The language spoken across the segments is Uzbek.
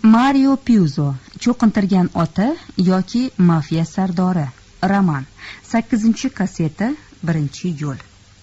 Mario Puzo, cho'qintirgan ota yoki mafiya sardori. Roman. 8-kasseta, 1-yo'l.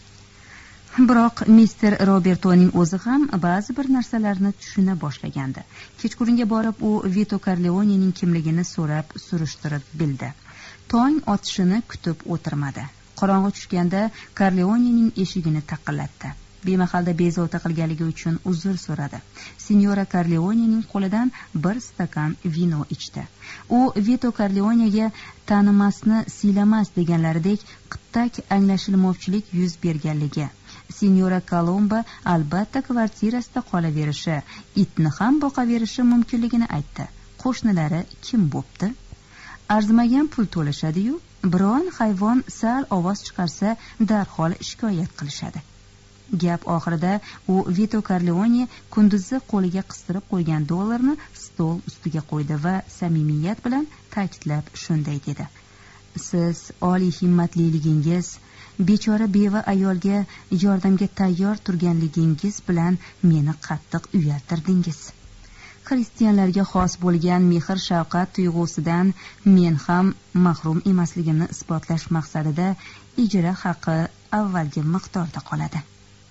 Biroq Mister Robertoning o'zi ham ba'zi bir narsalarni tushuna boshlagandi. Kechqurunga borib u Vito Corleonening kimligini so'rab surishtirib bildi. Tong otishini kutib o'tirmadi. Qorong'i tushganda Corleonening eshigini taqillatdi. Bemahalda bezovta qilganligi uchun uzr so'radi. Signora Corleonening qo'lidan bir stakan vino ichdi. U Vito Corleonega tanimasni siylamas deganlaridek qittak anglashilmovchilik yuz berganligi, Signora Colomba albatta kvartirasida qolaverishi, itni ham boqaverishi mumkinligini aytdi. Qo'shnilari kim bo'pti? Arzimagan pul to'lashadi-yu, biron hayvon sal ovoz chiqarsa darhol shikoyat qilishadi. Gap oxirida u Vito Corleone kunduzi qo'liga qistirib qo'ygan dollarni stol ustiga qo'ydi va samimiyat bilan ta'kidlab shunday dedi: "Siz oliy himmatliligingiz, bechora beva ayolga yordamga tayyor turganligingiz bilan meni qattiq uyaltirdingiz. Xristianlarga xos bo'lgan mehr shafqat tuyg'usidan men ham mahrum emasligimni isbotlash maqsadida ijara haqi avvalgi miqdorda qoladi."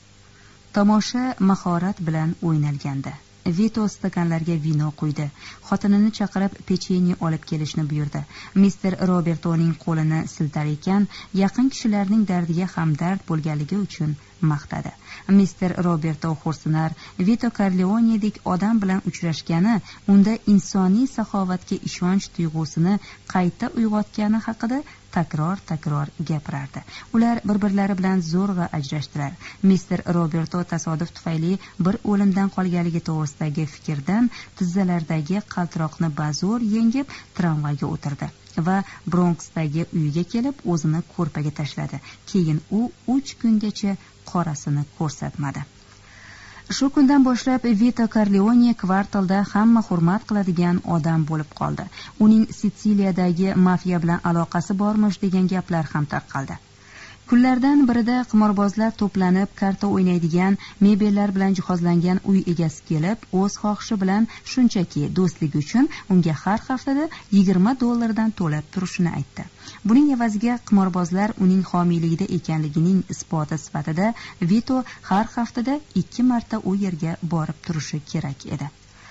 Tomosha mahorat bilan o'ynalgandi. Vito stakanlarga vino quydi. Xotinini chaqirib pechenye olib kelishni buyurdi. Mister Robertoning qo'lini siltar ekan, yaqin kishilarning dardiga hamdard bo'lganligi uchun maqtadi. Mister Roberto xo'rsinar, Vito Corleonedek odam bilan uchrashgani unda insoniy saxovatga ishonch tuyg'usini qayta uyg'otgani haqida takror gapirardi. Ular bir-birlari bilan zo'rg'a ajrashdilar. Mister Roberto tasodif tufayli bir o'limdan qolganligi to'g'risidagi fikrdan tizzalaridagi qaltiroqni bazo'r yengib tramvayga o'tirdi va Bronksdagi uyiga kelib o'zini ko'rpaga tashladi. Keyin u 3 kungacha qorasini ko'rsatmadi. Shu kundan boshlab Vito Corleone kvartalda hamma hurmat qiladigan odam bo'lib qoldi. Uning Sitsiliyadagi mafiya bilan aloqasi bormish degan gaplar ham tarqaldi. Kunlardan birida qimorbozlar to'planib karta o'ynaydigan mebellar bilan jihozlangan uy egasi kelib, o'z xohishi bilan shunchaki do'stligi uchun unga har haftada $20 to'lab turishini aytdi. Buning evaziga qimorbozlar uning homiyligida ekanligining isboti sifatida Vito har haftada 2 marta u yerga borib turishi kerak edi.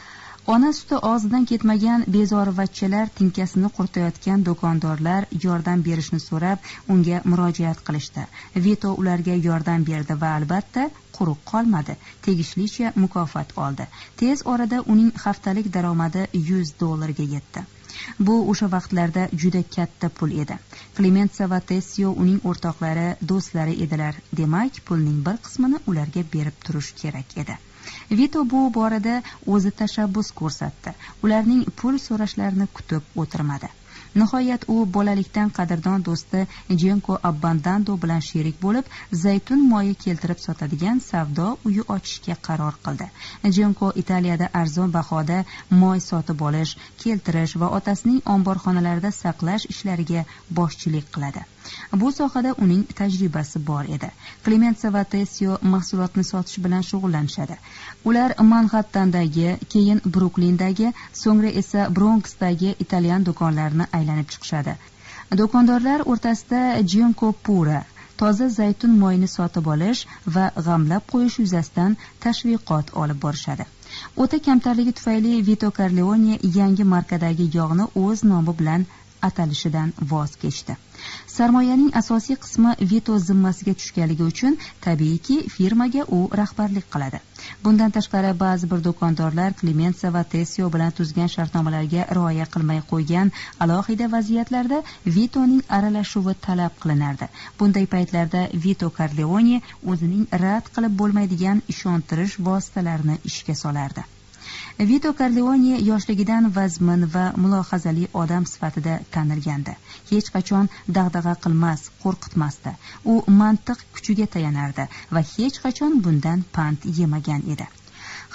Ona suti og'zidan ketmagan bezorivachchalar tinkasini quritayotgan do'kondorlar yordam berishni so'rab unga murojaat qilishdi. Vito ularga yordam berdi va albatta quruq qolmadi. Tegishlicha mukofot oldi. Tez orada uning haftalik daromadi $100 ga yetdi. Bu o'sha vaqtlarda juda katta pul edi. Clemenza va Tessio uning o'rtoqlari, do'stlari edilar. Demak, pulning bir qismini ularga berib turish kerak edi. Vito bu borada o'zi tashabbus ko'rsatdi. Ularning pul so'rashlarini kutib o'tirmadi. Nihoyat u bolalikdan qadrdon do'sti Jenko Abbandando bilan sherik bo'lib, zaytun moyi keltirib sotadigan savdo uyi ochishga qaror qildi. Jenko Italiyada arzon bahoda moy sotib olish, keltirish va otasining omborxonalarida saqlash ishlariga boshchilik qiladi. Bu sohada uning tajribasi bor edi. Clemenza va Tessio mahsulotni sotish bilan shug'ullanishadi. Ular Manhattandagi, keyin Bruklindagi, so'ngra esa Bronksdagi italyan do'konlarini aylanib chiqishadi. Do'kondorlar o'rtasida Jenko Pura, toza zaytun moyini sotib olish va g'amlab qo'yish yuzasidan tashviqot olib borishadi. O'ta kamtarligi tufayli Vito Corleone yangi markadagi yog'ni o'z nomi bilan atalishidan voz kechdi. Sarmoyaning asosiy qismi Vito zimmasiga tushganligi uchun tabiiyki firmaga u rahbarlik qiladi. Bundan tashqari ba'zi bir do'kondorlar Clemenza va Tessio bilan tuzgan shartnomalarga rioya qilmay qo'ygan alohida vaziyatlarda Vitoning aralashuvi talab qilinardi. Bunday paytlarda Vito Corleone o'zining rad qilib bo'lmaydigan ishontirish vositalarini ishga solardi. Vito Corleone yoshligidan vazmin va mulohazali odam sifatida tanilgandi. Hech qachon dag'dag'a qilmas, qo'rqitmasdi. U mantiq kuchiga tayanardi va hech qachon bundan pand yemagan edi.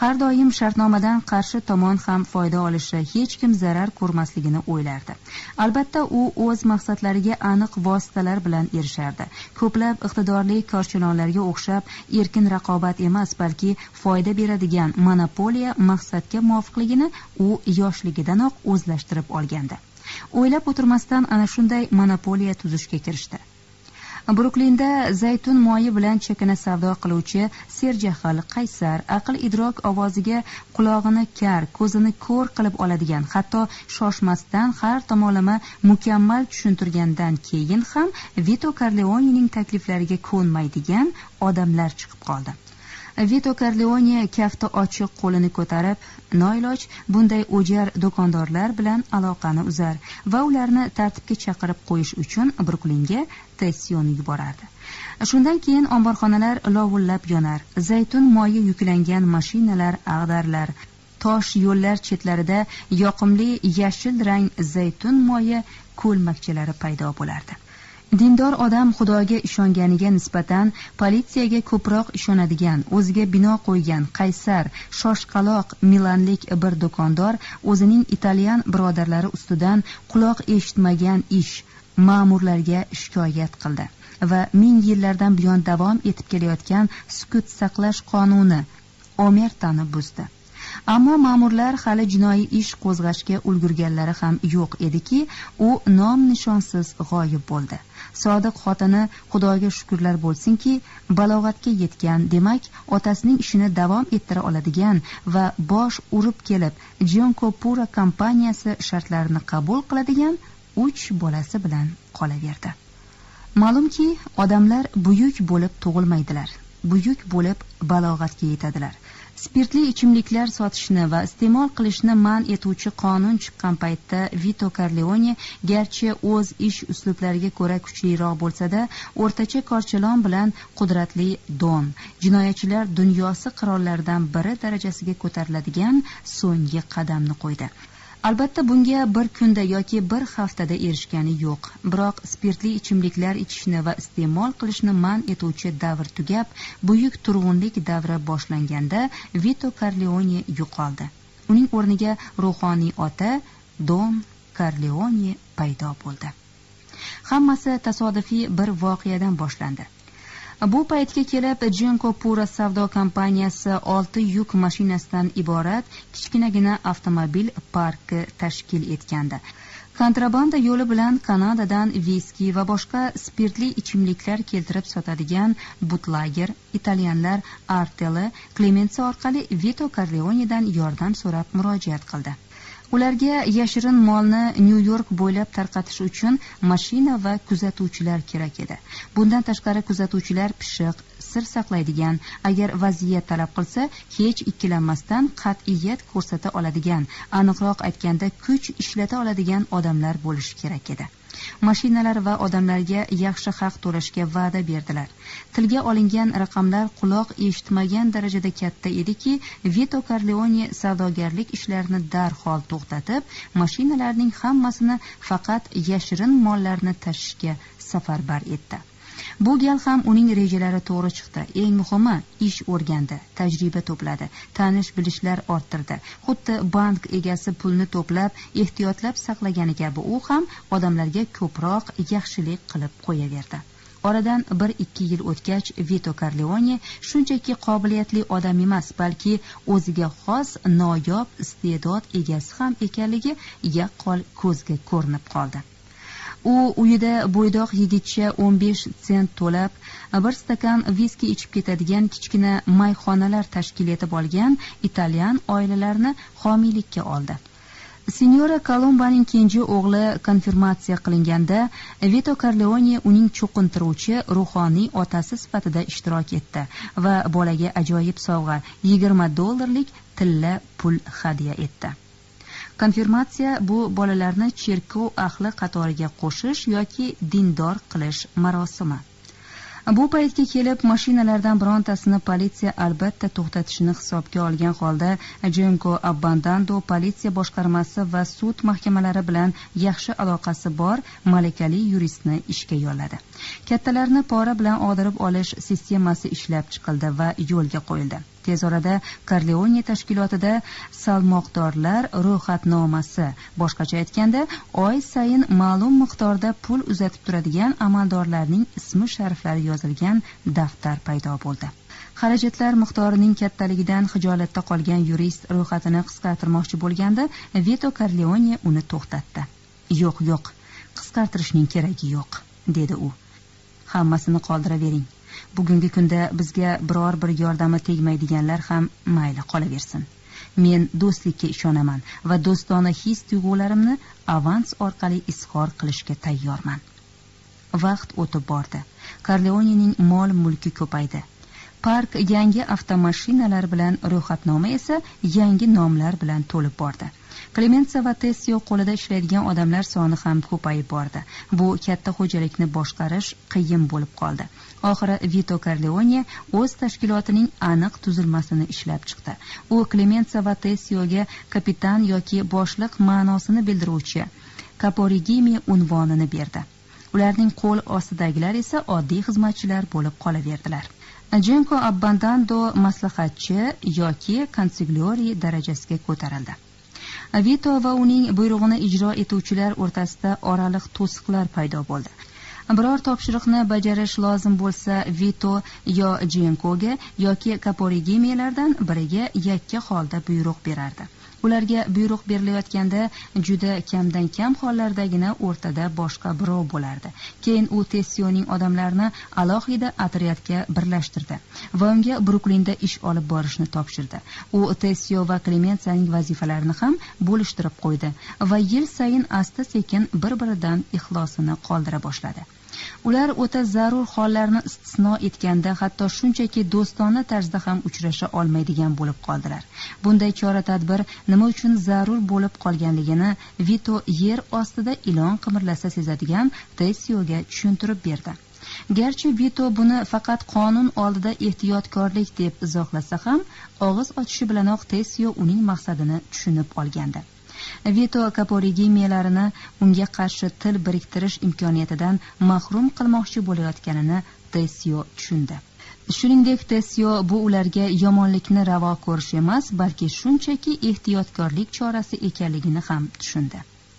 har doim shartnomadan qarshi tomon ham foyda olishi, hech kim zarar ko'rmasligini o'ylardi. Albatta u o'z maqsadlariga aniq vositalar bilan erishardi. Ko'plab iqtidorli korchalonlarga o'xshab erkin raqobat emas, balki foyda beradigan monopoliya maqsadga muvofiqligini u yoshligidanoq o'zlashtirib olgandi. O'ylab o'tirmasdan ana shunday monopoliya tuzishga kirishdi. Bruklinda zaytun moyi bilan chakana savdo qiluvchi serjahl, qaysar, aql idrok ovoziga qulog'ini kar, ko'zini ko'r qilib oladigan, hatto shoshmasdan har tomonlama mukammal tushuntirgandan keyin ham Vito Corleonening takliflariga ko'nmaydigan odamlar chiqib qoldi. Vito Corleone kafti ochiq qo'lini ko'tarib, noiloj bunday o'jar do'kondorlar bilan aloqani uzar va ularni tartibga chaqirib qo'yish uchun Bruklinga tessyon yuborardi. Shundan keyin omborxonalar lovullab yonar, zaytun moyi yuklangan mashinalar ag'darilar, tosh yo'llar chetlarida yoqimli yashil rang zaytun moyi ko'lmakchalari paydo bo'lardi. Dindor odam Xudoga ishonganiga nisbatan politsiyaga ko'proq ishonadigan, o'ziga bino qo'ygan, qaysar, shoshqaloq milanlik bir do'kondor o'zining italyan birodarlari ustidan quloq eshitmagan ish ma'murlarga shikoyat qildi va 1000 yillardan buyon davom etib kelayotgan sukut saqlash qonuni omertani buzdi. Ammo ma'murlar hali jinoiy ish qo'zg'ashga ulgurganlari ham yo'q ediki, u nom-nishonsiz g'oyib bo'ldi. Sodiq xotini Xudoga shukrlar bo'lsinki, balog'atga yetgan, demak, otasining ishini davom ettira oladigan va bosh urib kelib, Jonko Pura kompaniyasi shartlarini qabul qiladigan 3 bolasi bilan qolaverdi. Ma'lumki, odamlar buyuk bo'lib tug'ilmaydilar, buyuk bo'lib balog'atga yetadilar. Spirtli ichimliklar sotishni va iste'mol qilishni man etuvchi qonun chiqqan paytda Vito Corleone garchi o'z ish uslublariga ko'ra kuchliroq bo'lsa-da, o'rtacha korchalon bilan qudratli don, jinoyatchilar dunyosi qirollaridan biri darajasiga ko'tariladigan so'nggi qadamni qo'ydi. Albatta bunga bir kunda yoki bir haftada erishgani yo'q. Biroq spirtli ichimliklar ichishni va iste'mol qilishni man etuvchi davr tugab, buyuk turg'unlik davri boshlanganda Vito Corleone yo'qoldi. Uning o'rniga ruhoniy ota Don Corleone paydo bo'ldi. Hammasi tasodifiy bir voqeadan boshlandi. Bu paytga kelib Jonko Pura savdo kompaniyasi 6 yuk mashinasidan iborat kichkinagina avtomobil parki tashkil etgandi. Kontrabanda yo'li bilan Kanadadan viski va boshqa spirtli ichimliklar keltirib sotadigan butlager italyanlar Artelli Clemenza orqali Vito Corleonedan yordam so'rab murojaat qildi. Ularga yashirin molni Nyu-York bo'ylab tarqatish uchun mashina va kuzatuvchilar kerak edi. Bundan tashqari kuzatuvchilar pishiq, sir saqlaydigan, agar vaziyat talab qilsa, hech ikkilanmasdan qat'iyat ko'rsata oladigan, aniqroq aytganda kuch ishlata oladigan odamlar bo'lishi kerak edi. Mashinalar va odamlarga yaxshi haq to'lashga va'da berdilar. Tilga olingan raqamlar quloq eshitmagan darajada katta ediki, Vito Corleone savdogarlik ishlarini darhol to'xtatib, mashinalarning hammasini faqat yashirin mollarni tashishga safarbar etdi. Bu gal ham uning rejalari to'g'ri chiqdi. Eng muhimi, ish o'rgandi, tajriba to'pladi, tanish-bilishlar orttirdi. Xuddi bank egasi pulni to'plab, ehtiyotlab saqlagani kabi u ham odamlarga ko'proq yaxshilik qilib qo'yaverdi. Oradan 1-2 yil o'tgach, Vito Corleone shunchaki qobiliyatli odam emas, balki o'ziga xos noyob iste'dod egasi ham ekanligi yaqqol ko'zga ko'rinib qoldi. U uyida bo'ydoq yigitcha 15 sent to'lab, bir stakan viski ichib ketadigan kichkina mayxonalar tashkil etib olgan italyan oilalarni homiylikka oldi. Signora Colombaning kenja o'g'li konfirmatsiya qilinganda, Vito Corleone uning cho'qintiruvchi ruhoniy otasi sifatida ishtirok etdi va bolaga ajoyib sovg'a $20 tilla pul hadya etdi. Konfirmatsiya bu bolalarni cherkov ahli qatoriga qo'shish yoki dindor qilish marosimi. Bu paytga kelib mashinalardan birontasini politsiya albatta to'xtatishni hisobga olgan holda Jonko Abbandando politsiya boshqarmasi va sud mahkamalari bilan yaxshi aloqasi bor malakali yuristni ishga yolladi. Kattalarni pora bilan og'dirib olish sistemasi ishlab chiqildi va yo'lga qo'yildi. Tez orada Korleone tashkilotida salmoqdorlar ro'yxatnomasi, boshqacha aytganda, oy sayin ma'lum miqdorda pul uzatib turadigan amaldorlarning ismi shariflari yozilgan daftar paydo bo'ldi. Xarajatlar miqdorining kattaligidan xijolatda qolgan yurist ro'yxatini qisqartirmoqchi bo'lganda, Vito Korleone uni to'xtatdi. Yo'q, qisqartirishning keragi yo'q, dedi u. Hammasini qoldiravering. Bugungi kunda bizga biror bir yordami tegmaydiganlar ham mayli qolaversin. Men do'stlikka ishonaman va do'stona his-tuyg'ularimni avans orqali izhor qilishga tayyorman. Vaqt o'tib bordi. Korleonening mol-mulki ko'paydi. Park yangi avtomashinalar bilan, ro'yxatnoma esa yangi nomlar bilan to'lib bordi. Klemensa va Tessio qo'lida ishlaydigan odamlar soni ham ko'payib bordi. Bu katta xo'jalikni boshqarish qiyin bo'lib qoldi. Oxiri Vito Korleone o'z tashkilotining aniq tuzilmasini ishlab chiqdi. U Klemensa va Tessioga kapitan yoki boshliq ma'nosini bildiruvchi Caporigimi unvonini berdi. Ularning qo'l ostidagilar esa oddiy xizmatchilar bo'lib qolaverdilar. Genco Abbandando maslahatchi yoki konsigliori darajasiga ko'tarildi. Vito va uning buyrug'ini ijro etuvchilar o'rtasida oraliq to'siqlar paydo bo'ldi. Biror topshiriqni bajarish lozim bo'lsa, Vito yo Gencoga yoki Caporigimilardan biriga yakka holda buyruq berardi. Ularga buyruq berilayotganda juda kamdan kam hollardagina o'rtada boshqa birov bo'lardi. Keyin u Tessioning odamlarini alohida otryadga birlashtirdi va unga Bruklinda ish olib borishni topshirdi. U Tessio va Klemensaning vazifalarini ham bo'lishtirib qo'ydi va yil sayin asta-sekin bir-biridan ixlosini qoldira boshladi. Ular o'ta zarur hollarni istisno etganda hatto shunchaki do'stona tarzda ham uchrasha olmaydigan bo'lib qoldilar. Bunday chora-tadbir nima uchun zarur bo'lib qolganligini Vito yer ostida ilon qimirlasa sezadigan Tessioga tushuntirib berdi. Garchi Vito buni faqat qonun oldida ehtiyotkorlik deb izohlasa ham, og'iz ochishi bilanoq Tessio uning maqsadini tushunib olgandi. Vito Caporigimilarini unga qarshi til biriktirish imkoniyatidan mahrum qilmoqchi bo'layotganini Tessio tushundi. Shuningdek, Tessio bu ularga yomonlikni ravo ko'rish emas, balki shunchaki ehtiyotkorlik chorasi ekanligini ham tushundi.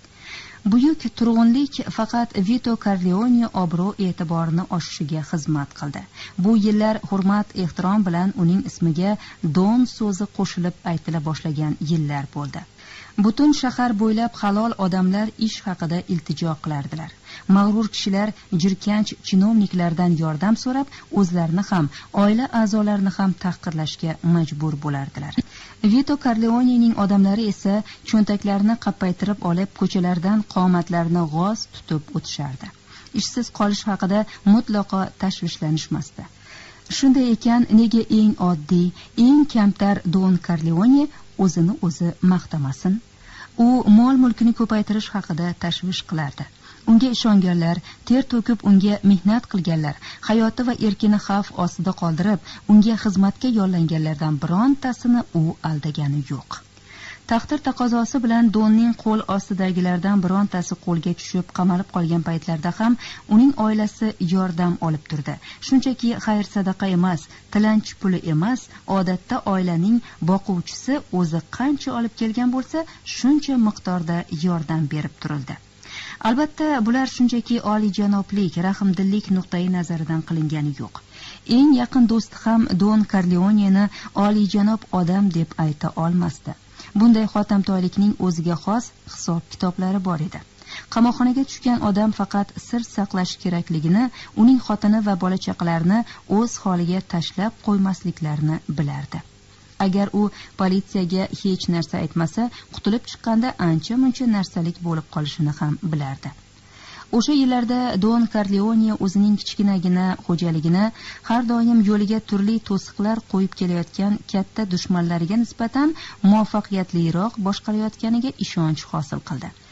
Buyuk turg'unlik faqat Vito Korleone obro'-e'tiborini oshishiga xizmat qildi. Bu yillar hurmat-ehtirom bilan uning ismiga Don so'zi qo'shilib aytila boshlagan yillar bo'ldi. Butun shahar bo'ylab halol odamlar ish haqida iltijo qilardilar. Mag'rur kishilar jirkanch chinovniklardan yordam so'rab, o'zlarini ham, oila a'zolarini ham tahqirlashga majbur bo'lardilar. Vito Korleonening odamlari esa cho'ntaklarini qappaytirib olib, ko'chalardan qomatlarini g'oz tutib o'tishardi. Ishsiz qolish haqida mutlaqo tashvishlanishmasdi. Shunday ekan, nega eng oddiy, eng kamtar Don Korleone o'zini o'zi maqtamasin? U mol-mulkini ko'paytirish haqida tashvish qilardi. Unga ishonganlar, ter to'kib unga mehnat qilganlar, hayoti va erkini xavf ostida qoldirib, unga xizmatga yollanganlardan birontasini u aldagani yo'q. Taqdir taqozosi bilan Donning qo'l ostidagilardan birontasi qo'lga tushib qamalib qolgan paytlarda ham uning oilasi yordam olib turdi. Shunchaki xayr-sadaqa emas, tilanch puli emas, odatda oilaning boquvchisi o'zi qancha olib kelgan bo'lsa, shuncha miqdorda yordam berib turildi. Albatta, bular shunchaki olijanoblik, rahmdillik nuqtai nazaridan qilingani yo'q. Eng yaqin do'sti ham Don Korleoneni olijanob odam deb ayta olmasdi. Bunday xotamtoylikning o'ziga xos hisob-kitoblari bor edi. Qamoqxonaga tushgan odam faqat sir saqlash kerakligini, uning xotini va bola-chaqalarini o'z holiga tashlab qo'ymasliklarini bilardi. Agar u politsiyaga hech narsa aytmasa, qutulib chiqqanda ancha-muncha narsalik bo'lib qolishini ham bilardi. O'sha yillarda Don Korleone o'zining kichkinagina xo'jaligini har doim yo'liga turli to'siqlar qo'yib kelayotgan katta dushmanlariga nisbatan muvaffaqiyatliroq boshqarayotganiga ishonch hosil qildi.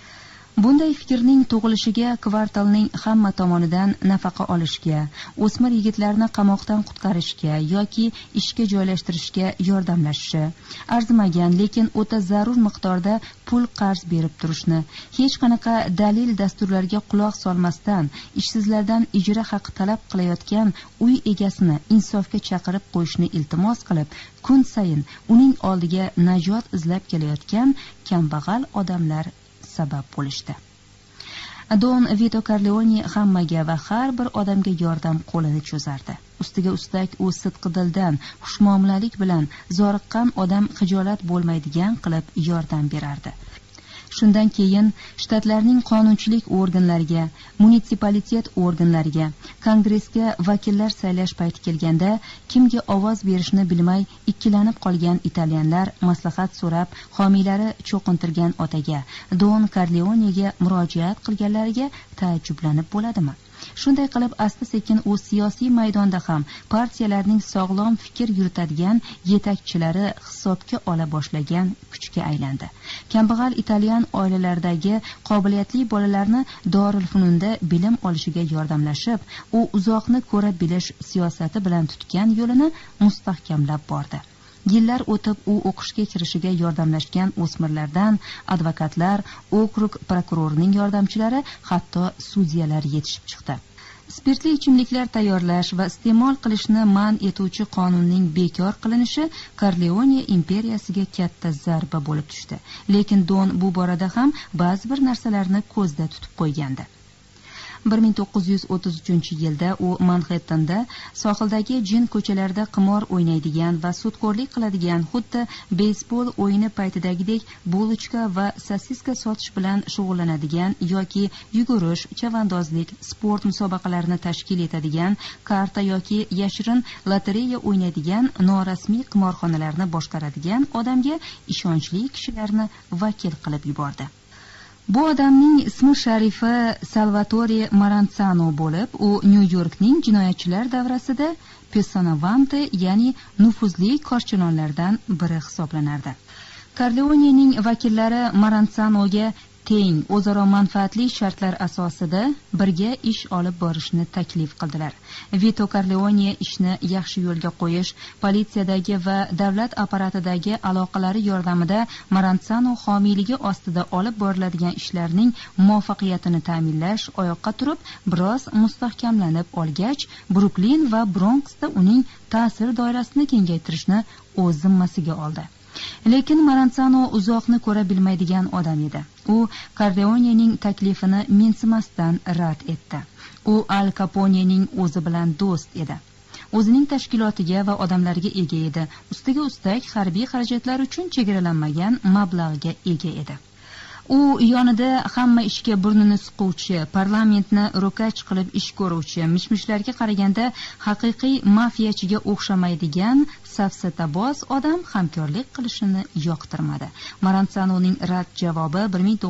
Bunday fikrning tug'ilishiga kvartalning hamma tomonidan nafaqa olishga, o'smir yigitlarni qamoqdan qutqarishga yoki ishga joylashtirishga yordamlashishi, arzimagan lekin o'ta zarur miqdorda pul qarz berib turishni, hech qanaqa dalil dasturlarga quloq solmasdan ishsizlardan ijra haqi talab qilayotgan uy egasini insofga chaqirib qo'yishni iltimos qilib, kun sayin uning oldiga najot izlab kelayotgan kambag'al odamlar sabab bo'lishdi. Don Vito Corleone hammaga va har bir odamga yordam qo'lini cho'zardi. Ustiga ustak u sidqidildan, xushmuomalalik bilan zoriqqan odam xijolat bo'lmaydigan qilib yordam berardi. Shundan keyin shtatlarning qonunchilik organlariga, munitsipalitet organlariga, kongressga vakillar saylash payti kelganda kimga ovoz berishni bilmay ikkilanib qolgan italyanlar maslahat so'rab homiylari cho'qintirgan otaga, Don Corleonega murojaat qilganlariga taajjublanib bo'ladimi? Shunday qilib asta-sekin u siyosiy maydonda ham partiyalarning sog'lom fikr yuritadigan yetakchilari hisobga ola boshlagan kuchga aylandi. Kambag'al italyan oilalaridagi qobiliyatli bolalarni Dorilfununda bilim olishiga yordamlashib, u uzoqni ko'ra bilish siyosati bilan tutgan yo'lini mustahkamlab bordi. Yillar o'tib u o'qishga kirishiga yordamlashgan o'smirlardan advokatlar, okrug prokurorining yordamchilari, hatto sudyalar yetishib chiqdi. Spirtli ichimliklar tayyorlash va iste'mol qilishni man etuvchi qonunning bekor qilinishi Corleone imperiyasiga katta zarba bo'lib tushdi. Lekin Don bu borada ham ba'zi bir narsalarni ko'zda tutib qo'ygandi. 1933-yilda u Manhattanda sohildagi jin ko'chalarida qimor o'ynaydigan va sudxo'rlik qiladigan, xuddi beysbol o'yini paytidagidek bulochka va sosiska sotish bilan shug'ullanadigan yoki yugurish, chavandozlik, sport musobaqalarini tashkil etadigan, karta yoki yashirin lotereya o'ynaydigan norasmiy qimorxonalarni boshqaradigan odamga ishonchli kishilarni vakil qilib yubordi. Bu odamning ismi sharifi Salvatore Maranzano bo'lib, u Nyu-Yorkning jinoyatchilar davrasida Pessanavante, ya'ni nufuzli korchinonlardan biri hisoblanardi. Corleonening vakillari Maranzanoga teng, o'zaro manfaatli shartlar asosida birga ish olib borishni taklif qildilar. Vito Corleone ishni yaxshi yo'lga qo'yish, politsiyadagi va davlat apparatidagi aloqalari yordamida Maranzano homiyligi ostida olib boriladigan ishlarning muvaffaqiyatini ta'minlash oyoqqa turib, biroz mustahkamlanib olgach, Bruklin va Bronxda uning ta'sir doirasini kengaytirishni o'z zimmasiga oldi. Lekin Maranzano uzoqni ko'ra bilmaydigan odam edi. U Corleonening taklifini mensimasdan rad etdi. U Al Caponening o'zi bilan do'st edi. O'zining tashkilotiga va odamlariga ega edi. Ustiga ustak harbiy xarajatlar uchun chegaralanmagan mablag'ga ega edi. U yonida hamma ishga burnini suquvchi, parlamentni ro'kach qilib ish ko'ruvchi, mishmishlarga qaraganda haqiqiy mafiyachiga o'xshamaydigan safsataboz odam hamkorlik qilishini yoqtirmadi. Maranzanoning rad javobi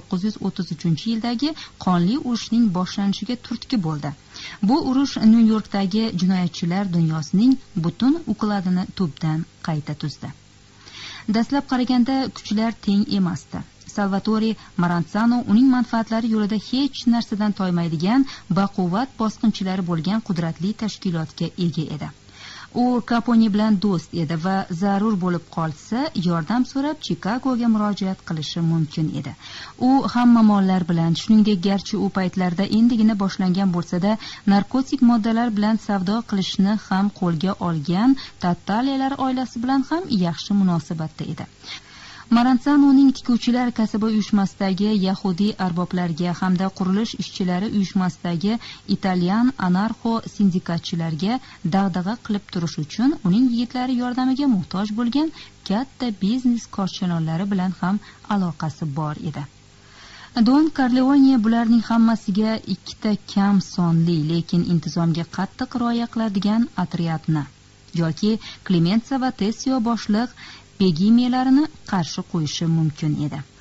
1933-yildagi qonli urushning boshlanishiga turtki bo'ldi. Bu urush Nyu-Yorkdagi jinoyatchilar dunyosining butun ukladini tubdan qayta tuzdi. Dastlab qaraganda kuchlar teng emasdi. Salvatore Maranzano uning manfaatlari yo'lida hech narsadan toymaydigan baquvvat bosqinchilari bo'lgan qudratli tashkilotga ega edi. U Capone bilan do'st edi va zarur bo'lib qolsa yordam so'rab Chikagoga murojaat qilishi mumkin edi. U hamma mollar bilan, shuningdek garchi u paytlarda endigina boshlangan bo'lsa-da, narkotik moddalar bilan savdo qilishni ham qo'lga olgan Tattaliyalar oilasi bilan ham yaxshi munosabatda edi. Maranzanoning tikuvchilar kasaba uyushmasidagi yahudiy arboblarga hamda qurilish ishchilari uyushmasidagi italyan anarxo sindikatchilarga dag'dag'a qilib turish uchun uning yigitlari yordamiga muhtoj bo'lgan katta biznes korchinonlari bilan ham aloqasi bor edi. Don Corleone bularning hammasiga ikkita kam sonli lekin intizomga qattiq rioya qiladigan otryadni yoki Clemenza va Tessio boshliq begimiyalarini qarshi qo'yishi mumkin edi.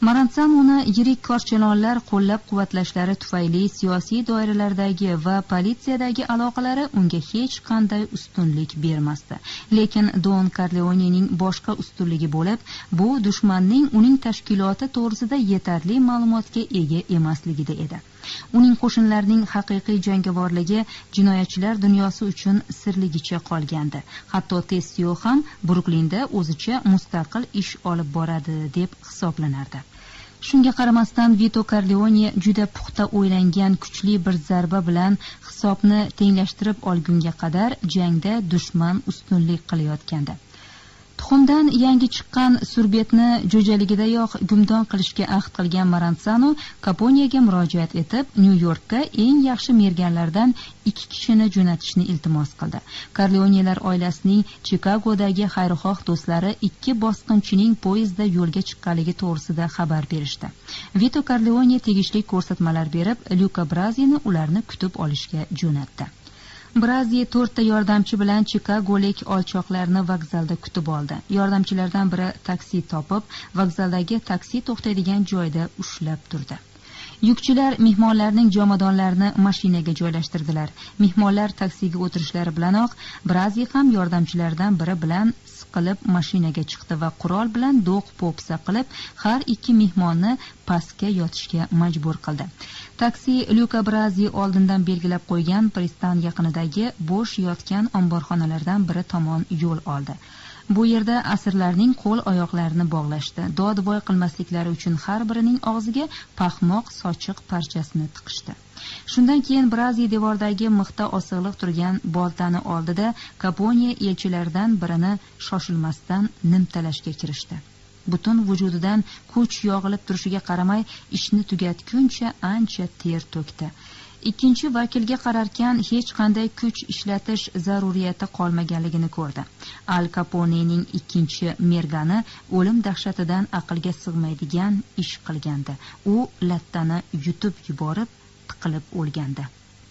Maranzanoni yirik korchalonlar qo'llab-quvvatlashlari tufayli siyosiy doiralardagi va politsiyadagi aloqalari unga hech qanday ustunlik bermasdi. Lekin Don Corleonening boshqa ustunligi bo'lib, bu dushmanning uning tashkiloti to'g'risida yetarli ma'lumotga ega emasligida edi. Uning qo'shinlarining haqiqiy jangovorligi jinoyatchilar dunyosi uchun sirligicha qolgandi. Hatto Tessio ham Bruklinda o'zicha mustaqil ish olib boradi deb hisoblanardi. Shunga qaramasdan Vito Corleone juda puxta o'ylangan kuchli bir zarba bilan hisobni tenglashtirib olgunga qadar jangda dushman ustunlik qilayotgandi. Tuxumdan yangi chiqqan surbetni jo'jaligidayoq gumdon qilishga ahd qilgan Maranzano Capone'ga murojaat etib, Nyu-Yorkka eng yaxshi merganlardan 2 kishini jo'natishni iltimos qildi. Corleonelar oilasining Chikagodagi xayrixoh do'stlari 2 bosqinchining poyezdda yo'lga chiqqanligi to'g'risida xabar berishdi. Vito Corleone tegishli ko'rsatmalar berib, Luca Brazini ularni kutib olishga jo'natdi. Brazi 4 ta yordamchi bilan chikagolik olchoqlarni vokzalda kutib oldi. Yordamchilardan biri taksi topib, vokzaldagi taksi to'xtaydigan joyda ushlab turdi. Yukchilar mehmonlarning jomadonlarini mashinaga joylashtirdilar. Mehmonlar taksiga o'tirishlari bilanoq Brazi ham yordamchilardan biri bilan siqilib mashinaga chiqdi va qurol bilan do'q-po'pisa qilib, har 2 mehmonni pastga yotishga majbur qildi. Taksi Luca Brazi oldindan belgilab qo'ygan pristan yaqinidagi bo'sh yotgan omborxonalardan biri tomon yo'l oldi. Bu yerda asirlarning qo'l-oyoqlarini bog'lashdi. Dod-voy qilmasliklari uchun har birining og'ziga paxmoq sochiq parchasini tiqishdi. Shundan keyin Brazi devordagi mixda osig'liq turgan boltani oldida Capone elchilaridan birini shoshilmasdan nimtalashga kirishdi. Butun vujudidan kuch yog'ilib turishiga qaramay, ishni tugatguncha ancha ter to'kdi. Ikkinchi vakilga qararkan hech qanday kuch ishlatish zaruriyati qolmaganligini ko'rdi. Al Caponening ikkinchi mergani o'lim dahshatidan aqlga sig'maydigan ish qilgandi. U lattani yutib yuborib, tiqilib o'lgandi.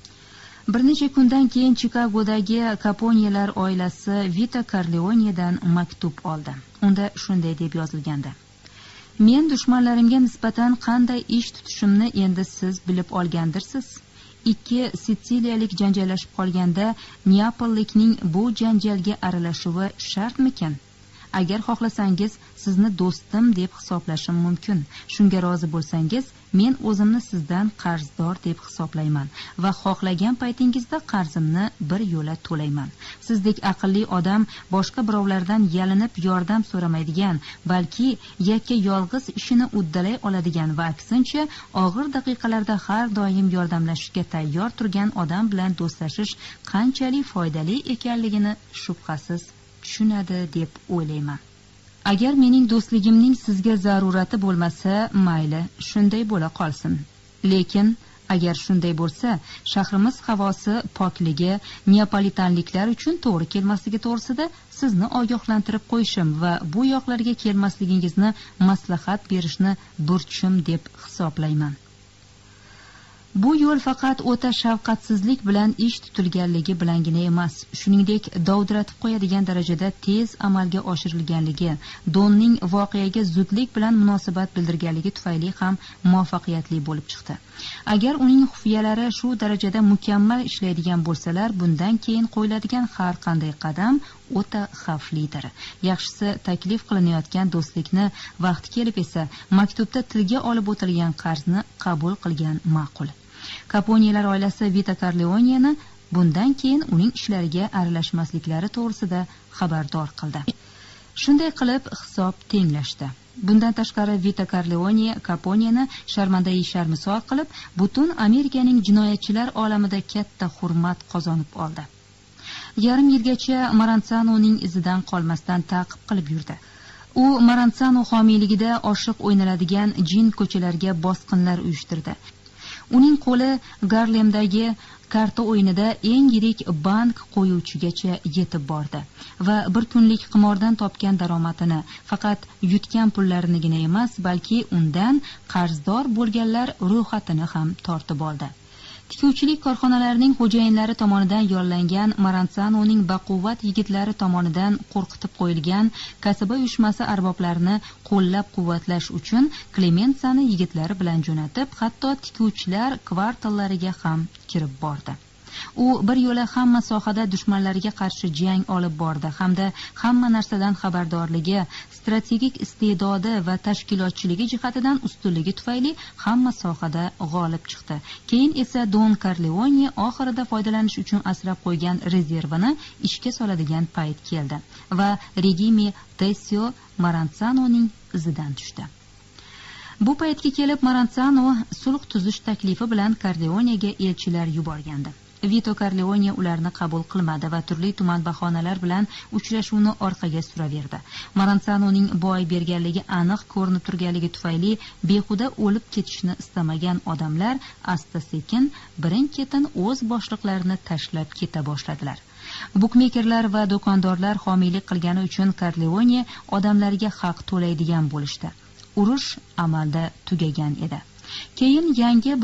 Bir necha kundan keyin Chikagodagi Caponelar oilasi Vito Corleonedan maktub oldi. Unda shunday deb yozilgandi: Men dushmanlarimga nisbatan qanday ish tutishimni endi siz bilib olgandirsiz. 2 Sitsiliyalik janjallashib qolganda Neapollikning bu janjalga aralashuvi shartmikan? Agar xohlasangiz, sizni do'stim deb hisoblashim mumkin. Shunga rozi bo'lsangiz, men o'zimni sizdan qarzdor deb hisoblayman va xohlagan paytingizda qarzimni bir yo'la to'layman. Sizdek aqlli odam boshqa birovlardan yalinib yordam so'ramaydigan, balki yakka yolg'iz ishini uddalay oladigan va aksincha og'ir daqiqalarda har doim yordamlashishga tayyor turgan odam bilan do'stlashish qanchalik foydali ekanligini shubhasiz tushunadi deb o'ylayman. Agar mening do'stligimning sizga zarurati bo'lmasa, mayli, shunday bo'la qolsin. Lekin agar shunday bo'lsa, shahrimiz havosi pokligi neapolitanliklar uchun to'g'ri kelmasligi to'g'risida sizni ogohlantirib qo'yishim va bu yoqlarga kelmasligingizni maslahat berishni burchim deb hisoblayman. Bu yo'l faqat o'ta shafqatsizlik bilan ish tutilganligi bilangina emas, shuningdek dovdiratib qo'yadigan darajada tez amalga oshirilganligi, Donning voqeaga zudlik bilan munosabat bildirganligi tufayli ham muvaffaqiyatli bo'lib chiqdi. Agar uning xufiyalari shu darajada mukammal ishlaydigan bo'lsalar, bundan keyin qo'yiladigan har qanday qadam o'ta xavflidir. Yaxshisi, taklif qilinayotgan do'stlikni vaqti kelib esa maktubda tilga olib o'tilgan qarzni qabul qilgan ma'qul. Caponelar oilasi Vito Corleoneni bundan keyin uning ishlariga aralashmasliklari to'g'risida xabardor qildi. Shunday qilib hisob tenglashdi. Bundan tashqari Vito Corleone Caponeni sharmandai sharmisor qilib, butun Amerikaning jinoyatchilar olamida katta hurmat qozonib oldi. Yarim yilgacha Maranzanoning izidan qolmasdan ta'qib qilib yurdi. U Maranzano homiyligida oshiq o'ynaladigan jin ko'chalarga bosqinlar uyushtirdi. Uning qo'li Garlemdagi karta o'yinida eng yirik bank qo'yuvchigacha yetib bordi va bir kunlik qimordan topgan daromadini faqat yutgan pullarinigina emas, balki undan qarzdor bo'lganlar ro'yxatini ham tortib oldi. tikuvchilik korxonalarining xo'jayinlari tomonidan yollangan Marantsanoning baquvvat yigitlari tomonidan qo'rqitib qo'yilgan kasaba uyushmasi arboblarini qo'llab-quvvatlash uchun Klemensani yigitlari bilan jo'natib, hatto tikuvchilar kvartallariga ham kirib bordi. U bir yo'la hamma sohada dushmanlariga qarshi jang olib bordi hamda hamma narsadan xabardorligi, strategik iste'dodi va tashkilotchiligi jihatidan ustunligi tufayli hamma sohada g'olib chiqdi. Keyin esa Don Corleone oxirida foydalanish uchun asrab qo'ygan rezervini ishga soladigan payt keldi va Regime Tessio Marantsanoning izidan tushdi. Bu paytga kelib Marantsano sulh tuzish taklifi bilan Corleonega elchilar yuborgandi. Vito Corleone ularni qabul qilmadi va turli-tuman bahonalar bilan uchrashuvni orqaga suraverdi. Marantsanoning boy berganligi aniq ko'rinib turganligi tufayli behuda o'lib ketishni istamagan odamlar asta-sekin birin-ketin o'z boshliqlarini tashlab keta boshladilar. Bukmekerlar va do'kondorlar homiylik qilgani uchun Corleone odamlariga haq to'laydigan bo'lishdi. Urush amalda tugagan edi. Keyin yangi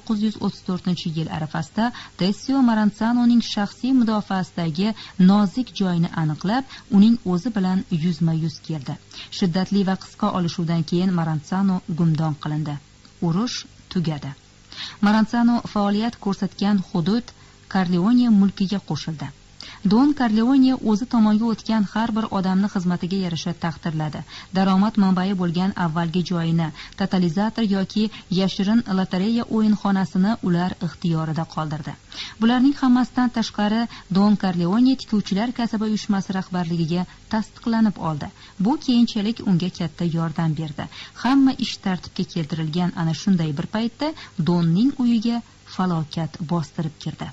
1934-yil arafasida Tessio Marantsanoning shaxsiy mudofaasidagi nozik joyini aniqlab, uning o'zi bilan yuzma-yuz keldi. Shiddatli va qisqa olishuvdan keyin Marantsano gumdon qilindi. Urush tugadi. Marantsano faoliyat ko'rsatgan hudud Corleone mulkiga qo'shildi. Don Corleone o'zi tomonga o'tgan har bir odamni xizmatiga yarasha taqdirladi. Daromad manbai bo'lgan avvalgi joyini, totalizator yoki yashirin lotereya o'yinxonasini ular ixtiyorida qoldirdi. Bularning hammasidan tashqari Don Corleone tikuvchilar kasaba uyushmasi rahbarligiga tasdiqlanib oldi. Bu keyinchalik unga katta yordam berdi. Hamma ish tartibga keltirilgan ana shunday bir paytda Donning uyiga falokat bostirib kirdi.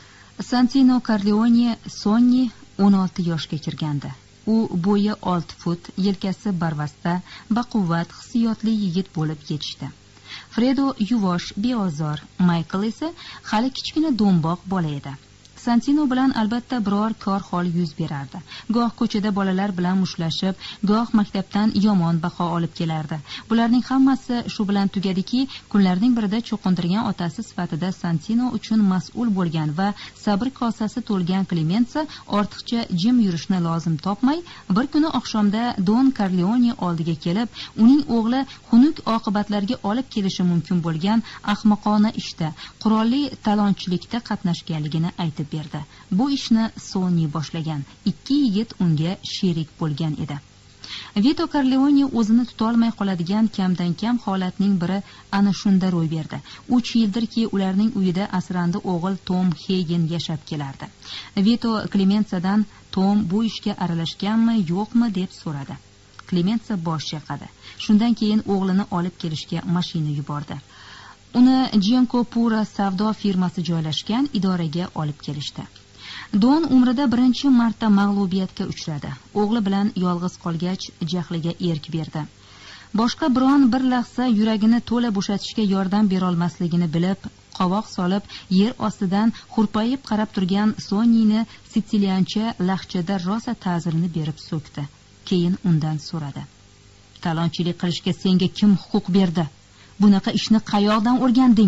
Santino Corleone Sonny 16 yoshga kirgandi. U bo'yi 6 fut, yelkasi barvasta, baquvvat, hissiyotli yigit bo'lib yetishdi. Fredo yuvosh, beozor, Michael esa hali kichkina do'mboq bola edi. Santino bilan albatta biror kor hol yuz berardi. Goh ko'chada bolalar bilan mushtlashib, goh maktabdan yomon baho olib kelardi. Bularning hammasi shu bilan tugadiki, kunlarning birida cho'qintirgan otasi sifatida Santino uchun mas'ul bo'lgan va sabr kosasi to'lgan Clemenza ortiqcha jim yurishni lozim topmay, bir kuni oqshomda Don Corleone oldiga kelib, uning o'g'li xunuk oqibatlarga olib kelishi mumkin bo'lgan ahmoqona ishda, qurolli talonchilikda qatnashganligini aytib berdi. Bu ishni Sonny boshlagan. Ikki yigit unga sherik bo'lgan edi. Vito Corleone o'zini tutolmay qoladigan kamdan-kam holatning biri ana shunda ro'y berdi. 3 yildirki ularning uyida asrandi o'g'il Tom Hagen yashab kelardi. Vito Clemenzadan Tom bu ishga aralashganmi, yo'qmi deb so'radi. Clemenza bosh chayqadi. Shundan keyin o'g'lini olib kelishga mashina yubordi. Uni Genco Pura savdo firmasi joylashgan idoraga olib kelishdi. Don umrida birinchi marta mag'lubiyatga uchradi. O'g'li bilan yolg'iz qolgach, jahliga erk berdi. Boshqa biron bir lahza yuragini to'la bo'shatishga yordam bera olmasligini bilib, qovoq solib, yer ostidan hurpayib qarab turgan Sonnyni sitsiliancha lahjada rosa ta'zirini berib so'kdi. Keyin undan so'radi: "Talonchilik qilishga senga kim huquq berdi? Bunaqa ishni qayoqdan o'rganding?"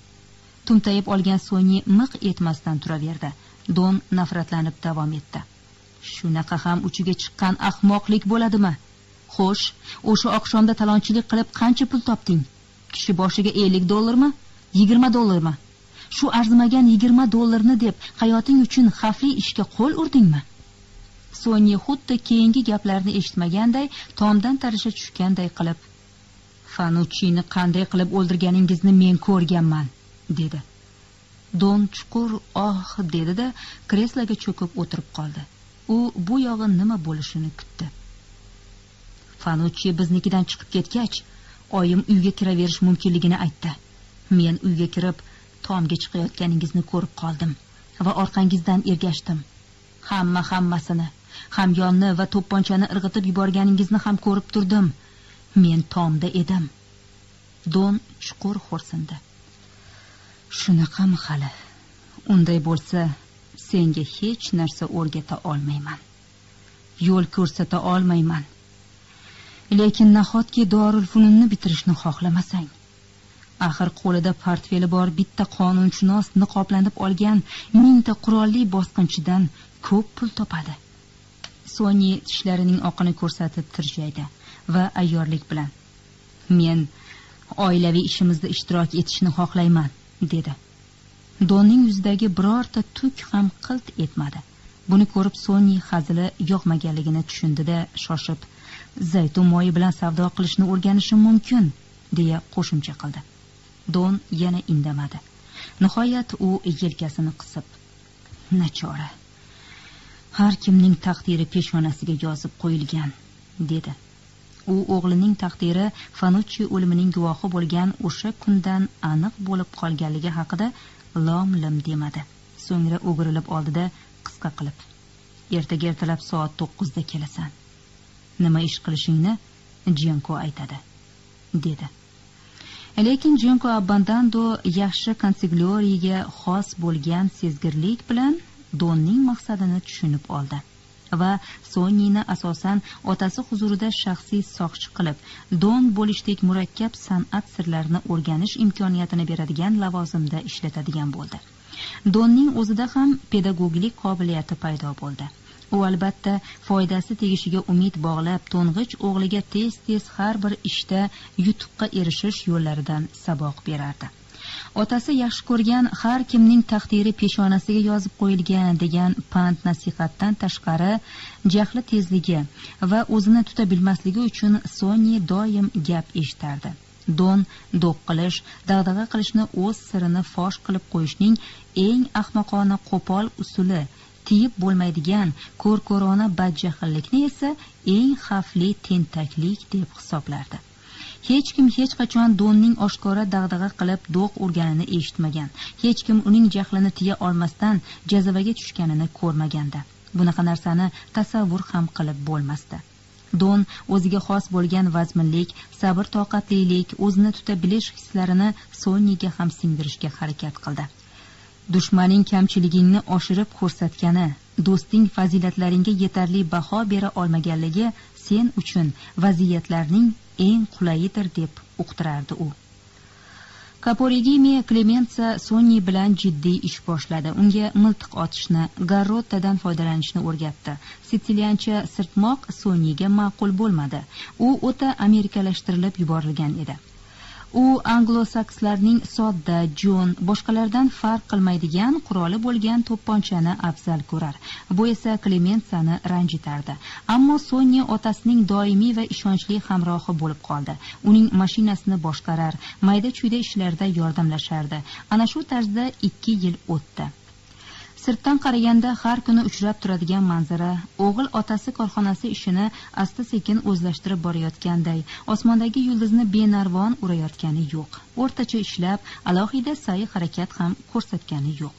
Tumtayib olgan Sonny miq etmasdan turaverdi. Don nafratlanib davom etdi: "Shunaqa ham uchiga chiqqan ahmoqlik bo'ladimi? Xo'sh, o'sha oqshomda talonchilik qilib qancha pul topding? Kishi boshiga $50 mi? $20 mi? Shu arzimagan $20 deb hayoting uchun xavfli ishga qo'l urdingmi?" Sonny xuddi keyingi gaplarni eshitmaganday, tomdan tarasha tushganday qilib: "Fanuccini qanday qilib o'ldirganingizni men ko'rganman", dedi. Don chuqur dedi-da, kresloga cho'kib o'tirib qoldi. U bu yog'i nima bo'lishini kutdi. Fanucci biznikidan chiqib ketgach, oyim uyga kiraverish mumkinligini aytdi. Men uyga kirib, tomga chiqayotganingizni ko'rib qoldim va orqangizdan ergashdim. Hammasini, hamyonni va to'pponchani irg'itib yuborganingizni ham ko'rib turdim. Men tomda edim." Don chuqur xo'rsindi. "Shunaqami hali? Unday bo'lsa, senga hech narsa o'rgata olmayman. Yo'l ko'rsata olmayman. Lekin nahotki Dorul Fununni bitirishni xohlamasang, Axir qo'lida portfeli bor bitta qonunshunos niqoblanib olgan 1000 ta qurolli bosqinchidan ko'p pul topadi. Sony tishlarining oqini ko'rsatib tirjaydi va ayyorlik bilan: "Men oilaviy ishimizda ishtirok etishni xohlayman", dedi. Donning yuzidagi birorta tuk ham qilt etmadi. Buni ko'rib Sony hazili yoqmaganligini tushundida shoshib: "Zaytun moyi bilan savdo qilishni o'rganishim mumkin", deya qo'shimcha qildi. Don yana indamadi. Nihoyat u yelkasini qisib: "Nachora. Har kimning taqdiri peshonasiga yozib qo'yilgan", dedi. U o'g'lining taqdiri Fanucci o'limining guvohi bo'lgan o'sha kundan aniq bo'lib qolganligi haqida lom-lim demadi. So'ngra o'girilib oldida qisqa qilib: "Ertaga ertalab soat 9 da kelasan. Nima ish qilishingni Jenko aytadi", dedi. Lekin Jenko Abbandando yaxshi konsiglioriga xos bo'lgan sezgirlik bilan Donning maqsadini tushunib oldi va Sonyni asosan otasi huzurida shaxsiy soqchi qilib, Don bo'lishdek murakkab san'at sirlarini o'rganish imkoniyatini beradigan lavozimda ishlatadigan bo'ldi. Donning o'zida ham pedagoglik qobiliyati paydo bo'ldi. U albatta foydasi tegishiga umid bog'lab, to'ng'ich o'g'liga tez-tez har bir ishda yutuqqa erishish yo'llaridan saboq berardi. Otasi yaxshi ko'rgan har kimning taqdiri peshonasiga yozib qo'yilgan degan pand nasihatdan tashqari jahli tezligi va o'zini tuta bilmasligi uchun Sony doim gap eshitardi. Don do'q qilish, dag'dag'a qilishni o'z sirini fosh qilib qo'yishning eng ahmoqona qo'pol usuli, tiyib bo'lmaydigan ko'r-ko'rona badjahllikni esa eng xavfli tentaklik deb hisoblardi. Hech kim hech qachon Donning oshkora dag'dag'a qilib do'q urganini eshitmagan. Hech kim uning jahlini tiya olmasdan jazavaga tushganini ko'rmagandi. Bunaqa narsani tasavvur ham qilib bo'lmasdi. Don o'ziga xos bo'lgan vazminlik, sabr-toqatlilik, o'zini tuta bilish hislarini Sonyga ham singdirishga harakat qildi. Dushmaning kamchiligingni oshirib ko'rsatgani, do'sting fazilatlaringga yetarli baho bera olmaganligi sen uchun vaziyatlarning eng qulayidir deb uqtirardi u. Caporigimi Clemenza Sony bilan jiddiy ish boshladi. Unga miltiq otishni, garrotadan foydalanishni o'rgatdi. Sitsiliancha sirtmoq Sonyga ma'qul bo'lmadi. U o'ta amerikalashtirilib yuborilgan edi. U anglosakslarning sodda, jo'n, boshqalardan farq qilmaydigan quroli bo'lgan to'pponchani afzal ko'rar. Bu esa Clemenzani ranjitardi. Ammo Sony otasining doimiy va ishonchli hamrohi bo'lib qoldi. Uning mashinasini boshqarar, mayda-chuyda ishlarda yordamlashardi. Ana shu tarzda 2 yil o'tdi. Sirtdan qaraganda har kuni uchrab turadigan manzara o'g'il otasi korxonasi ishini asta-sekin o'zlashtirib borayotganday, osmondagi yulduzni benarvon urayotgani yo'q. O'rtacha ishlab, alohida sa'y harakat ham ko'rsatgani yo'q.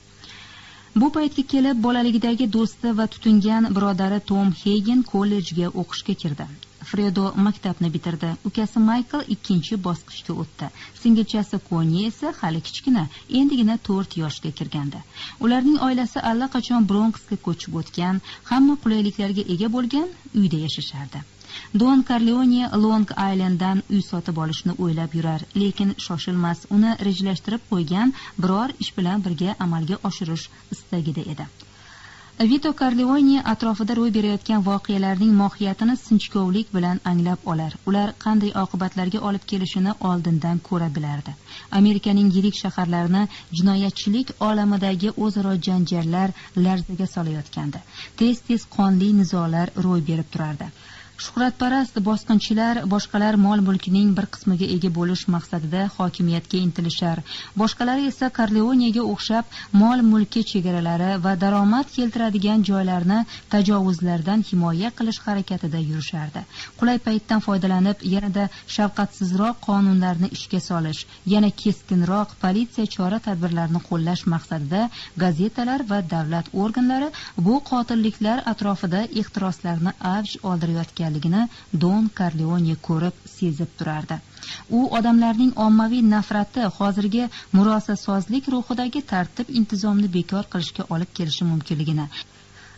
Bu paytga kelib bolaligidagi do'sti va tutingan birodari Tom Hagen kollejga o'qishga kirdi. Fredo maktabni bitirdi. Ukasi Michael 2-bosqichga o'tdi. Singilchasi Connie esa hali kichkina, endigina 4 yoshga kirgandi. Ularning oilasi allaqachon Bronxga ko'chib o'tgan, hamma qulayliklarga ega bo'lgan uyda yashashardi. Don Corleone Long Islanddan uy sotib olishni o'ylab yurar, lekin shoshilmas, uni rejalashtirib qo'ygan biror ish bilan birga amalga oshirish istagida edi. Vito Corleone atrofida ro'y berayotgan voqealarning mohiyatini sinchkovlik bilan anglab olar. Ular qanday oqibatlarga olib kelishini oldindan ko'ra bilardi. Amerikaning yirik shaharlarini jinoyatchilik olamidagi o'zaro janjallar larzaga solayotgandi. Tez-tez qonli nizolar ro'y berib turardi. Shuhratparast bosqinchilar boshqalar mol-mulkining bir qismiga ega bo'lish maqsadida hokimiyatga intilishar. Boshqalari esa Corleonega o'xshab mol-mulki chegaralari va daromad keltiradigan joylarni tajovuzlardan himoya qilish harakatida yurishardi. Qulay paytdan foydalanib, yanada shafqatsizroq qonunlarni ishga solish, yana keskinroq politsiya chora-tadbirlarini qo'llash maqsadida gazetalar va davlat organlari bu qotilliklar atrofida ehtiroslarni avj oldirayotgan Don Corleone ko'rib, sezib turardi. U odamlarning ommaviy nafrati hozirgi murosasozlik ruhidagi tartib intizomni bekor qilishga olib kelishi mumkinligini,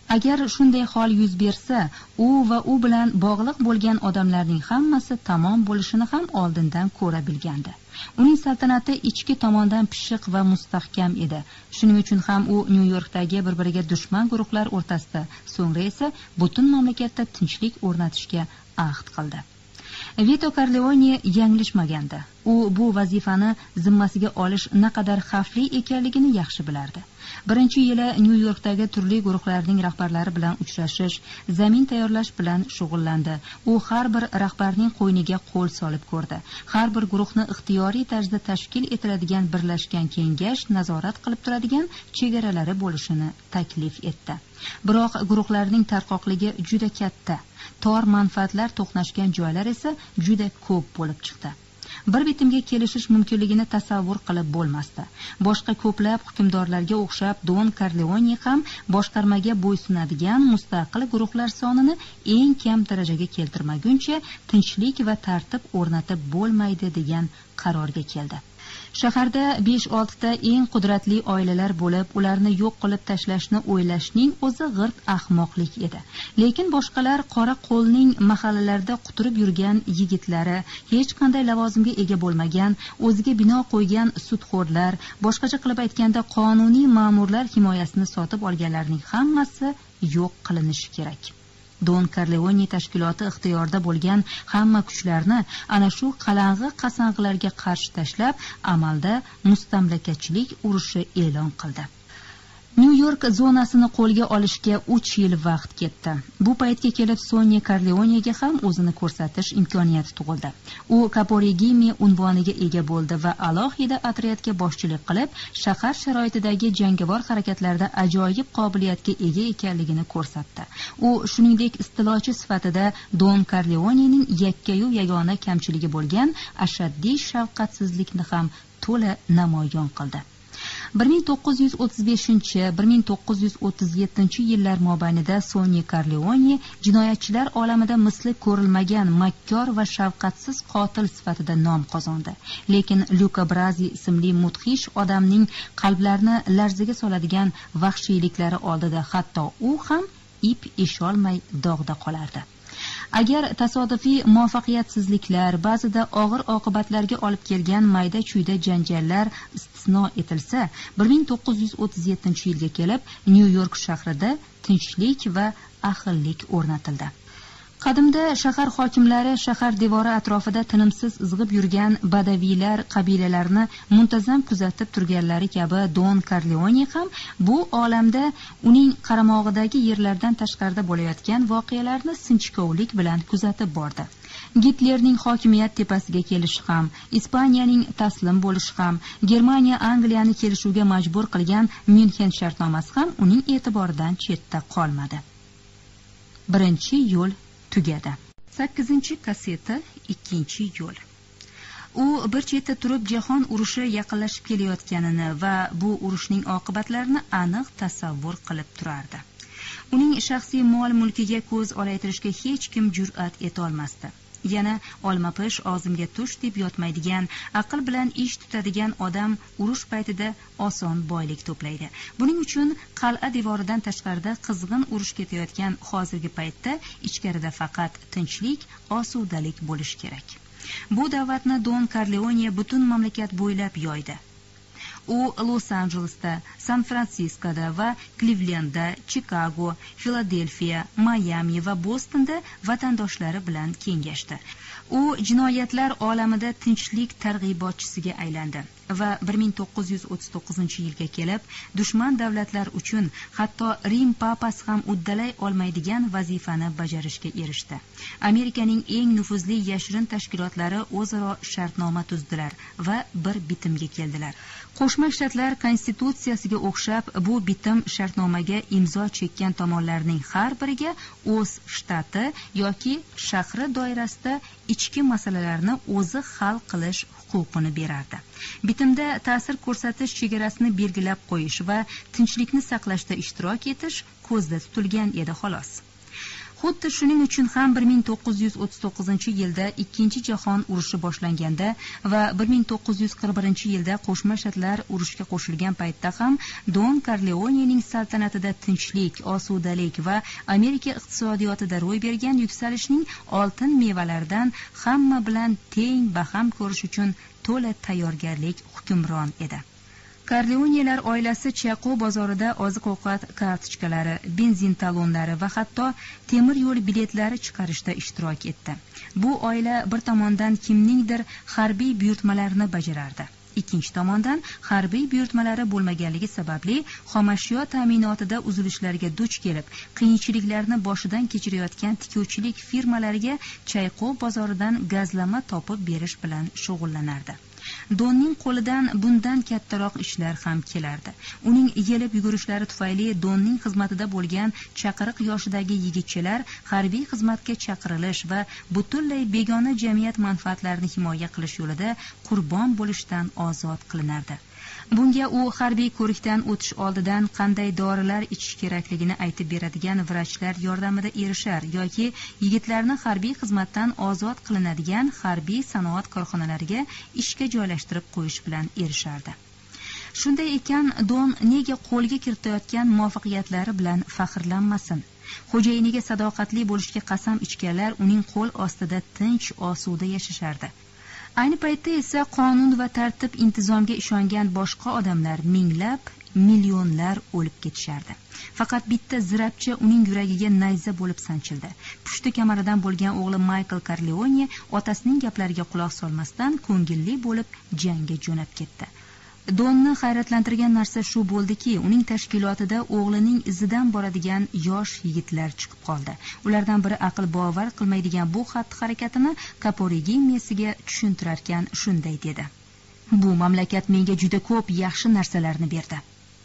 Agar shunday hol yuz bersa, u va u bilan bog'liq bo'lgan odamlarning hammasi tamom bo'lishini ham oldindan ko'ra bilgandi. Uning saltanati ichki tomondan pishiq va mustahkam edi. Shuning uchun ham u Nyu-Yorkdagi bir-biriga dushman guruhlar o'rtasida, so'ngra esa butun mamlakatda tinchlik o'rnatishga ahd qildi. Vito Corleone yanglishmagandi. U bu vazifani zimmasiga olish naqadar xavfli ekanligini yaxshi bilardi. Birinchi yili Nyu-Yorkdagi turli guruhlarning rahbarlari bilan uchrashish, zamin tayyorlash bilan shug'ullandi. U har bir rahbarning qo'yniga qo'l solib ko'rdi. Har bir guruhni ixtiyoriy tarzda tashkil etiladigan birlashgan kengash nazorat qilib turadigan chegaralari bo'lishini taklif etdi. Biroq guruhlarning tarqoqligi juda katta, tor manfaatlar to'qnashgan joylar esa juda ko'p bo'lib chiqdi. Bir bitimga kelishish mumkinligini tasavvur qilib bo'lmasdi. Boshqa ko'plab hukmdorlarga o'xshab Don Corleone ham boshqarmaga bo'ysunadigan mustaqil guruhlar sonini eng kam darajaga keltirmaguncha tinchlik va tartib o'rnatib bo'lmaydi degan qarorga keldi. Shaharda 5-6 ta eng qudratli oilalar bo'lib, ularni yo'q qilib tashlashni o'ylashning o'zi g'irt ahmoqlik edi. Lekin boshqalar qora qo'lning mahallalarda quturib yurgan yigitlari, hech qanday lavozimga ega bo'lmagan, o'ziga bino qo'ygan sudxo'rlar, boshqacha qilib aytganda qonuniy ma'murlar himoyasini sotib olganlarning hammasi yo'q qilinishi kerak. Don Corleone tashkiloti ixtiyorida bo'lgan hamma kuchlarni ana shu qalang'i qasang'ilarga qarshi tashlab, amalda mustamlakachilik urushi e'lon qildi. Nyu-York zonasini qo'lga olishga 3 yil vaqt ketdi. Bu paytga kelib Sonya Corleonega ham o'zini ko'rsatish imkoniyati tug'ildi. U Caporigimi unvoniga ega bo'ldi va alohida otryadga boshchilik qilib, shahar sharoitidagi jangovar harakatlarda ajoyib qobiliyatga ega ekanligini ko'rsatdi. U shuningdek istilochi sifatida Don Corleonening yakkayu yagona kamchiligi bo'lgan ashaddiy shafqatsizlikni ham to'la namoyon qildi. 1935-1937 yillar mobaynida Sonya Corleone jinoyatchilar olamida misli ko'rilmagan makkor va shafqatsiz qotil sifatida nom qozondi. Lekin Luca Brasi ismli mudhish odamning qalblarini larzaga soladigan vahshiyliklari oldida hatto u ham ip esholmay dog'da qolardi. Agar tasodifiy muvaffaqiyatsizliklar, ba'zida og'ir oqibatlarga olib kelgan mayda-chuyda janjallar istisno etilsa, 1937-yilga kelib Nyu-York shahrida tinchlik va ahillik o'rnatildi. Qadimda shahar hokimlari shahar devori atrofida tinimsiz izg'ib yurgan badaviylar qabilalarini muntazam kuzatib turganlari kabi Don Corleone ham bu olamda uning qaramog'idagi yerlardan tashqarida bo'layotgan voqealarni sinchkovlik bilan kuzatib bordi. Gitlerning hokimiyat tepasiga kelishi ham, Ispaniyaning taslim bo'lishi ham, Germaniya Angliyani kelishuvga majbur qilgan Myunxen shartnomasi ham uning e'tiboridan chetda qolmadi. Birinchi yo'l tugadi. 8-kasseta, 2-yo'l. U bir chetda turib jahon urushi yaqinlashib kelayotganini va bu urushning oqibatlarini aniq tasavvur qilib turardi. Uning shaxsiy mol-mulkiga ko'z olaytirishga hech kim jur'at eta olmasdi. Yana olmapish og'zimga tush deb yotmaydigan, aql bilan ish tutadigan odam urush paytida oson boylik to'playdi. Buning uchun qal'a devoridan tashqarida qizg'in urush ketayotgan hozirgi paytda ichkarida faqat tinchlik, osudalik bo'lishi kerak. Bu da'vatni Don Corleone butun mamlakat bo'ylab yoydi. U Los-Anjelesda, San-Fransiskoda va Klivlendda, Chikago, Filadelfiya, Mayami va Bostonda vatandoshlari bilan kengashdi. U jinoyatlar olamida tinchlik targ'ibotchisiga aylandi va 1939-yilga kelib dushman davlatlar uchun hatto Rim papasi ham uddalay olmaydigan vazifani bajarishga erishdi. Amerikaning eng nufuzli yashirin tashkilotlari o'zaro shartnoma tuzdilar va bir bitimga keldilar. Qo'shma Shtatlar konstitutsiyasiga o'xshab bu bitim shartnomaga imzo chekkan tomonlarning har biriga o'z shtati yoki shahri doirasida ichki masalalarni o'zi hal qilish huquqini berardi. Bitimda ta'sir ko'rsatish chegarasini belgilab qo'yish va tinchlikni saqlashda ishtirok etish ko'zda tutilgan edi xolos. Xuddi shuning uchun ham 1939-yilda Ikkinchi jahon urushi boshlanganda va 1941-yilda Qo'shma Shtatlar urushga qo'shilgan paytda ham Don Korleonening saltanatida tinchlik, osudalik va Amerika iqtisodiyotida ro'y bergan yuksalishning oltin mevalaridan hamma bilan teng baham ko'rish uchun to'la tayyorgarlik hukmron edi. Korleonelar oilasi Chaqo bozorida oziq-ovqat kartochkalari, benzin talonlari va hatto temir yo'l biletlari chiqarishda ishtirok etdi. Bu oila bir tomondan kimningdir harbiy buyurtmalarini bajarardi. Ikkinchi tomondan harbiy buyurtmalari bo'lmaganligi sababli xomashyo ta'minotida uzilishlarga duch kelib, qiyinchiliklarni boshidan kechirayotgan tikuvchilik firmalariga Chayqov bozoridan gazlama topib berish bilan shug'ullanardi. Donning qo'lidan bundan kattaroq ishlar ham kelardi. Uning yelib yugurishlari tufayli Donning xizmatida bo'lgan chaqiriq yoshidagi yigitchalar harbiy xizmatga chaqirilish va butunlay begona jamiyat manfaatlarini himoya qilish yo'lida qurbon bo'lishdan ozod qilinardi. Bunga u harbiy ko'rikdan o'tish oldidan qanday dorilar ichish kerakligini aytib beradigan vrachlar yordamida erishar yoki yigitlarni harbiy xizmatdan ozod qilinadigan harbiy sanoat korxonalariga ishga joylashtirib qo'yish bilan erishardi. Shunday ekan, Don nega qo'lga kiritayotgan muvaffaqiyatlari bilan faxrlanmasin? Xo'jayiniga sadoqatli bo'lishga qasam ichganlar uning qo'l ostida tinch osuda yashashardi. Ayni paytda esa qonun va tartib intizomga ishongan boshqa odamlar minglab, millionlar o'lib ketishardi. Faqat bitta zirabcha uning yuragiga nayza bo'lib sanchildi. Pushti kamaridan bo'lgan o'g'li Michael Korleone otasining gaplariga quloq solmasdan ko'ngilli bo'lib jangga jo'nab ketdi. Donni hayratlantirgan narsa shu bo'ldiki, uning tashkilotida o'g'lining izidan boradigan yosh yigitlar chiqib qoldi. Ulardan biri aql bovar qilmaydigan bu xatti-harakatini Kaporigi mesiga tushuntirarkan shunday dedi: "Bu mamlakat menga juda ko'p yaxshi narsalarni berdi."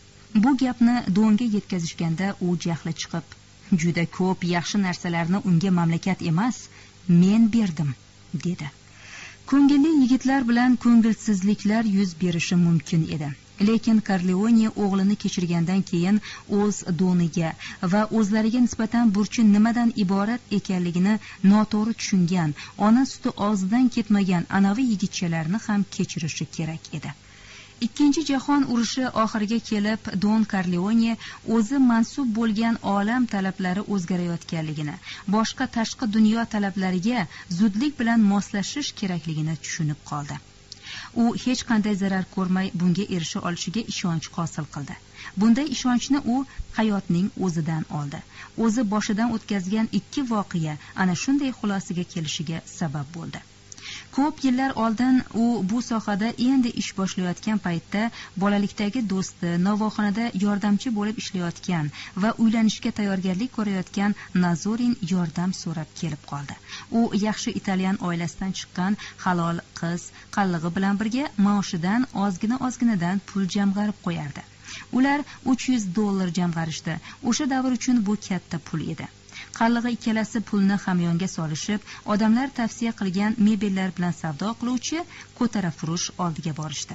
Bu gapni Donga yetkazishganda u jahli chiqib, "Juda ko'p yaxshi narsalarni unga mamlakat emas, men berdim", dedi. Ko'ngilli yigitlar bilan ko'ngilsizliklar yuz berishi mumkin edi. Lekin Korleone o'g'lini kechirgandan keyin o'z Doniga va o'zlariga nisbatan burchi nimadan iborat ekanligini noto'g'ri tushungan, ona suti og'zidan ketmagan anavi yigitchalarni ham kechirishi kerak edi. Ikkinchi jahon urushi oxiriga kelib, Don Korleone o'zi mansub bo'lgan olam talablari o'zgarayotganligini, boshqa tashqi dunyo talablariga zudlik bilan moslashish kerakligini tushunib qoldi. U hech qanday zarar ko'rmay bunga erisha olishiga ishonch hosil qildi. Bunday ishonchni u hayotning o'zidan oldi. O'zi boshidan o'tkazgan ikki voqea ana shunday xulosaga kelishiga sabab bo'ldi. Ko'p yillar oldin u bu sohada endi ish boshlayotgan paytda bolalikdagi do'sti, Novoxonada yordamchi bo'lib ishlayotgan va uylanishga tayyorgarlik ko'rayotgan Nazorin yordam so'rab kelib qoldi. U yaxshi italyan oilasidan chiqqan halol qiz qallig'i bilan birga maoshidan ozginadan pul jamg'arib qo'yardi. Ular $300 jamg'arishdi. O'sha davr uchun bu katta pul edi. Qallig'i ikkalasi pulni hamyonga solishib, odamlar tavsiya qilgan mebellar bilan savdo qiluvchi ko'tarafurush oldiga borishdi.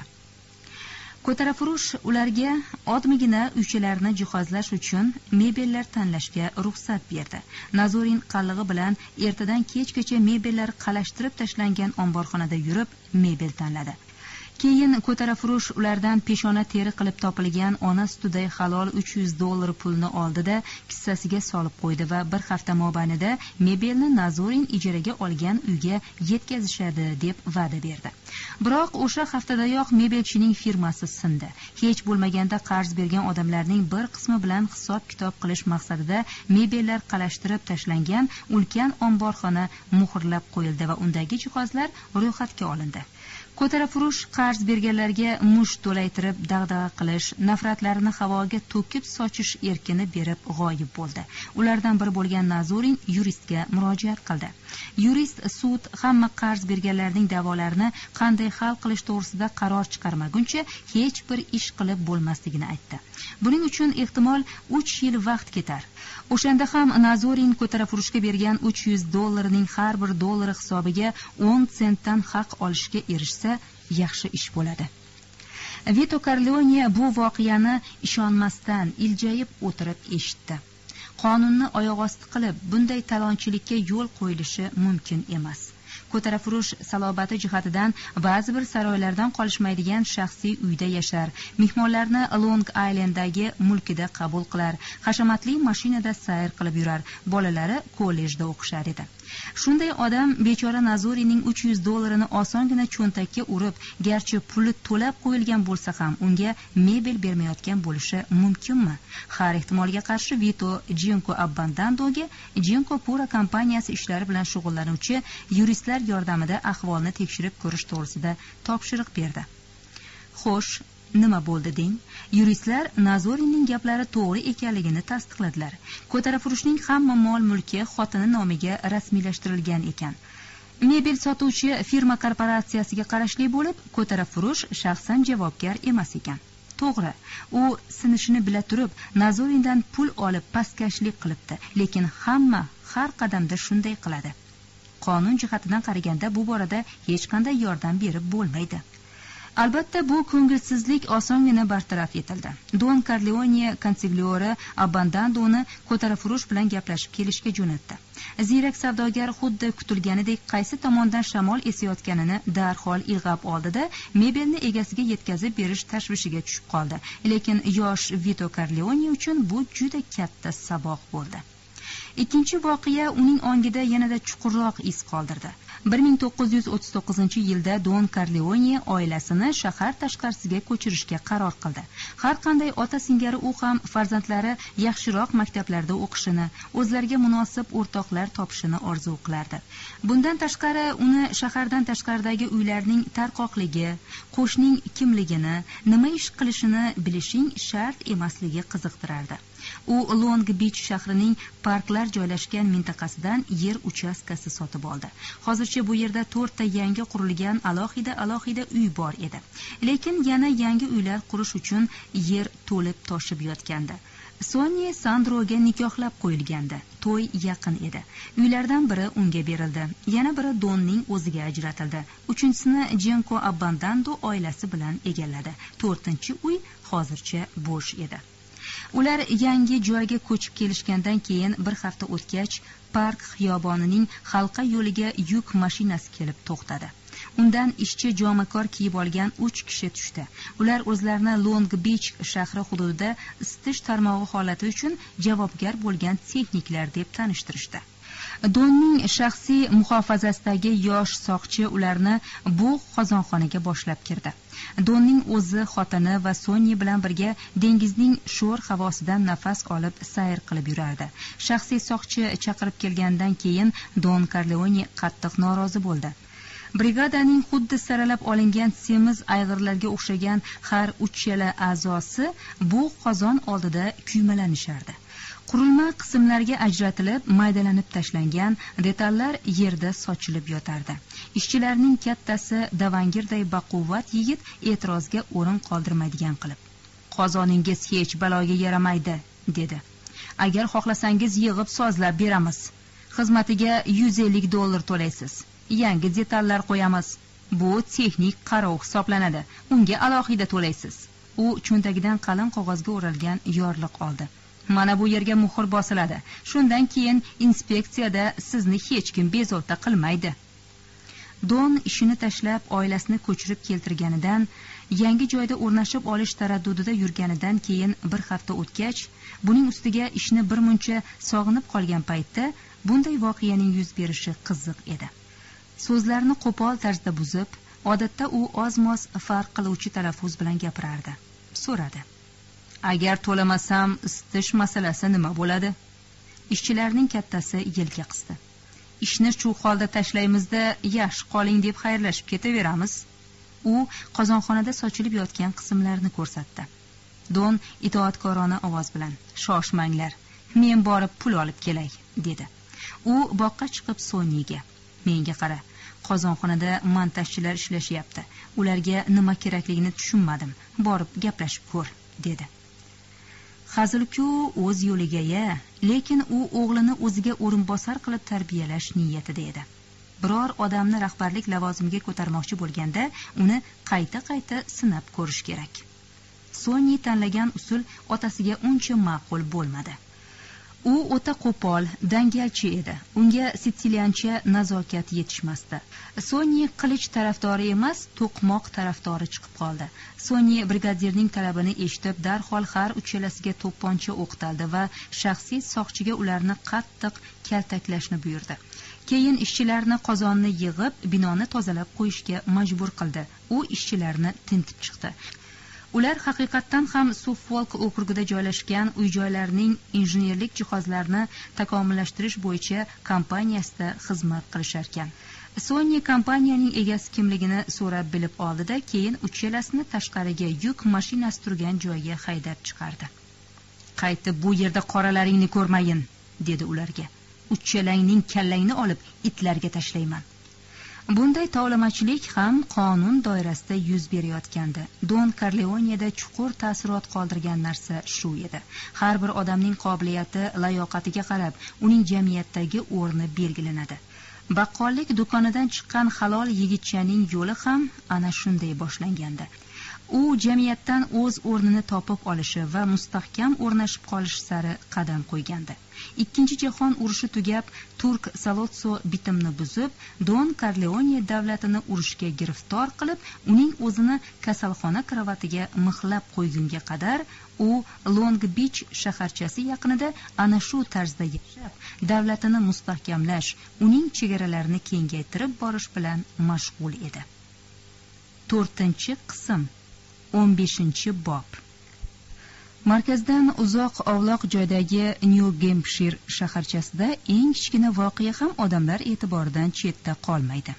Ko'tarafurush ularga odmigina uychalarni jihozlash uchun mebellar tanlashga ruxsat berdi. Nazorin qallig'i bilan ertadan kechgacha mebellar qalashtirib tashlangan omborxonada yurib, mebel tanladi. Keyin ko'tarafurush ulardan peshona teri qilib topilgan ona sutiday halol $300 pulni oldida kissasiga solib qo'ydi va bir hafta mobaynida mebelni Nazorin ijaraga olgan uyga yetkazishadi deb va'da berdi. Biroq o'sha haftadayoq mebelchining firmasi sindi. Hech bo'lmaganda qarz bergan odamlarning bir qismi bilan hisob-kitob qilish maqsadida mebellar qalashtirib tashlangan ulkan omborxona muhrlab qo'yildi va undagi jihozlar ro'yxatga olindi. Ko'tarafurush qarz berganlarga musht to'laytirib dag'dag'a qilish, nafratlarini havoga to'kib sochish erkini berib g'oyib bo'ldi. Ulardan biri bo'lgan Nazorin yuristga murojaat qildi. Yurist sud hamma qarz berganlarning da'volarini qanday hal qilish to'g'risida qaror chiqarmaguncha hech bir ish qilib bo'lmasligini aytdi. Buning uchun ehtimol 3 yil vaqt ketar. O'shanda ham Nazorin ko'tarafurushga bergan $300 ning har bir dollari hisobiga 10 sentdan haq olishga erishsa, yaxshi ish bo'ladi. Vito Korleone bu voqeani ishonmasdan iljayib o'tirib eshitdi. qonunni oyoq osti qilib bunday talonchilikka yo'l qo'yilishi mumkin emas. Ko'tarafurush salobati jihatidan ba'zi bir saroylardan qolishmaydigan shaxsiy uyda yashar, mehmonlarni Long Islanddagi mulkida qabul qilar, hashamatli mashinada sayr qilib yurar, bolalari kollejda o'qishar edi. Shunday odam bechora Nazorining $300 osongina cho'ntakka urib, garchi puli to'lab qo'yilgan bo'lsa ham unga mebel bermayotgan bo'lishi mumkinmi? Har ehtimolga qarshi Vito Jinko Abbandandoga Jinko Pura kompaniyasi ishlari bilan shug'ullanuvchi yuristlar yordamida ahvolni tekshirib ko'rish to'g'risida topshiriq berdi. Xo'sh, nima bo'ldi deng? Yuristlar Nazorining gaplari to'g'ri ekanligini tasdiqladilar. Ko'tarafurushning hamma mol-mulki xotini nomiga rasmiylashtirilgan ekan. Mebel sotuvchi firma korporatsiyasiga qarashli bo'lib, Ko'tarafurush shaxsan javobgar emas ekan. To'g'ri, u sinishini bila turib Nazorindan pul olib pastkashlik qilibdi, lekin hamma har qadamda shunday qiladi. Qonun jihatidan qaraganda bu borada hech qanday yordam berib bo'lmaydi. Albatta bu ko'ngilsizlik osongina bartaraf etildi. Don Corleone konsigliori Abbandandoni Ko'tarafurush bilan gaplashib kelishga jo'natdi. Ziyrak savdogar xuddi kutilganidek qaysi tomondan shamol esayotganini darhol ilg'ab oldi-da, mebelni egasiga yetkazib berish tashvishiga tushib qoldi. Lekin yosh Vito Corleone uchun bu juda katta saboq bo'ldi. Ikkinchi voqea uning ongida yanada chuqurroq iz qoldirdi. 1939-yilda Don Corleone oilasini shahar tashqarisiga ko'chirishga qaror qildi. Har qanday ota singari u ham farzandlari yaxshiroq maktablarda o'qishini, o'zlariga munosib o'rtoqlar topishini orzu qilardi. Bundan tashqari uni shahardan tashqaridagi uylarning tarqoqligi, qo'shning kimligini, nima ish qilishini bilishing shart emasligi qiziqtirardi. U Long Beach shahrining parklar joylashgan mintaqasidan yer uchastkasi sotib oldi. Hozircha bu yerda 4 ta yangi qurilgan alohida uy bor edi. Lekin yana yangi uylar qurish uchun yer to'lib toshib yotgandi. Sonya Sandroga nikohlab qo'yilgandi. To'y yaqin edi. Uylardan biri unga berildi, yana biri Donning o'ziga ajratildi. Uchinchisini Jinko Abbandando oilasi bilan egalladi. 4-uy hozircha bo'sh edi. Ular yangi joyga ko'chib kelishgandan keyin bir hafta o'tgach, park xiyobonining halqa yo'liga yuk mashinasi kelib to'xtadi. Undan ishchi jomakor kiyib olgan 3 kishi tushdi. Ular o'zlarini Long Beach shahri hududida isitish tarmog'i holati uchun javobgar bo'lgan texniklar deb tanishtirishdi. Donning shaxsiy muhofazasidagi yosh soqchi ularni bu qozonxonaga boshlab kirdi. Donning o'zi, xotini va Sonya bilan birga dengizning sho'r havosidan nafas olib sayr qilib yurardi. Shaxsiy soqchi chaqirib kelgandan keyin Don Corleone qattiq norozi bo'ldi. Brigadaning xuddi saralab olingan semiz ayg'irlarga o'xshagan har 3 a'zosi bu qozon oldida kuymalanishardi. Qurilma qismlarga ajratilib, maydalanib tashlangan detallar yerda sochilib yotardi. Ishchilarning kattasi davangirday baquvvat yigit e'tirozga o'rin qoldirmaydigan qilib, "Qozoningiz hech baloga yaramaydi", dedi. "Agar xohlasangiz yig'ib sozlab beramiz. Xizmatiga $150 to'laysiz. Yangi detallar qo'yamiz. Bu texnik qarov hisoblanadi. Unga alohida to'laysiz." U cho'ntagidan qalin qog'ozga o'ralgan yorliq oldi. "Mana bu yerga muhr bosiladi. Shundan keyin inspeksiyada sizni hech kim bezovta qilmaydi." Don ishini tashlab oilasini ko'chirib keltirganidan, yangi joyda o'rnashib olish taraddudida yurganidan keyin bir hafta o'tgach, buning ustiga ishni bir muncha sog'inib qolgan paytda bunday voqeaning yuz berishi qiziq edi. So'zlarni qo'pol tarzda buzib, odatda u oz-moz farq qiluvchi talaffuz bilan gapirardi. So'radi: "Agar to'lamasam, isitish masalasi nima bo'ladi?" Ishchilarning kattasi yelka qisdi. "Ishni shu holda tashlaymiz-da, yaxshi qoling deb xayrlashib ketaveramiz." U qozonxonada sochilib yotgan qismlarni ko'rsatdi. Don itoatkorona ovoz bilan: "Shoshmanglar, men borib pul olib kelay", dedi. U boqqa chiqib Sonyaga: "Menga qara, qozonxonada montajchilar ishlashyapti. Ularga nima kerakligini tushunmadim. Borib gaplashib ko'r", dedi. Hazil-ku o'z yo'liga-ya, lekin u o'g'lini o'ziga o'rinbosar qilib tarbiyalash niyatida edi. Biror odamni rahbarlik lavozimiga ko'tarmoqchi bo'lganda, uni qayta-qayta sinab ko'rish kerak. Sonya tanlagan usul otasiga uncha ma'qul bo'lmadi. U o'ta qo'pol, dangalchi edi. Unga sitsiliancha nazokat yetishmasdi. Sony qilich tarafdori emas, to'qmoq tarafdori chiqib qoldi. Sony brigadirning talabini eshitib, darhol har uchalasiga to'pponcha o'qtaldi va shaxsiy soqchiga ularni qattiq kaltaklashni buyurdi. Keyin ishchilarni qozonni yig'ib, binoni tozalab qo'yishga majbur qildi. U ishchilarni tintib chiqdi. Ular haqiqatdan ham Suffolk okrugida joylashgan uy-joylarning injenerlik jihozlarini takomillashtirish bo'yicha kompaniyasida xizmat qilishar ekan. Sony kompaniyaning egasi kimligini so'rab bilib oldi-da, keyin uchalasini tashqariga yuk mashinasi turgan joyga haydab chiqardi. "Qaytib bu yerda qoralaringni ko'rmayin", dedi ularga. "Uchalangning kallangni olib itlarga tashlayman." Bunday tovlamachilik ham qonun doirasida yuz berayotgandi. Don Corleoneda chuqur ta'sirot qoldirgan narsa shu edi. Har bir odamning qobiliyati, layoqatiga qarab uning jamiyatdagi o'rni belgilanadi. Baqqollik do'konidan chiqqan halol yigitchaning yo'li ham ana shunday boshlangandi. U jamiyatdan o'z o'rnini topib olishi va mustahkam o'rnashib qolish sari qadam qo'ygandi. Ikkinchi jahon urushi tugab, Turk Salotso bitimni buzib, Don Corleone davlatini urushga giriftor qilib, uning o'zini kasalxona karavatiga mixlab qo'ygunga qadar u Long Beach shaharchasi yaqinida ana shu tarzda yashab, davlatini mustahkamlash, uning chegaralarini kengaytirib borish bilan mashg'ul edi. 4-qism 15-bob. Markazdan uzoq ovloq joydagi New Hampshire shaharchasida eng kichkina voqea ham odamlar e'tiboridan chetda qolmaydi.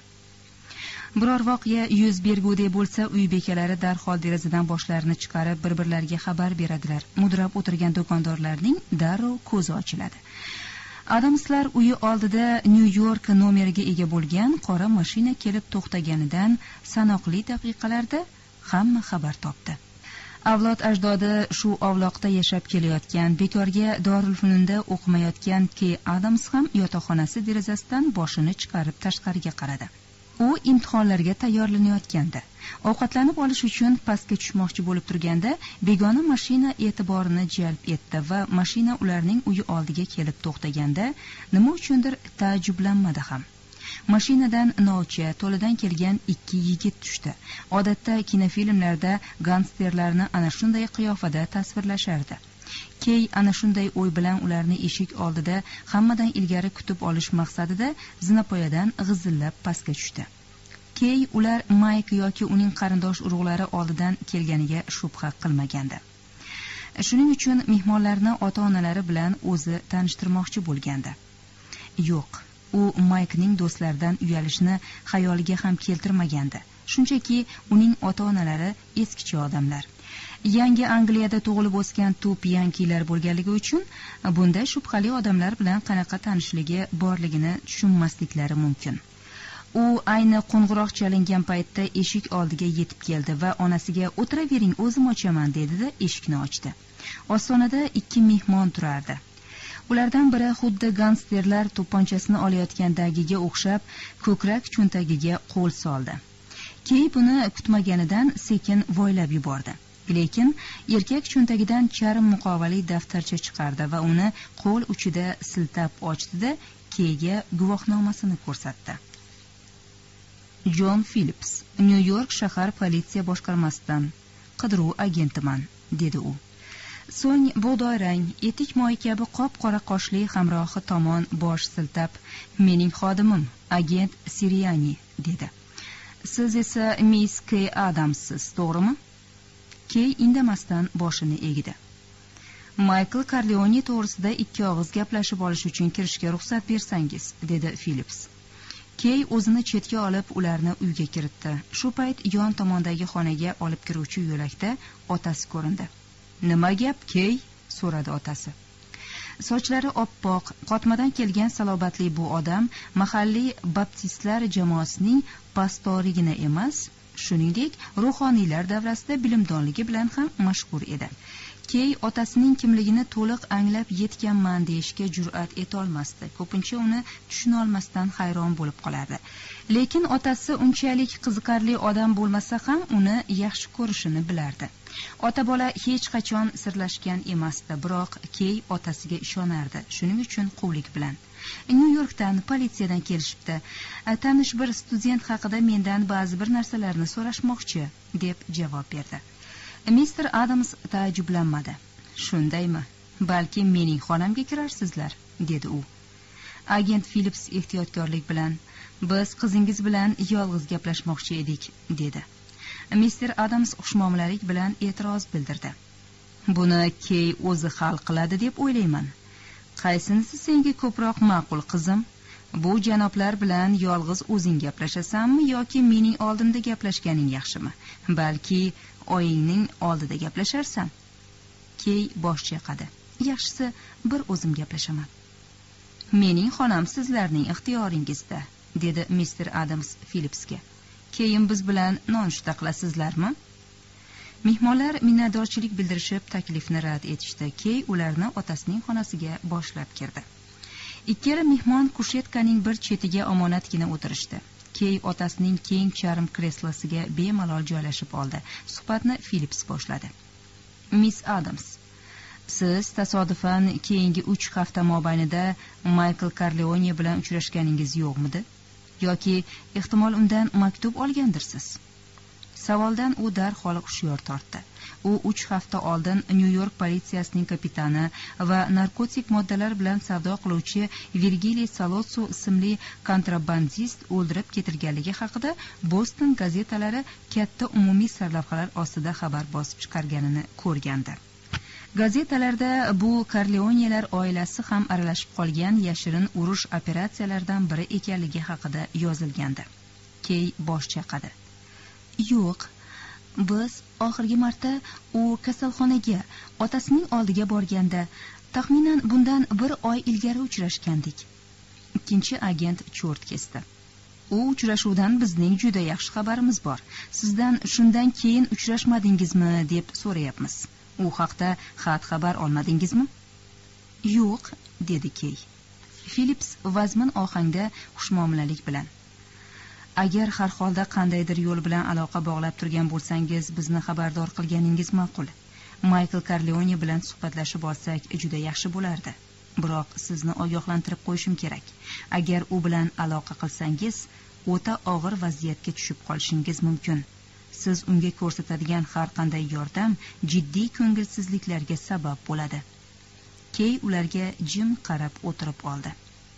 Biror voqea yuz bergudek bo'lsa, uy bekalari darhol derazadan boshlarini chiqarib bir-birlariga xabar beradilar. Mudrab o'tirgan do'kondorlarning darrov ko'zi ochiladi. Adamslar uyi oldida New York nomeriga ega bo'lgan qora mashina kelib to'xtaganidan sanoqli daqiqalarda hamma xabar topdi. Avlod ajdodi shu ovloqda yashab kelayotgan, bekorga Dorilfununda o'qimayotgan Key Adams ham yotoqxonasi derazasidan boshini chiqarib tashqariga qaradi. U imtihonlarga tayyorlanayotgandi. Ovqatlanib olish uchun pastga tushmoqchi bo'lib turganda, begona mashina e'tiborini jalb etdi va mashina ularning uyi oldiga kelib to'xtaganda, nima uchundir taajjublanmadi ham. Mashinadan novcha, to'ladan kelgan ikki yigit tushdi. Odatda kinofilmlarda gangsterlarni ana shunday qiyofada tasvirlashardi. Key ana shunday o'y bilan ularni eshik oldida hammadan ilgari kutib olish maqsadida zinapoyadan g'izillab pastga tushdi. Key ular Mike yoki uning qarindosh urug'lari oldidan kelganiga shubha qilmagandi. Shuning uchun mehmonlarni ota-onalari bilan o'zi tanishtirmoqchi bo'lgandi. Yo'q, u Mikening do'stlaridan uyalishni xayoliga ham keltirmagandi. Shunchaki uning ota-onalari eskicha odamlar. Yangi Angliyada tug'ilib o'sgan tup yankilar bo'lganligi uchun bunday shubhali odamlar bilan qanaqa tanishligi borligini tushunmasliklari mumkin. U ayni qo'ng'iroq chalingan paytda eshik oldiga yetib keldi va onasiga "O'tiravering, o'zim ochaman" dedi-da eshikni ochdi. Ostonada ikki mehmon turardi. Ulardan biri xuddi gangsterlar to'pponchasini olayotgandagiga o'xshab ko'krak cho'ntagiga qo'l soldi. Key buni kutmaganidan sekin voylab yubordi. Lekin erkak cho'ntagidan charm muqovali daftarcha chiqardi va uni qo'l uchida siltab ochdi-da, Keyga guvohnomasini ko'rsatdi. John Phillips, New York shahar politsiya boshqarmasidan qidiruv agentiman, dedi u. So'ng bug'doyrang, etik moy kabi qop-qora qoshli hamrohi tomon bosh siltab, "Mening xodimim, agent Siriani", dedi. "Siz esa Miss Kay Adamssiz, to'g'rimi?" Key indamasdan boshini egdi. "Michael Corleone to'g'risida ikki og'iz gaplashib olish uchun kirishga ruxsat bersangiz", dedi Phillips. Key o'zini chetga olib ularni uyga kiritdi. Shu payt yon tomondagi xonaga olib kiruvchi yo'lakda otasi ko'rindi. "Nima gap, Key?" so'radi otasi. Sochlari oppoq, qotmadan kelgan salobatli bu odam mahalliy baptistlar jamoasining pastorigina emas, shuningdek ruhoniylar davrasida bilimdonligi bilan ham mashhur edi. Key otasining kimligini to'liq anglab yetganman deyishga jur'at etolmasdi. Ko'pincha uni tushuna olmasdan hayron bo'lib qolardi. Lekin otasi unchalik qiziqarli odam bo'lmasa ham uni yaxshi ko'rishini bilardi. Ota-bola hech qachon sirlashgan emasdi, biroq Key otasiga ishonardi. Shuning uchun quvlik bilan Nyu-Yorkdan politsiyadan kelishibdi. Tanish bir student haqida mendan ba'zi bir narsalarni so'rashmoqchi, deb javob berdi. Mr. Adams taajjublanmadi. Shundaymi? Balki mening xonamga kirarsizlar, dedi u. Agent Phillips ehtiyotkorlik bilan, biz qizingiz bilan yolg'iz gaplashmoqchi edik, dedi. Mr. Adams xushmuomalalik bilan e'tiroz bildirdi. Buni Key o'zi hal qiladi deb o'ylayman. Qaysinisi senga ko'proq ma'qul, qizim? Bu janoblar bilan yolg'iz o'zing gaplashasanmi yoki mening oldimda gaplashganing yaxshimi? Balki oyingning oldida gaplasharsan. Key bosh chayqadi. Yaxshisi bir o'zim gaplashaman. Mening xonam sizlarning ixtiyoringizda, dedi Mr. Adams Phillipsga. Keyin biz bilan nonushta qilasizlarmi? Mehmonlar minnatdorchilik bildirishib taklifni rad etishdi. Key ularni otasining xonasiga boshlab kirdi. Ikkala mehmon kushetkaning bir chetiga omonatgina o'tirishdi. Key otasining keng charm kreslosiga bemalol joylashib oldi. Suhbatni Phillips boshladi. Miss Adams, siz tasodifan keyingi 3 hafta mobaynida Michael Corleone bilan uchrashganingiz yo'qmidi? Yoki ehtimol undan maktub olgandirsiz? Savoldan u darhol hushyor tortdi. U 3 hafta oldin Nyu-York politsiyasining kapitani va narkotik moddalar bilan savdo qiluvchi Virgiliy Salotso ismli kontrabandist o'ldirib ketilganligi haqida Boston gazetalari katta umumiy sarlavhalar ostida xabar bosib chiqarganini ko'rgandi. Gazetalarda bu Corleonelar oilasi ham aralashib qolgan yashirin urush operatsiyalaridan biri ekanligi haqida yozilgandi. Key bosh chayqadi. Yo'q, biz oxirgi marta u kasalxonaga otasining oldiga borganda taxminan bundan 1 oy ilgari uchrashgandik. Ikkinchi agent cho'rt kesdi. U uchrashuvdan bizning juda yaxshi xabarimiz bor. Sizdan shundan keyin uchrashmadingizmi deb so'rayapmiz. U haqda xat xabar olmadingizmi? Yo'q, dedi Key. Phillips vazmin ohangda xushmuomalalik bilan. Agar har holda qandaydir yo'l bilan aloqa bog'lab turgan bo'lsangiz, bizni xabardor qilganingiz ma'qul. Michael Corleone bilan suhbatlashib olsak juda yaxshi bo'lardi. Biroq sizni ogohlantirib qo'yishim kerak. Agar u bilan aloqa qilsangiz, o'ta og'ir vaziyatga tushib qolishingiz mumkin. Siz unga ko'rsatadigan har qanday yordam jiddiy ko'ngilsizliklarga sabab bo'ladi. Key ularga jim qarab o'tirib oldi.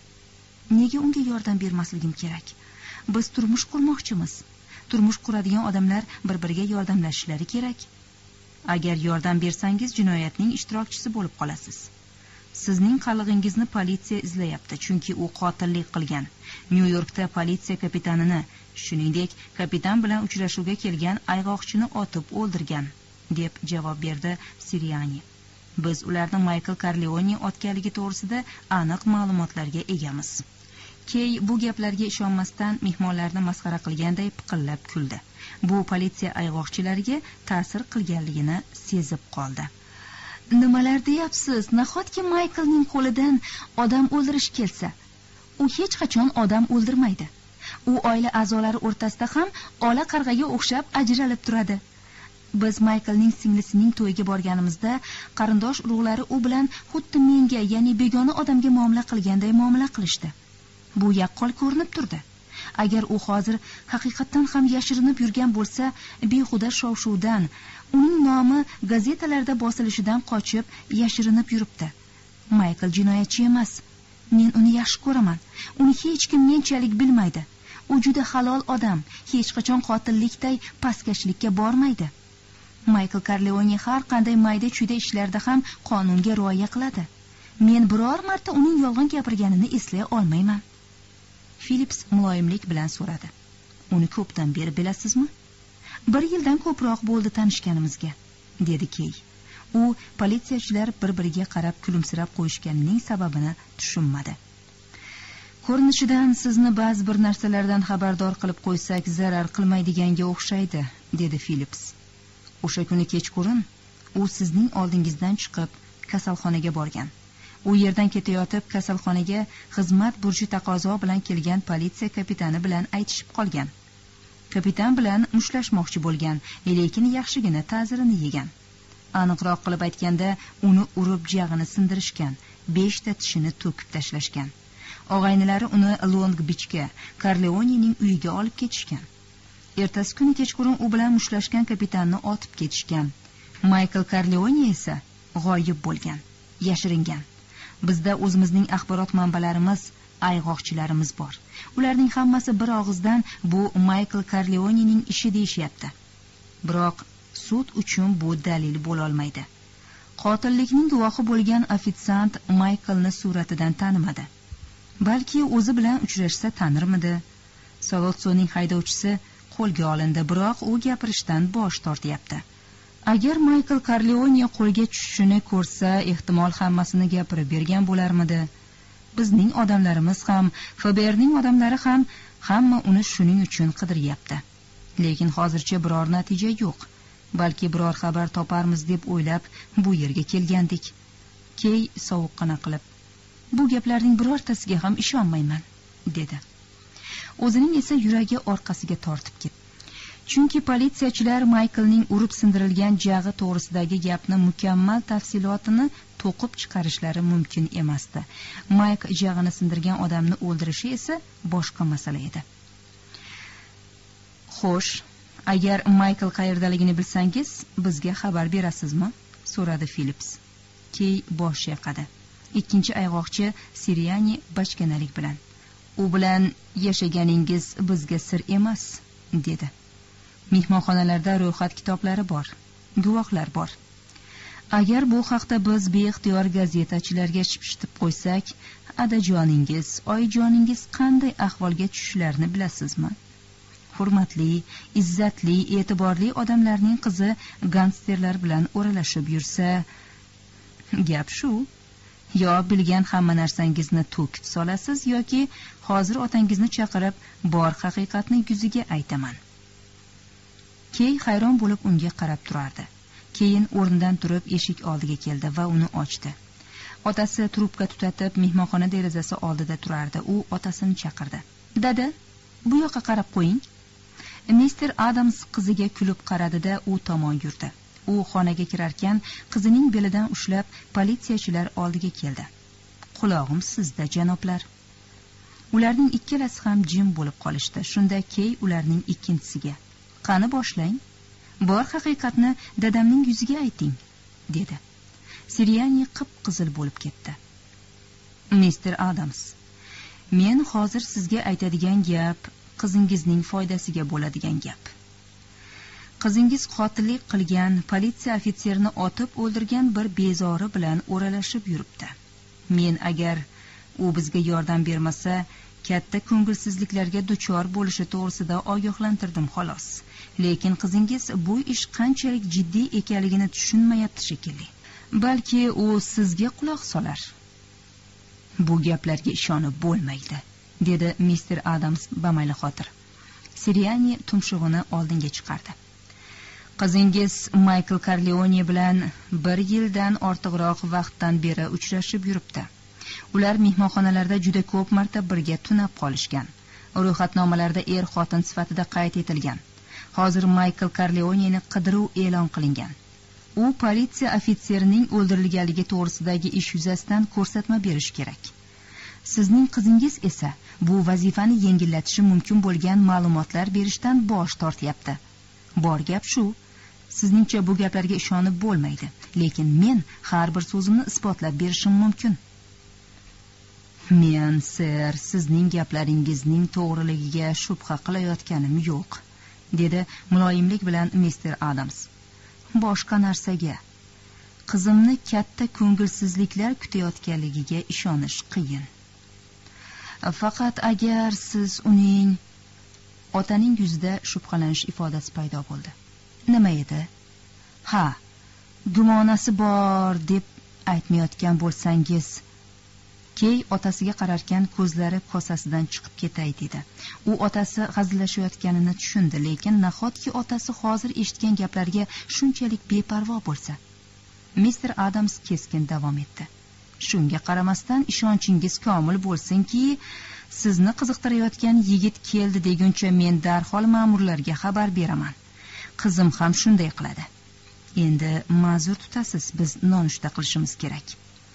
Nega unga yordam bermasligim kerak? Biz turmush qurmoqchimiz. Turmush quradigan odamlar bir-biriga yordamlashishlari kerak. Agar yordam bersangiz, jinoyatning ishtirokchisi bo'lib qolasiz. Sizning qalig'ingizni politsiya izlayapti, chunki u qotillik qilgan. Nyu-Yorkda politsiya kapitanini, shuningdek, kapitan bilan uchrashuvga kelgan ayg'oqchini otib o'ldirgan, deb javob berdi Siriani. Biz ularni Michael Corleone otganligi to'g'risida aniq ma'lumotlarga egamiz. Key bu gaplarga ishonmasdan mehmonlarni masxara qilganday piqillab kuldi. Bu politsiya ayg'oqchilariga ta'sir qilganligini sezib qoldi. Nimalar deyapsiz? Nahotki Michaelning qo'lidan odam o'ldirish kelsa? U hech qachon odam o'ldirmaydi. U oila a'zolari o'rtasida ham ola qarg'aga o'xshab ajralib turadi. Biz Michaelning singlisining to'yiga borganimizda qarindosh urug'lari u bilan xuddi menga, ya'ni begona odamga muomala qilganday muomala qilishdi. Bu yaqqol ko'rinib turdi. Agar u hozir haqiqatdan ham yashirinib yurgan bo'lsa, behuda shov-shuvdan, uning nomi gazetalarda bosilishidan qochib yashirinib yuribdi. Michael jinoyatchi emas. Men uni yaxshi ko'raman. Uni hech kim menchalik bilmaydi. U juda halol odam, hech qachon qotillikday pastkashlikka bormaydi. Michael Corleone har qanday mayda-chuyda ishlarda ham qonunga rioya qiladi. Men biror marta uning yolg'on gapirganini eslay olmayman. Phillips muloyimlik bilan so'radi. Uni ko'pdan beri bilasizmi? 1 yildan ko'proq bo'ldi tanishganimizga, dedi Key. U politsiyachilar bir-biriga qarab kulimsirab qo'yishganining sababini tushunmadi. Ko'rinishidan sizni ba'zi bir narsalardan xabardor qilib qo'ysak zarar qilmaydiganga o'xshaydi, dedi Phillips. O'sha kuni kechqurun u sizning oldingizdan chiqib kasalxonaga borgan. U yerdan ketayotib kasalxonaga xizmat burchi taqozo bilan kelgan politsiya kapitani bilan aytishib qolgan. Kapitan bilan mushtlashmoqchi bo'lgan, lekin yaxshigina ta'zirini yegan. Aniqroq qilib aytganda, uni urib jag'ini sindirishgan, 5 ta tishini to'kib tashlashgan. Og'aynilari uni Long-Bichga, Karleonening uyiga olib ketishgan. Ertasi kuni kechqurun u bilan mushtlashgan kapitanni otib ketishgan. Michael Karleone esa g'oyib bo'lgan, yashiringan. Bizda o'zimizning axborot manbalarimiz, ayg'oqchilarimiz bor. Ularning hammasi bir og'izdan bu Michael Karleonening ishi deyishyapti. Biroq sud uchun bu dalil bo'la olmaydi. Qotillikning guvohi bo'lgan ofitsiant Michaelni suratidan tanimadi. Balki o'zi bilan uchrashsa tanirmidi? Solotsoning haydovchisi qo'lga olindi, biroq u gapirishdan bosh tortyapti. Agar Michael Karleone qo'lga tushishini ko'rsa, ehtimol hammasini gapirib bergan bo'larmidi? Bizning odamlarimiz ham, FBRning odamlari ham hamma uni shuning uchun qidiryapti. Lekin hozircha biror natija yo'q. Balki biror xabar toparmiz deb o'ylab bu yerga kelgandik. Key sovuqqina qilib, bu gaplarning birortasiga ham ishonmayman, dedi. O'zining esa yuragi orqasiga tortib ketdi. Chunki politsiyachilar Michaelning urib sindirilgan jag'i to'g'risidagi gapni mukammal tafsilotini to'qib chiqarishlari mumkin emasdi. Mike jag'ini sindirgan odamni o'ldirishi esa boshqa masala edi. Xo'sh, agar Michael qayerdaligini bilsangiz, bizga xabar berasizmi? So'radi Phillips. Key bosh chayqadi. Ikkinchi ayg'oqchi Siriani bachkanalik bilan. U bilan yashaganingiz bizga sir emas, dedi. Mehmonxonalarda ro'yxat kitoblari bor, guvohlar bor. Agar bu haqda biz beixtiyor gazetachilarga chipishtirib qo'ysak, adajoningiz, oyijoningiz qanday ahvolga tushishlarini bilasizmi? Hurmatli, izzatli, e'tiborli odamlarning qizi gangsterlar bilan o'ralashib yursa, gap shu. Yo bilgan hamma narsangizni to'kib solasiz yoki hozir otangizni chaqirib, bor haqiqatni yuziga aytaman. Key hayron bo'lib unga qarab turardi. Keyin o'rnidan turib eshik oldiga keldi va uni ochdi. Otasi trubka tutatib mehmonxona derazasi oldida turardi. U otasini chaqirdi. "Dada, bu yoqqa qarab qo'ying." Mr. Adams qiziga kulib qaradi-da, u tomon yurdi. U xonaga kirarkan, qizining belidan ushlab politsiyachilar oldiga keldi. "Qulog'im sizda, janoblar." Ularning ikkalasi ham jim bo'lib qolishdi. Shunda Key ularning ikkinchisiga: "Qani boshlang. Bor haqiqatni dadamning yuziga ayting", dedi. Siriani qip-qizil bo'lib ketdi. "Mr. Adams, men hozir sizga aytadigan gap qizingizning foydasiga bo'ladigan gap. Qizingiz qotillik qilgan, politsiya ofitserini otib o'ldirgan bir bezori bilan o'ralashib yuribdi. Men agar u bizga yordam bermasa, katta ko'ngilsizliklarga duchor bo'lishi to'g'risida ogohlantirdim xolos. Lekin qizingiz bu ish qanchalik jiddiy ekanligini tushunmayapti shekilli. Balki u sizga quloq solar." "Bu gaplarga ishonib bo'lmaydi", dedi Mr. Adams bamayli xotir. Siriani tumshug'ini oldinga chiqardi. "Qizingiz Michael Karleone bilan 1 yildan ortiqroq vaqtdan beri uchrashib yuribdi. Ular mehmonxonalarda juda ko'p marta birga tunab qolishgan. Ro'yxatnomalarda er-xotin sifatida qayd etilgan. Hozir Michael Karleone'ni qidiruv e'lon qilingan. U politsiya ofitserining o'ldirilganligi to'g'risidagi ish yuzasidan ko'rsatma berish kerak. Sizning qizingiz esa bu vazifani yengillatishi mumkin bo'lgan ma'lumotlar berishdan bosh tortyapti. Bor gap shu. Sizningcha bu gaplarga ishonib bo'lmaydi, lekin men har bir so'zimni isbotlab berishim mumkin." "Men, ser, sizning gaplaringizning to'g'riligiga shubha qilayotganim yo'q", dedi muloyimlik bilan Mr. Adams. "Boshqa narsaga, qizimni katta ko'ngilsizliklar kutayotganligiga ishonish qiyin. Faqat agar siz uning..." Otaning yuzida shubhalanish ifodasi paydo bo'ldi. "Nima edi?" "Ha, gumonasi bor deb aytmayotgan bo'lsangiz..." Key otasiga qararkan ko'zlari kosasidan chiqib ketay dedi. U otasi hazillashayotganini tushundi, lekin nahotki otasi hozir eshitgan gaplarga shunchalik beparvo bo'lsa? Mister Adams keskin davom etdi. Shunga qaramasdan ishonchingiz komil bo'lsinki, sizni qiziqtirayotgan yigit keldi deguncha men darhol ma'murlarga xabar beraman. Qizim ham shunday qiladi. Endi ma'zur tutasiz, biz nonushta qilishimiz kerak.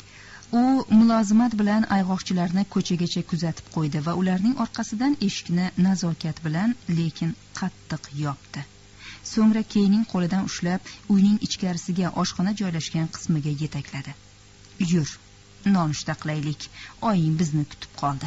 U mulozimat bilan ayg'oqchilarni ko'chagacha kuzatib qo'ydi va ularning orqasidan eshikni nazokat bilan, lekin qattiq yopdi. So'ngra Keyning qo'lidan ushlab, uyning ichkarisiga oshxona joylashgan qismiga yetakladi. "Yur, nonushta qilaylik. Oying bizni kutib qoldi."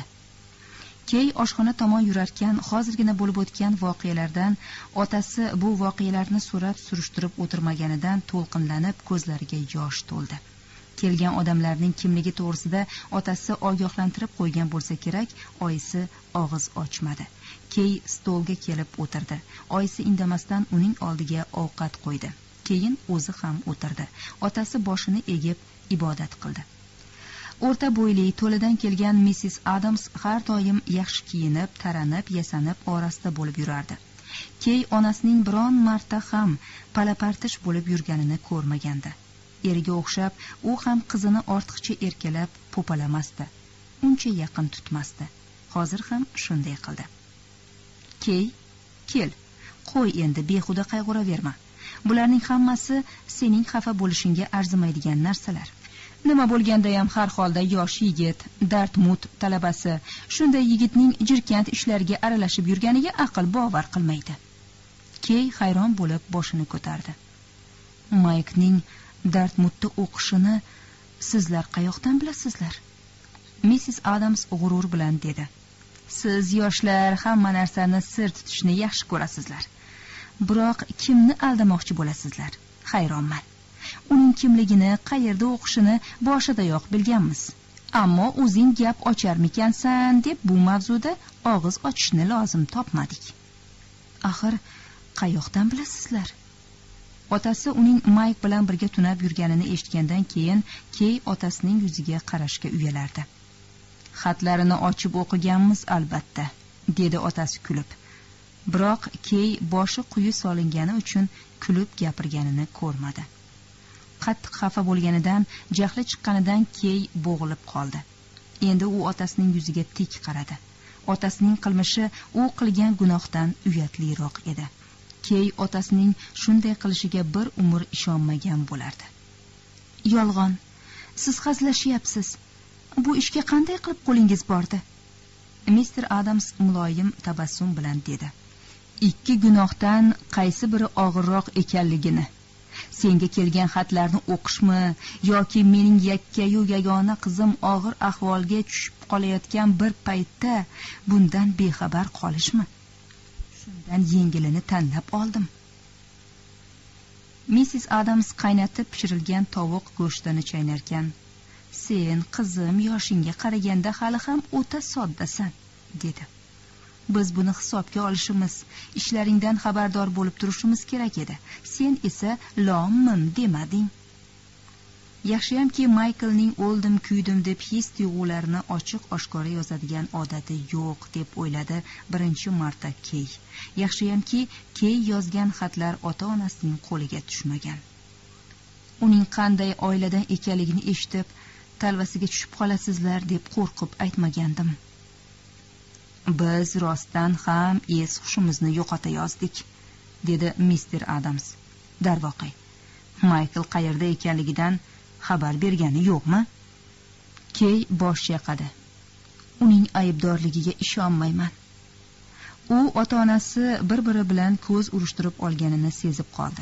Key oshxona tomon yurarkan, hozirgina bo'lib o'tgan voqealardan, otasi bu voqealarni so'rab surishtirib o'tirmaganidan to'lqinlanib, ko'zlariga yosh to'ldi. Kelgan odamlarning kimligi to'g'risida otasi ogohlantirib qo'ygan bo'lsa kerak, oyisi og'iz ochmadi. Key stolga kelib o'tirdi. Oyisi indamasdan uning oldiga ovqat qo'ydi. Keyin o'zi ham o'tirdi. Otasi boshini egib ibodat qildi. O'rta bo'yli, to'ladan kelgan Mrs. Adams har doim yaxshi kiyinib, taranib, yasanib, orasida bo'lib yurardi. Key onasining biron marta ham palapartish bo'lib yurganini ko'rmagandi. Eriga o'xshab, u ham qizini ortiqcha erkalab, po'palamasdi. Uncha yaqin tutmasdi. Hozir ham shunday qildi. "Key, kel. Qo'y endi, behuda qayg'uraverma. Bularning hammasi sening xafa bo'lishingga arzimaydigan narsalar. Nima bo'lganda ham har holda yosh yigit, Dartmut talabasi, shunday yigitning jirkant ishlariga aralashib yurganiga aql bovar qilmaydi." Key hayron bo'lib boshini ko'tardi. "Maykning Dartmutda o'qishini sizlar qayoqdan bilasizlar?" Mrs. Adams g'urur bilan dedi. "Siz yoshlar hamma narsani sir tutishni yaxshi ko'rasizlar. Biroq kimni aldamoqchi bo'lasizlar? Hayronman. Uning kimligini, qayerda o'qishini boshidayoq bilganmiz. Ammo o'zing gap ocharmikansan deb bu mavzuda og'iz ochishni lozim topmadik." "Axir qayoqdan bilasizlar?" Otasi uning Mayk bilan birga tunab yurganini eshitgandan keyin Key otasining yuziga qarashga uyalardi. "Xatlarini ochib o'qiganmiz albatta", dedi otasi kulib. Biroq Key boshi quyi solingani uchun kulib gapirganini ko'rmadi. Qattiq xafa bo'lganidan, jahli chiqqanidan Key bo'g'ilib qoldi. Endi u otasining yuziga tik qaradi. Otasining qilmishi u qilgan gunohdan uyatliroq edi. Key otasining shunday qilishiga bir umr ishonmagan bo'lardi. "Yolg'on. Siz hazillashyapsiz. Bu ishga qanday qilib qo'lingiz bordi?" Mr. Adams muloyim tabassum bilan dedi. "Ikki gunohdan qaysi biri og'irroq ekanligini, senga kelgan xatlarni o'qishmi yoki mening yakkayu yagona qizim og'ir ahvolga tushib qolayotgan bir paytda bundan bexabar qolishmi? Shundan yengilini tanlab oldim." Mrs. Adams qaynatib pishirilgan tovuq go'shtini chaynarkan, "Sen, qizim, yoshingga qaraganda hali ham o'ta soddasan", dedi. "Biz buni hisobga olishimiz, ishlaringdan xabardor bo'lib turishimiz kerak edi. Sen esa lom-mim demading." Yaxshiyamki Mayklning o'ldim, kuydim deb his-tuyg'ularini ochiq-oshkora yozadigan odati yo'q, deb o'yladi birinchi marta Key. Yaxshiyamki Key yozgan xatlar ota-onasining qo'liga tushmagan. Uning qanday oiladan ekanligini eshitib, talvasiga tushib qolasizlar deb qo'rqib aytmagandim. "Biz rostdan ham es-hushimizni yo'qota yozdik", dedi Mr. Adams. "Darvoqe, Michael qayerda ekanligidan xabar bergani yo'qmi?" Key bosh chayqadi. "Uning aybdorligiga ishonmayman." U ota-onasi bir-biri bilan ko'z urushtirib olganini sezib qoldi.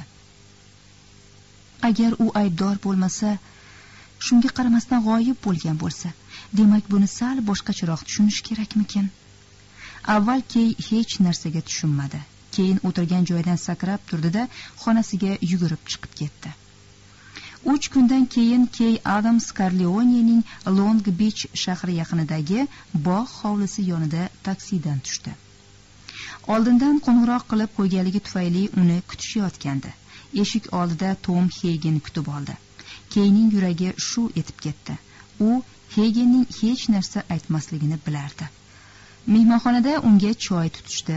Agar u aybdor bo'lmasa, shunga qaramasdan g'oyib bo'lgan bo'lsa, demak buni sal boshqacharoq tushunish kerakmikin? Avval Key hech narsaga tushunmadi. Keyin o'tirgan joyidan sakrab turdi-da, xonasiga yugurib chiqib ketdi. 3 kundan keyin Key Adams Corleonening Long Beach shahri yaqinidagi bog' hovlisi yonida taksidan tushdi. Oldindan qo'ng'iroq qilib qo'yganligi tufayli uni kutishayotgandi. Eshik oldida Tom Hagen kutib oldi. Keyning yuragi shuv etib ketdi. U Hagenning hech narsa aytmasligini bilardi. Mehmonxonada unga choy tutishdi.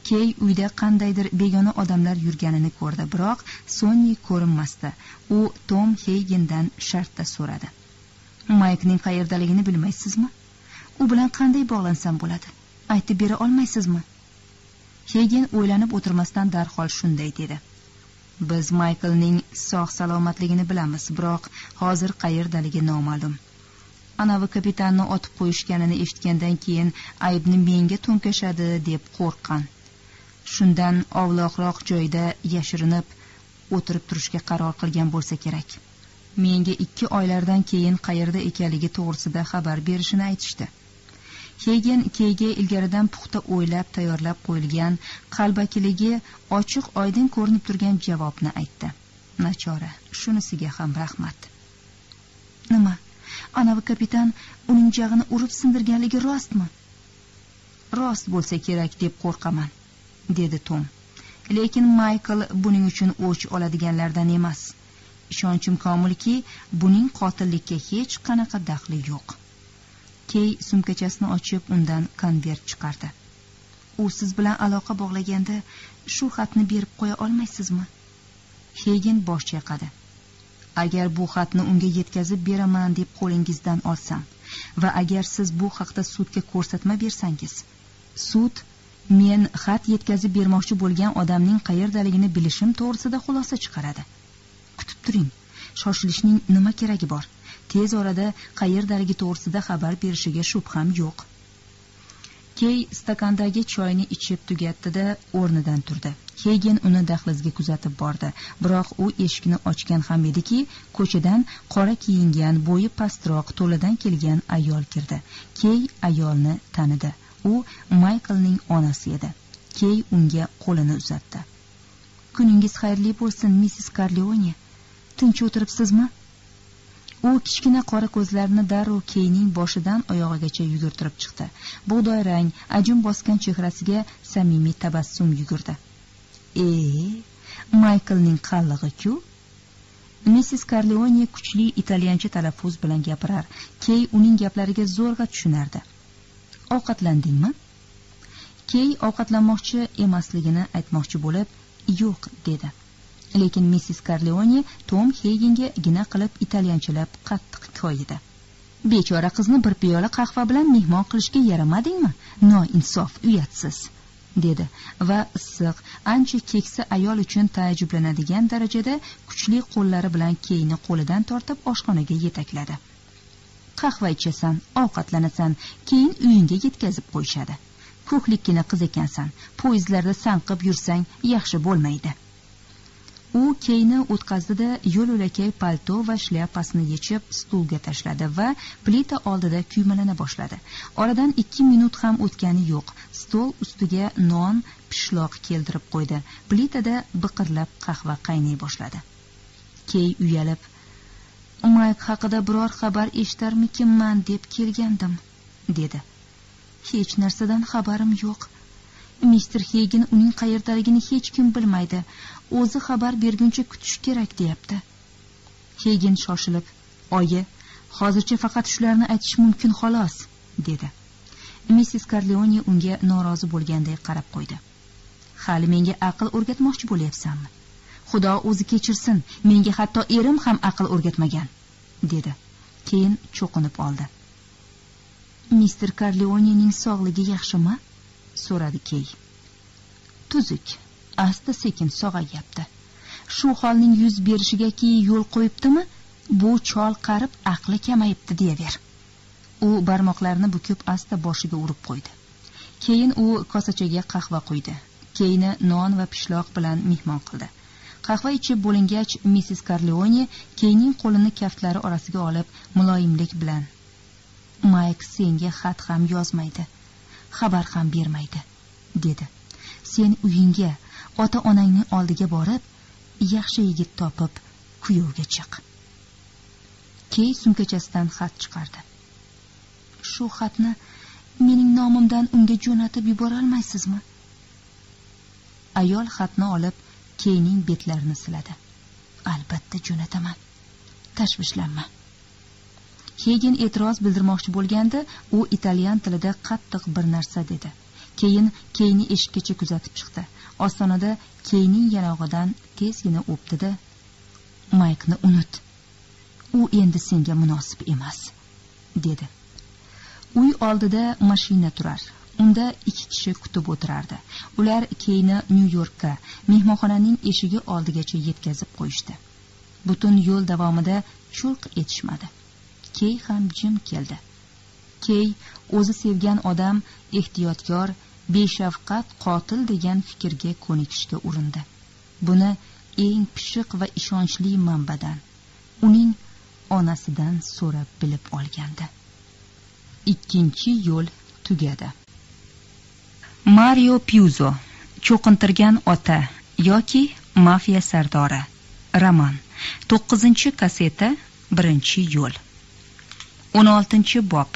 Key uyda qandaydir begona odamlar yurganini ko'rdi, biroq Sonny ko'rinmasdi. U Tom Heygendan shartta so'radi. Maykning qayerdaligini bilmaysizmi? U bilan qanday bog'lansam bo'ladi? Aytib bera olmaysizmi? Heygen o'ylanib o'tirmasdan darhol shunday dedi. Biz Michaelning sog' salomatligini bilamiz, biroq hozir qayerdaligi noma'lum. Anavi kapitanni otib qo'yishganini eshitgandan keyin aybni menga to'nkashadi deb qo'rqqan. Shundan ovloqroq joyda yashirinib o'tirib turishga qaror qilgan bo'lsa kerak. Menga 2 oylardan keyin qayerda ekanligi to'g'risida xabar berishini aytishdi. Heygen Keyga ilgaridan puxta o'ylab tayyorlab qo'yilgan, qalbakiligi ochiq oydin ko'rinib turgan javobni aytdi. Nachora, shunisiga ham rahmat. Nima? Anavi kapitan uning jag'ini urib sindirganligi rostmi? Rost bo'lsa kerak deb qo'rqaman, dedi Tom. Lekin Michael buning uchun o'ch oladiganlardan emas. Ishonchim komilki, buning qotillikka hech qanaqa daxli yo'q. Key sumkachasini ochib undan konvert chiqardi. U siz bilan aloqa bog'laganda shu xatni berib qo'ya olmaysizmi? Heygen bosh chayqadi. Agar bu xatni unga yetkazib beraman deb qo'lingizdan olsam va agar siz bu haqda sudga ko'rsatma bersangiz, sud men xat yetkazib bermoqchi bo'lgan odamning qayerdaligini bilishim to'g'risida xulosa chiqaradi. Kutib turing, shoshilishning nima keragi bor? Tez orada qayerdaligi to'g'risida xabar berishiga shubham yo'q. Key stakandagi choyni ichib tugatdi-da, o'rnidan turdi. Heygen uni dahlizga kuzatib bordi, biroq u eshikni ochgan ham ediki, ko'chadan qora kiyingan, bo'yi pastroq, to'ladan kelgan ayol kirdi. Key ayolni tanidi. U Michaelning onasi edi. Key unga qo'lini uzatdi. Kuningiz xayrli bo'lsin, Mrs. Corleone. Tinch o'tiribsizmi? U kichkina qora ko'zlarini darrov Keyning boshidan oyog'igacha yugurtirib chiqdi. Bug'doy rang, ajin bosgan chehrasiga samimiy tabassum yugurdi. Michaelning qallig'i-ku. Mrs. Corleone kuchli italyancha talaffuz bilan gapirar. Key uning gaplariga zo'rg'a tushunardi. Ovqatlandingmi? Key ovqatlanmoqchi emasligini aytmoqchi bo'lib, yo'q dedi. Lekin Mrs. Corleone Tom Heygenga gina qilib italyanchalab qattiq ko'ydi. Bechora qizni bir piyola qahva bilan mehmon qilishga yaramadingmi? Noinsof, uyatsiz, dedi va issiq, ancha keksa ayol uchun taajjublanadigan darajada kuchli qo'llari bilan Keyni qo'lidan tortib oshxonaga yetakladi. Qahva ichasan, ovqatlanasan, keyin uyingga yetkazib qo'yishadi. Ko'hlikkina qiz ekansan, poyezdlarda sanqib yursang yaxshi bo'lmaydi. U Keyni o'tkazdi-da, yo'l yo'lakay palto va shlyapasini yechib stulga tashladi va plita oldida kuymalana boshladi. Oradan 2 minut ham o'tgani yo'q. Stol ustiga non, pishloq keltirib qo'ydi. Plitada biqirlab qahva qaynay boshladi. Key uyalib, Mike haqida biror xabar eshitarmikinman deb kelgandim, dedi. Hech narsadan xabarim yo'q. Mr. Heygen uning qayerdaligini hech kim bilmaydi. O'zi xabar berguncha kutish kerak deyapti. Heygen shoshilib, "Oyi, hozircha faqat shularni aytish mumkin xolos", dedi. Mrs. Corleone unga norozi bo'lganday qarab qo'ydi. "Hali menga aql o'rgatmoqchi bo'lyapsanmi? Xudo o'zi kechirsin, menga hatto erim ham aql o'rgatmagan", dedi. Keyin cho'qinib oldi. "Mr. Corleonening sog'ligi yaxshimi?" so'radi Key. "Tuzuk, asta sekin sog'ayapti. Shu holning yuz berishiga yo'l qo'yibdimi? Bu chol qarib aqli kamayibdi deyaver." U barmoqlarini bukib asta boshiga urib qo'ydi. Keyin u kosachaga qahva quydi. Keyni non va pishloq bilan mehmon qildi. Qahva ichib bo'lingach, Mrs. Corleone Keyning qo'lini kaftlari orasiga olib, muloyimlik bilan, "Mike senga xat ham yozmaydi, xabar ham bermaydi", dedi. "Sen uyingga, ota-onangning oldiga borib, yaxshi yigit topib, kuyovga chiq." Key sumkachasidan xat chiqardi. "Shu xatni mening nomimdan unga jo'natib yubora olmaysizmi?" Ayol xatni olib Keyning betlarini siladi. "Albatta jo'nataman. Tashvishlanma." Heygen e'tiroz bildirmoqchi bo'lganda, u italyan tilida qattiq bir narsa dedi. Keyin Keyni eshikkacha kuzatib chiqdi. Ostonada Keyning yanog'idan tezgina o'pdi-da, Maykni unut. U endi senga munosib emas, dedi. Uy oldida mashina turar. Unda 2 kishi kutib o'tirardi. Ular Keyni Nyu-Yorkka, mehmonxonaning eshigi oldigacha yetkazib qo'yishdi. Butun yo'l davomida churq etishmadi. Key ham jim keldi. Key o'zi sevgan odam ehtiyotkor, beshafqat qotil degan fikrga ko'nikishga urindi. Buni eng pishiq va ishonchli manbadan, uning onasidan so'rab bilib olgandi. Ikkinchi yo'l tugadi. Mario Puzo, cho'qintirgan ota yoki mafiya sardori. Roman. 9-kaseta, 1-yo'l. 16-bob.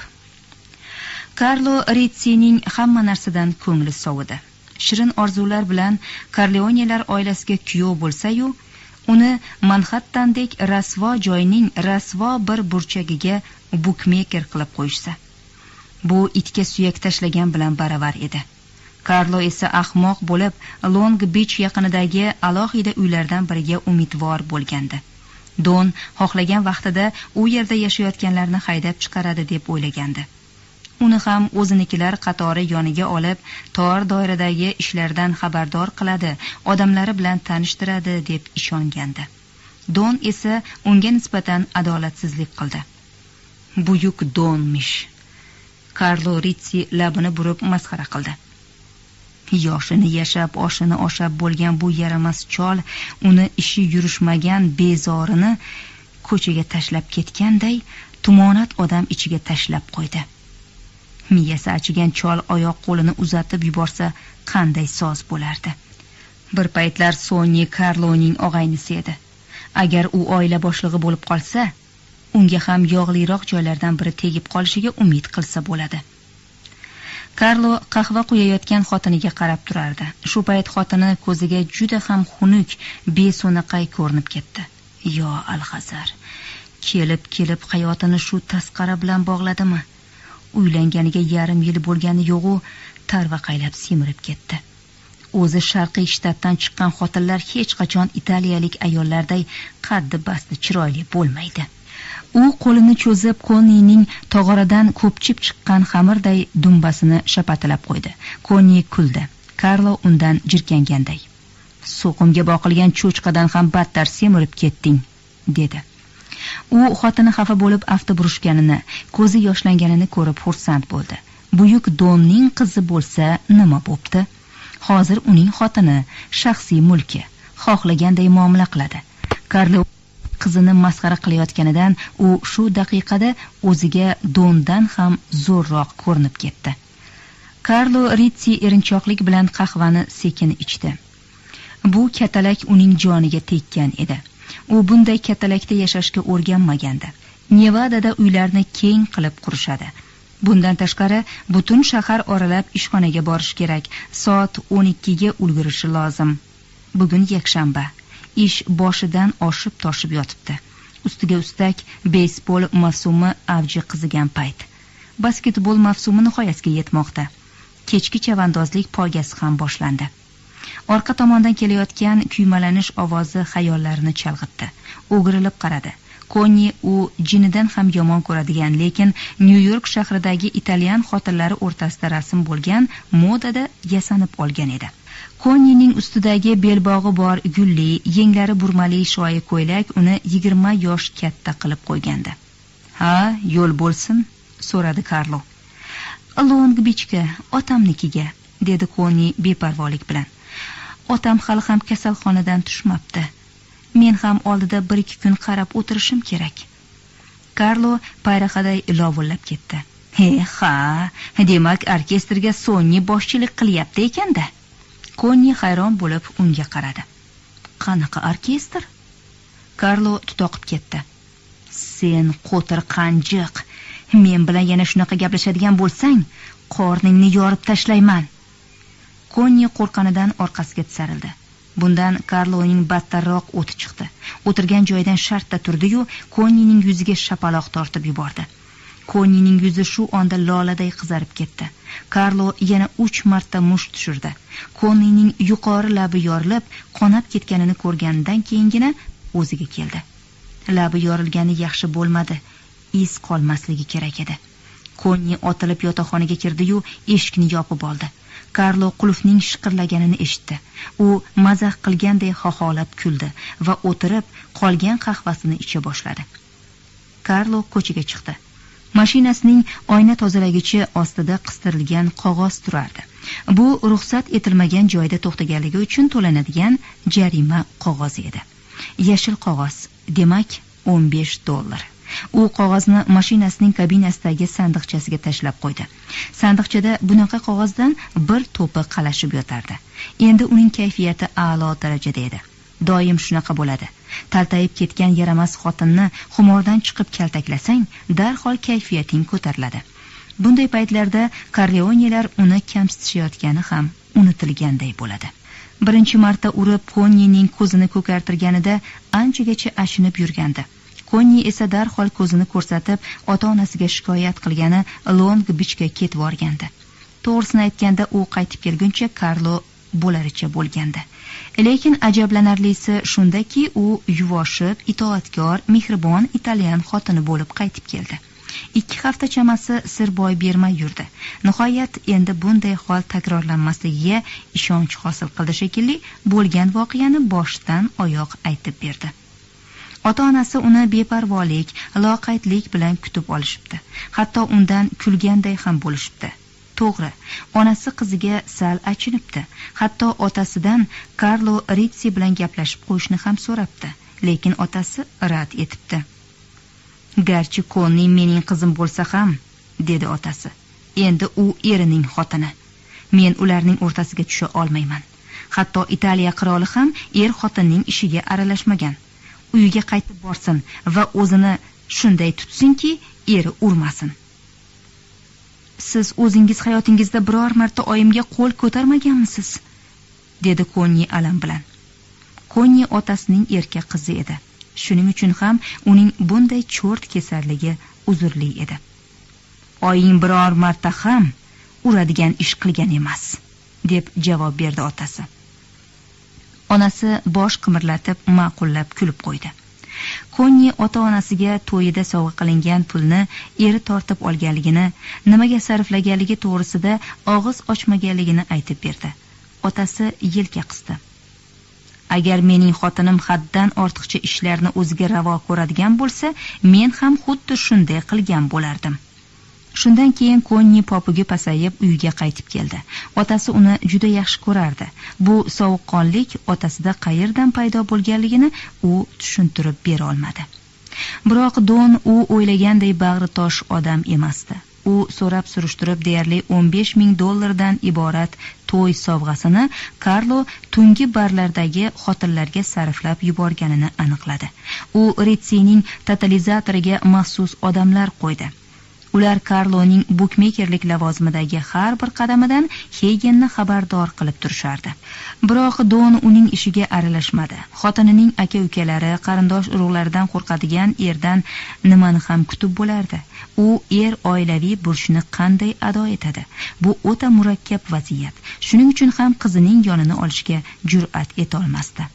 Karlo Ritsining hamma narsadan ko'ngli sovidi. Shirin orzular bilan Corleonelar oilasiga kuyov bo'lsa-yu, uni Manhattandek rasvo joyning rasvo bir burchagiga bukmeker qilib qo'yishsa, bu itga suyak tashlagan bilan baravar edi. Karlo esa ahmoq bo'lib, Long Beach yaqinidagi alohida uylardan biriga umidvor bo'lgandi. Don xohlagan vaqtida u yerda yashayotganlarni haydab chiqaradi deb o'ylagandi. Uni ham o'zinikilar qatori yoniga olib, tor doiradagi ishlardan xabardor qiladi, odamlari bilan tanishtiradi deb ishongandi. Don esa unga nisbatan adolatsizlik qildi. Buyuk Donmish. Karlo Ritsi labini burib masxara qildi. Yoshini yashab, oshini oshab bo'lgan bu yaramas chol uni ishi yurishmagan bezorini ko'chaga tashlab ketganday tumonat odam ichiga tashlab qo'ydi. Miyasi achigan chol oyoq qo'lini uzatib yuborsa qanday soz bo'lardi. Bir paytlar Sonny Karloning og'aynisi edi. Agar u oila boshlig'i bo'lib qolsa, unga ham yog'liroq joylardan biri tegib qolishiga umid qilsa bo'ladi. Karlo qahva quyayotgan xotiniga qarab turardi. Shu payt xotini ko'ziga juda ham xunuk, beso'naqay ko'rinib ketdi. Yo alhazar, kelib hayotini shu tasqara bilan bog'ladimi? Uylanganiga yarim yil bo'lgani yo'g'u, tarvaqaylab semirib ketdi. O'zi sharqiy shtatdan chiqqan xotinlar hech qachon italiyalik ayollarday qaddi basti chiroyli bo'lmaydi. U qo'lini cho'zib Konnining tog'oradan ko'pchib chiqqan xamirday dumbasini shapatilab qo'ydi. Konni kuldi. Karlo undan jirkanganday. So'qimga boqilgan cho'chqadan ham battar semirib ketding, dedi. U xotini xafa bo'lib afti burishganini, ko'zi yoshlanganini ko'rib xursand bo'ldi. Buyuk Donning qizi bo'lsa nima bo'pti? Hozir uning xotini, shaxsiy mulki, xohlaganday muomala qiladi. Karlo qizini masxara qilayotganidan u shu daqiqada o'ziga Dondan ham zo'rroq ko'rinib ketdi. Karlo Ritsi erinchoqlik bilan qahvani sekin ichdi. Bu katalak uning joniga tekkan edi. U bunday katalakda yashashga o'rganmagandi. Nevadada uylarni keng qilib qurishadi. Bundan tashqari butun shahar oralab ishxonaga borish kerak. Soat 12 ga ulgurishi lozim. Bugun yakshanba. Ish boshidan oshib toshib yotibdi. Ustiga ustak beysbol mavsumi avji qizigan payt. Basketbol mavsumi nihoyasiga yetmoqda. Kechki chavandozlik poygasi ham boshlandi. Orqa tomondan kelayotgan kuymalanish ovozi xayollarini chalg'itdi. O'girilib qaradi. Konni u jinidan ham yomon ko'radigan, lekin Nyu-York shahridagi italyan xotinlari o'rtasida rasm bo'lgan modada yasanib olgan edi. Konnining ustidagi belbog'i bor gulli, yenglari burmali shoyi ko'ylak uni 20 yosh katta qilib qo'ygandi. "Ha, yo'l bo'lsin?" so'radi Karlo. "Long Beachga, otamnikiga", dedi Konni beparvolik bilan. "Otam hali ham kasalxonadan tushmabdi. Men ham oldida 1-2 kun qarab o'tirishim kerak." Karlo payrahaday lovullab ketdi. Ha, demak orkestrga Sonny boshchilik qilyapti ekanda." Konni hayron bo'lib unga qaradi. "Qanaqa orkestr?" Karlo tutoqib ketdi. "Sen qo'tir qanjiq, men bilan yana shunaqa gaplashadigan bo'lsang, qorningni yorib tashlayman." Konni qo'rqqanidan orqasiga tisarildi. Bundan Karloning battarroq o'ti chiqdi. O'tirgan joyidan shartta turdi-yu, Konnining yuziga shapaloq tortib yubordi. Konnining yuzi shu onda loladay qizarib ketdi. Karlo yana 3 marta musht tushirdi. Konnining yuqori labi yorilib, qonab ketganini ko'rganidan keyingina o'ziga keldi. Labi yorilgani yaxshi bo'lmadi. Iz qolmasligi kerak edi. Konni otilib yotoqxonaga kirdi-yu, eshikni yopib oldi. Karlo qulfning shiqirlaganini eshitdi. U mazax qilganday xoxolab kuldi va o'tirib qolgan qahvasini icha boshladi. Karlo ko'chaga chiqdi. Mashinasining oyna tozalagichi ostida qistirilgan qog'oz turardi. Bu ruxsat etilmagan joyda to'xtaganligi uchun to'lanadigan jarima qog'ozi edi. Yashil qog'oz, demak $15. U qog'ozni mashinasining kabinasidagi sandiqchasiga tashlab qo'ydi. Sandiqchada bunaqa qog'ozdan bir to'pi qalashib yotardi. Endi uning kayfiyati a'lo darajada edi. Doim shunaqa bo'ladi. Taltayib ketgan yaramas xotinni xumordan chiqib kaltaklasang, darhol kayfiyating ko'tariladi. Bunday paytlarda Corleonelar uni kamsitishayotgani ham unutilganday bo'ladi. Birinchi marta urib Konnining ko'zini ko'kartirganida anchagacha achinib yurgandi. Konni esa darhol ko'zini ko'rsatib, ota-onasiga shikoyat qilgani Long Bichga ketib borgandi. To'g'risini aytganda, u qaytib kelguncha Karlo bo'laricha bo'lgandi. Lekin ajablanarlisi shundaki, u yuvoshib, itoatkor, mehribon italyan xotini bo'lib qaytib keldi. 2 hafta chamasi sir boy bermay yurdi. Nihoyat endi bunday hol takrorlanmasligiga ishonch hosil qildi shekilli, bo'lgan voqeani boshdan oyoq aytib berdi. Ota-onasi uni beparvolik, loqaydlik bilan kutib olishibdi. Hatto undan kulganday ham bo'lishibdi. To'g'ri, onasi qiziga sal achinibdi. Hatto otasidan Karlo Ritsi bilan gaplashib qo'yishni ham so'rabdi, lekin otasi rad etibdi. Garchi Konni mening qizim bo'lsa ham, dedi otasi. Endi u erining xotini. Men ularning o'rtasiga tusha olmayman. Hatto Italiya qiroli ham xotinning ishiga aralashmagan. Uyiga qaytib borsin va o'zini shunday tutsinki, eri urmasin. Siz o'zingiz hayotingizda biror marta oyimga qo'l ko'tarmaganmisiz? Dedi Konni alam bilan. Konni otasining erka qizi edi. Shuning uchun ham uning bunday cho'rt kesarligi uzrli edi. Oying biror marta ham uradigan ish qilgan emas, deb javob berdi otasi. Onasi bosh qimirlatib ma'qullab kulib qo'ydi. Konni ota-onasiga to'yida sovg'a qilingan pulni eri tortib olganligini, nimaga sarflaganligi to'g'risida og'iz ochmaganligini aytib berdi. Otasi yelka qisdi. Agar mening xotinim haddan ortiqcha ishlarni o'ziga ravo ko'radigan bo'lsa, men ham xuddi shunday qilgan bo'lardim. Shundan keyin Konni popugi pasayib uyiga qaytib keldi. Otasi uni juda yaxshi ko'rardi. Bu sovuqqonlik otasida qayerdan paydo bo'lganligini u tushuntirib bera olmadi. Biroq Don u o'ylaganday bag'ri tosh odam emasdi. U so'rab surishtirib deyarli $15,000 dan iborat to'y sovg'asini Karlo tungi barlardagi xotinlarga sarflab yuborganini aniqladi. U Ritsining totalizatoriga maxsus odamlar qo'ydi. Ular Karloning bukmekerlik lavozimidagi har bir qadamidan Hegenni xabardor qilib turishardi. Biroq Don uning ishiga aralashmadi. Xotinining aka-ukalari, qarindosh urug'laridan qo'rqadigan erdan nimani ham kutib bo'lardi. U oilaviy burchini qanday ado etadi? Bu o'ta murakkab vaziyat. Shuning uchun ham qizining yonini olishga jur'at eta olmasdi.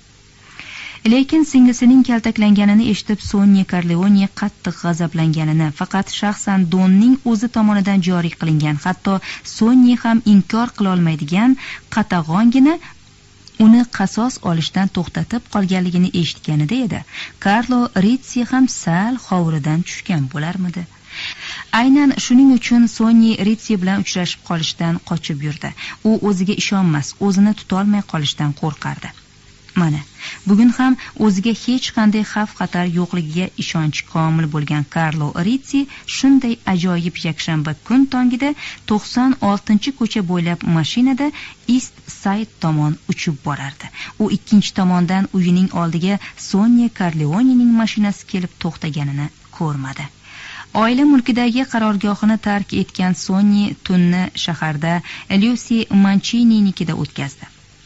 Lekin singlisining kaltaklanganini eshitib Sonya Corleone qattiq g'azablanganini, faqat shaxsan Donning o'zi tomonidan joriy qilingan, hatto Sonya ham inkor qila olmaydigan qatag'ongina uni qasos olishdan to'xtatib qolganligini eshitganida edi. Karlo Ritsi ham sal hovuridan tushgan bo'larmidi? Aynan shuning uchun Sonya Ritsi bilan uchrashib qolishdan qochib yurdi. U o'ziga ishonmas, o'zini tutolmay qolishdan qo'rqardi. Mana, bugun ham o'ziga hech qanday xavf-xatar yo'qligiga ishonchi komil bo'lgan Karlo Ritsi shunday ajoyib yakshanba kun tongida 96-ko'cha bo'ylab mashinada East Side tomon uchib borardi. U ikkinchi tomondan uyining oldiga Sonya Corleonening mashinasi kelib to'xtaganini ko'rmadi. Oila mulkidagi qarorgohini tark etgan Sonya tunni shaharda Lucy Mancininikida o'tkazdi.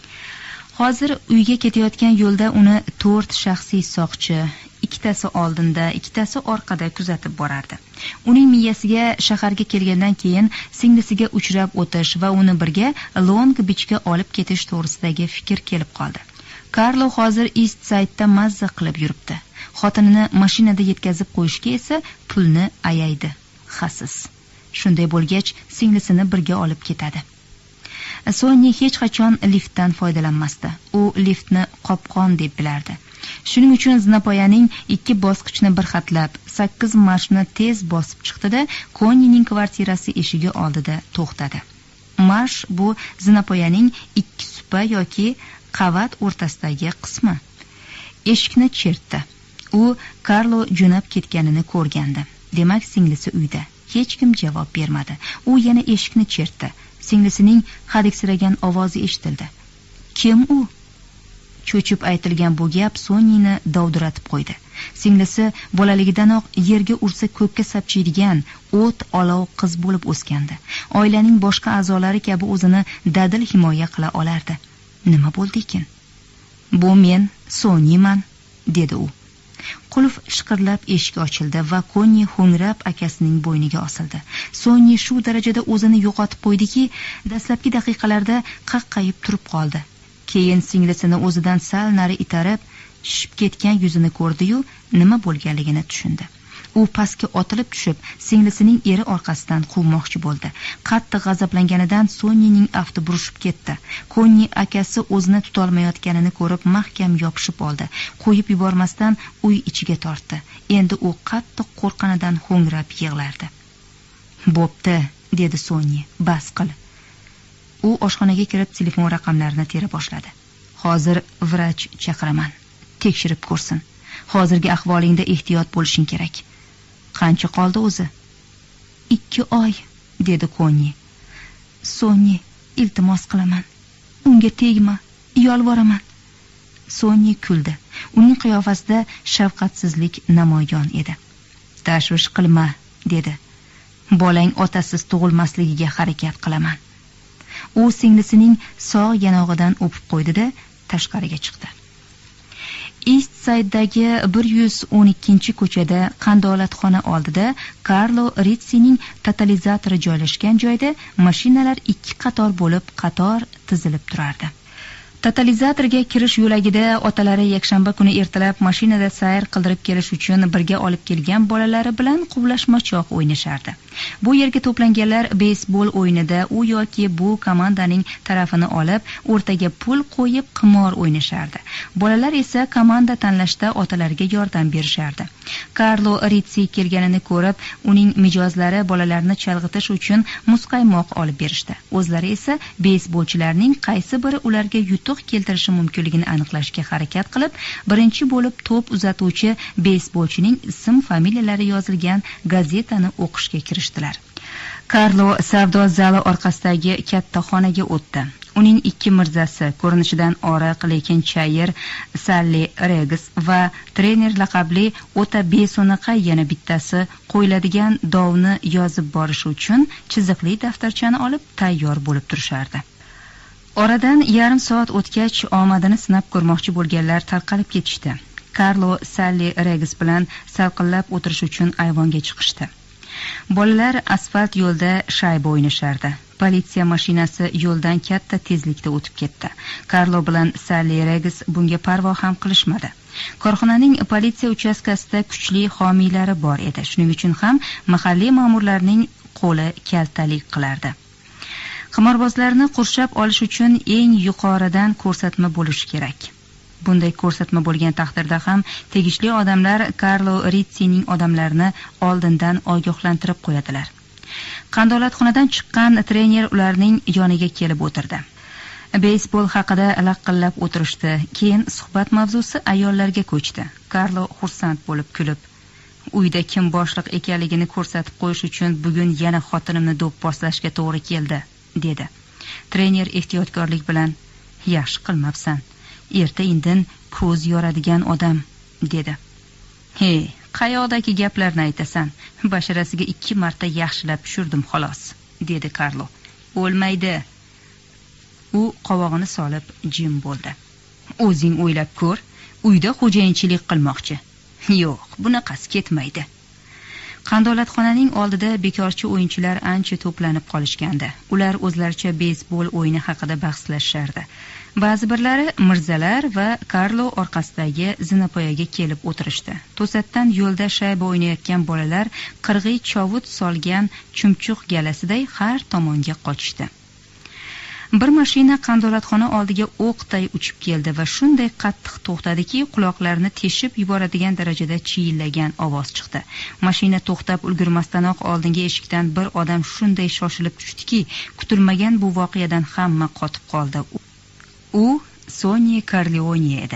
Hozir uyga ketayotgan yo'lda uni 4 shaxsiy soqchi, ikkitasi oldinda, ikkitasi orqada kuzatib borardi. Uning miyasiga shaharga kelgandan keyin singlisiga uchrab o'tish va uni birga Long Beachga olib ketish to'g'risidagi fikr kelib qoldi. Karlo hozir East Side'da mazza qilib yuribdi. Xotinini mashinada yetkazib qo'yishga esa pulni ayaydi. Xasis. Shunday bo'lgach, singlisini birga olib ketadi. Sonya hech qachon liftdan foydalanmasdi. U liftni qopqon deb bilardi. Shuning uchun zinapoyaning 2 bosqichni bir xatlab 8 marshni tez bosib chiqdi-da, Konnining kvartirasi eshigi oldida to'xtadi. Marsh bu zinapoyaning 2 supa yoki qavat o'rtasidagi qismi. Eshikni chertdi. U Karlo jo'nab ketganini ko'rgandi. Demak, singlisi uyda. Hech kim javob bermadi. U yana eshikni chertdi. Singlisining hadiksiragan ovozi eshitildi. Kim u? Cho'chib aytilgan bu gap Sonyini dovdiratib qo'ydi. Singlisi bolaligidanoq yerga ursa ko'kka sapchiydigan o't olov qiz bo'lib o'sgandi. Oilaning boshqa a'zolari kabi o'zini dadil himoya qila olardi. Nima bo'ldi ekan? Bu men Sonyiman, dedi u. Qulf shiqirlab eshik ochildi va Konni ho'ngrab akasining bo'yniga osildi. Sonyi shu darajada o'zini yo'qotib qo'ydiki, dastlabki daqiqalarda qaqqayib turib qoldi. Keyin singlisini o'zidan sal nari itarib, shishib ketgan yuzini ko'rdi-yu, nima bo'lganligini tushundi. U pastga otilib tushib, singlisining eri orqasidan quvmoqchi bo'ldi. Qattiq g'azablanganidan Sonyining afti burishib ketdi. Konni akasi o'zini tutolmayotganini ko'rib mahkam yopishib oldi. Qo'yib yubormasdan uy ichiga tortdi. Endi u qattiq qo'rqqanidan ho'ngrab yig'lardi. "Bo'pti", dedi Sonyi, "bas qil." U oshxonaga kirib telefon raqamlarini tera boshladi. "Hozir vrach chaqiraman. Tekshirib ko'rsin. Hozirgi ahvolingda ehtiyot bo'lishing kerak." "Qancha qoldi o'zi?" 2 oy, dedi Konni. "Sonyi, iltimos qilaman. Unga tegma, yolvoraman." Sonyi kuldi. Uning qiyofasida shafqatsizlik namoyon edi. "Tashvish qilma", dedi. "Bolang otasiz tug'ilmasligiga harakat qilaman." U singlisining sog' yanog'idan o'pib qo'ydi-da, tashqariga chiqdi. East Side'dagi 112-ko'chada qandolatxona oldida Karlo Ritsining totalizatori joylashgan joyda mashinalar 2 qator bo'lib tizilib turardi. Totalizatorga kirish yo'lagida otalari yakshanba kuni ertalab mashinada sayr qildirib kelish uchun birga olib kelgan bolalari bilan quvlashmachoq o'ynashardi. Bu yerga to'planganlar beysbol o'yinida u yoki bu komandaning tarafini olib, o'rtaga pul qo'yib qimor o'ynashardi. Bolalar esa komanda tanlashda otalariga yordam berishardi. Karlo Ritsi kelganini ko'rib, uning mijozlari bolalarni chalg'itish uchun muzqaymoq olib berishdi. O'zlari esa beysbolchilarning qaysi biri ularga yutuq keltirishi mumkinligini aniqlashga harakat qilib, birinchi bo'lib to'p uzatuvchi beysbolchining ism-familiyalari yozilgan gazetani o'qishga kirishdilar. Karlo savdo zali orqasidagi katta xonaga o'tdi. Uning 2 mirzasi, ko'rinishidan oriq lekin chayir, Sally Regis va trener laqabli o'ta beso'naqa yana bittasi qo'yiladigan dovni yozib borish uchun chiziqli daftarchani olib tayyor bo'lib turishardi. Oradan yarim soat o'tgach, omadini sinab ko'rmoqchi bo'lganlar tarqalib ketishdi. Karlo Sally Regis bilan salqinlab o'tirish uchun ayvonga chiqishdi. Bolalar asfalt yo'lda shayba o'ynashardi. Politsiya mashinasi yo'ldan katta tezlikda o'tib ketdi. Karlo bilan Sally Regis bunga parvo ham qilishmadi. Korxonaning politsiya uchastkasida kuchli homiylari bor edi. Shuning uchun ham mahalliy ma'murlarning qo'li kaltalik qilardi. Qimorbozlarni qurshab olish uchun eng yuqoridan ko'rsatma bo'lishi kerak. Bunday ko'rsatma bo'lgan taqdirda ham tegishli odamlar Karlo Ritsining odamlarini oldindan ogohlantirib qo'yadilar. Qandolatxonadan chiqqan trener ularning yoniga kelib o'tirdi. Beysbol haqida laqillab o'tirishdi. Keyin suhbat mavzusi ayollarga ko'chdi. Karlo xursand bo'lib kulib, "Uyda kim boshliq ekanligini ko'rsatib qo'yish uchun bugun yana xotinimni do'pposlashga to'g'ri keldi", dedi. Trener ehtiyotkorlik bilan, "Yaxshi qilmabsan. Erta-indin ko'z yoradigan odam", dedi. "Hey, qayoqdagi gaplarni aytasan? Basharasiga 2 marta yaxshilab tushirdim xolos", dedi Karlo. "O'lmaydi." U qovog'ini solib jim bo'ldi. "O'zing o'ylab ko'r, uyda xo'jayinchilik qilmoqchi. Yo'q, bunaqasi ketmaydi." Qandolatxonaning oldida bekorchi o'yinchilar ancha to'planib qolishgandi. Ular o'zlaricha beysbol o'yini haqida bahslashardi. Ba'zi birlari Mirzalar va Karlo orqasidagi zinapoyaga kelib o'tirishdi. To'satdan yo'lda shayba o'ynayotgan bolalar qirg'iy chovut solgan chumchuq galasiday har tomonga qochishdi. Bir mashina qandolatxona oldiga o'qday uchib keldi va shunday qattiq to'xtadiki, quloqlarini teshib yuboradigan darajada chiyillagan ovoz chiqdi. Mashina to'xtab ulgurmasdanoq oldingi eshikdan bir odam shunday shoshilib tushdiki, kutilmagan bu voqeadan hamma qotib qoldi. U Sonny Corleone edi.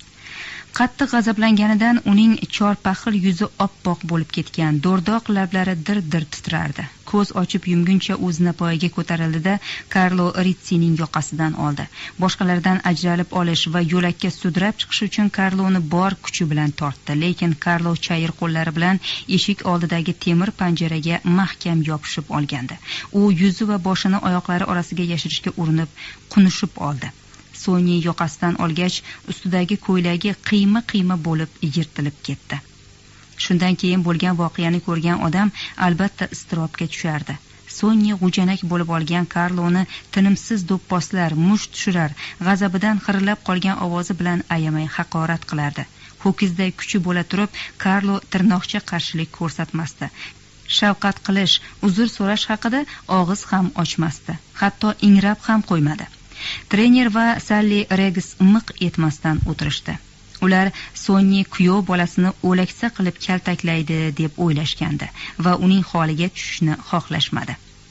Qattiq g'azablanganidan uning chorpaxil yuzi oppoq bo'lib ketgan, do'rdoq lablari dir-dir titrardi. Ko'z ochib yumguncha o'zini poyiga ko'tarildi-da, Karlo Ritsining yoqasidan oldi. Boshqalardan ajralib olish va yo'lakka sudrab chiqish uchun Karloni bor kuchi bilan tortdi, lekin Karlo chayir qo'llari bilan eshik oldidagi temir panjaraga mahkam yopishib olgandi. U yuzi va boshini oyoqlari orasiga yashirishga urinib, qunishib oldi. Sonny yoqasidan olgach, ustidagi ko'ylagi qiyma-qiyma bo'lib yirtilib ketdi. Shundan keyin bo'lgan voqeani ko'rgan odam albatta iztirobga tushardi. Sonny g'ujanak bo'lib olgan Karloni tinimsiz do'pposlar, musht tushirar, g'azabidan xirillab qolgan ovozi bilan ayamay haqorat qilardi. Ho'kizday kuchi bo'la turib, Karlo tirnoqcha qarshilik ko'rsatmasdi. Shafqat qilish, uzr so'rash haqida og'iz ham ochmasdi. Hatto ingrab ham qo'ymadi. Trener va Sally Regis miq etmasdan o'tirishdi. Ular Sonny kuyov bolasini o'laksa qilib kaltaklaydi deb o'ylashgandi va uning holiga tushishni xohlashmadi.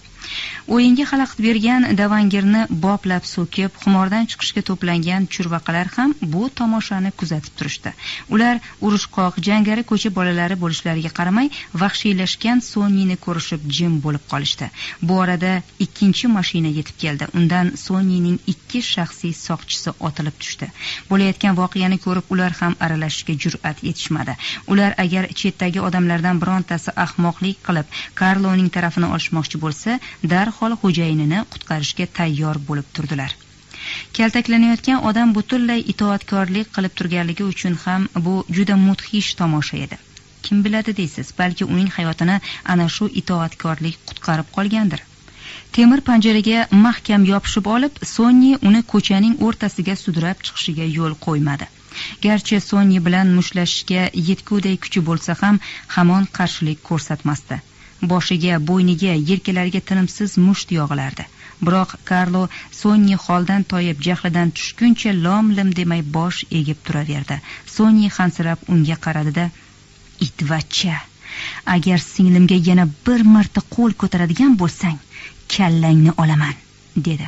O'yinga xalaqit bergan davangirni boplab so'kib, xumordan chiqishga to'plangan churvaqalar ham bu tomoshani kuzatib turishdi. Ular urushqoq, jangari ko'cha bolalari bo'lishlariga qaramay, vahshiylashgan Sonnyni ko'rishib jim bo'lib qolishdi. Bu orada ikkinchi mashina yetib keldi. Undan Sonnyning 2 shaxsiy soqchisi otilib tushdi. Bo'layotgan voqeani ko'rib, ular ham aralashishga jur'at etishmadi. Ular agar chetdagi odamlardan birontasi ahmoqlik qilib, Karloning tarafini olishmoqchi bo'lsa, darhol xo'jayinini qutqarishga tayyor bo'lib turdilar. Kaltaklanayotgan odam butunlay itoatkorlik qilib turganligi uchun ham bu juda mudhish tomosha edi. Kim biladi deysiz, balki uning hayotini ana shu itoatkorlik qutqarib qolgandir. Temir panjaraga mahkam yopishib olib, Sonny uni ko'chaning o'rtasiga sudrab chiqishiga yo'l qo'ymadi. Garchi Sonny bilan mushlashishga yetguday kuchi bo'lsa ham, hamon qarshilik ko'rsatmasdi. Boshiga, bo'yniga, yelkalariga tinimsiz musht yog'ilardi. Biroq Karlo Sonny holdan toyib, jahlidan tushguncha lom-lim demay bosh egib turaverdi. Sonny hansirab unga qaradi-da, "Itvachcha, agar singlimga yana bir marta qo'l ko'taradigan bo'lsang, kallangni olaman", dedi.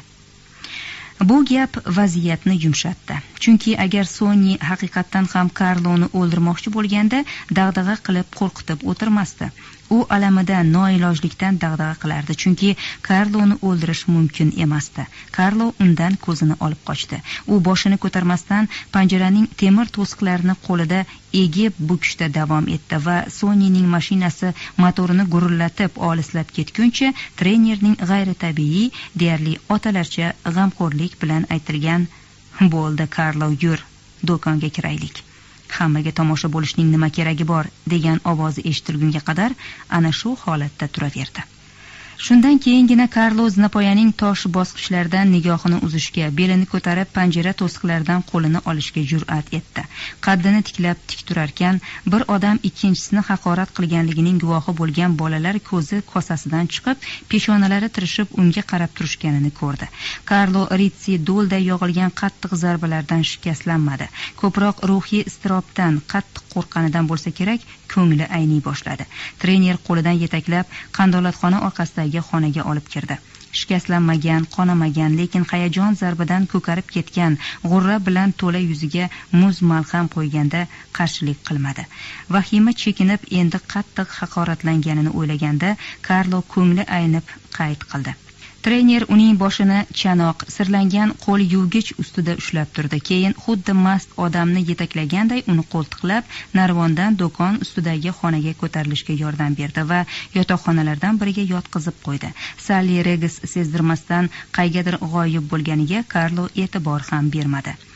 Bu gap vaziyatni yumshatdi. Chunki agar Sonny haqiqatan ham Karloni o'ldirmoqchi bo'lganda, dag'dag'a qilib qo'rqitib o'tirmasdi. U alamidan, noilojlikdan dag'dag'a qilardi, chunki Karloni o'ldirish mumkin emasdi. Karlo undan ko'zini olib qochdi. U boshini ko'tarmasdan panjaraning temir to'siqlarini qo'lida egib bukishda davom etdi va Sonnyning mashinasi motorini gurullatib olislab ketguncha trenerning g'ayritabiiy, deyarli otalarcha g'amxo'rlik bilan aytilgan "Bo'ldi Karlo, yur, do'konga kiraylik. Hammaga tomosha bo'lishning nima keragi bor" degan ovozi eshitilgunga qadar ana shu holatda turaverdi. Shundan keyingina Karlo zinapoyaning tosh bosqichlaridan nigohini uzishga, belini ko'tarib panjara to'siqlaridan qo'lini olishga jur'at etdi. Qaddini tiklab tik turarkan, bir odam ikkinchisini haqorat qilganligining guvohi bo'lgan bolalar ko'zi kosasidan chiqib, peshonalari tirishib unga qarab turishganini ko'rdi. Karlo Ritsi do'lday yog'ilgan qattiq zarbalardan shikastlanmadi. Ko'proq ruhiy iztirobdan, qattiq qo'rqqanidan bo'lsa kerak, ko'ngli ayniy boshladi. Trener qo'lidan yetaklab qandolatxona orqasidagi xonaga olib kirdi. Shikastlanmagan, qonamagan, lekin hayajon zarbidan ko'karib ketgan g'urra bilan to'la yuziga muz malham qo'yganda qarshilik qilmadi. Vahima chekinib, endi qattiq haqoratlanganini o'ylaganda Karlo ko'ngli aynib qayd qildi. Trener uning boshini chanoq, sirlangan qo'l yuvgich ustida ushlab turdi. Keyin xuddi mast odamni yetaklaganday uni qo'ltiqlab, narvondan do'kon ustidagi xonaga ko'tarilishga yordam berdi va yotoqxonalardan biriga yotqizib qo'ydi. Sally Regis sezdirmasdan qaygadir g'oyib bo'lganiga Karlo e'tibor ham bermadi.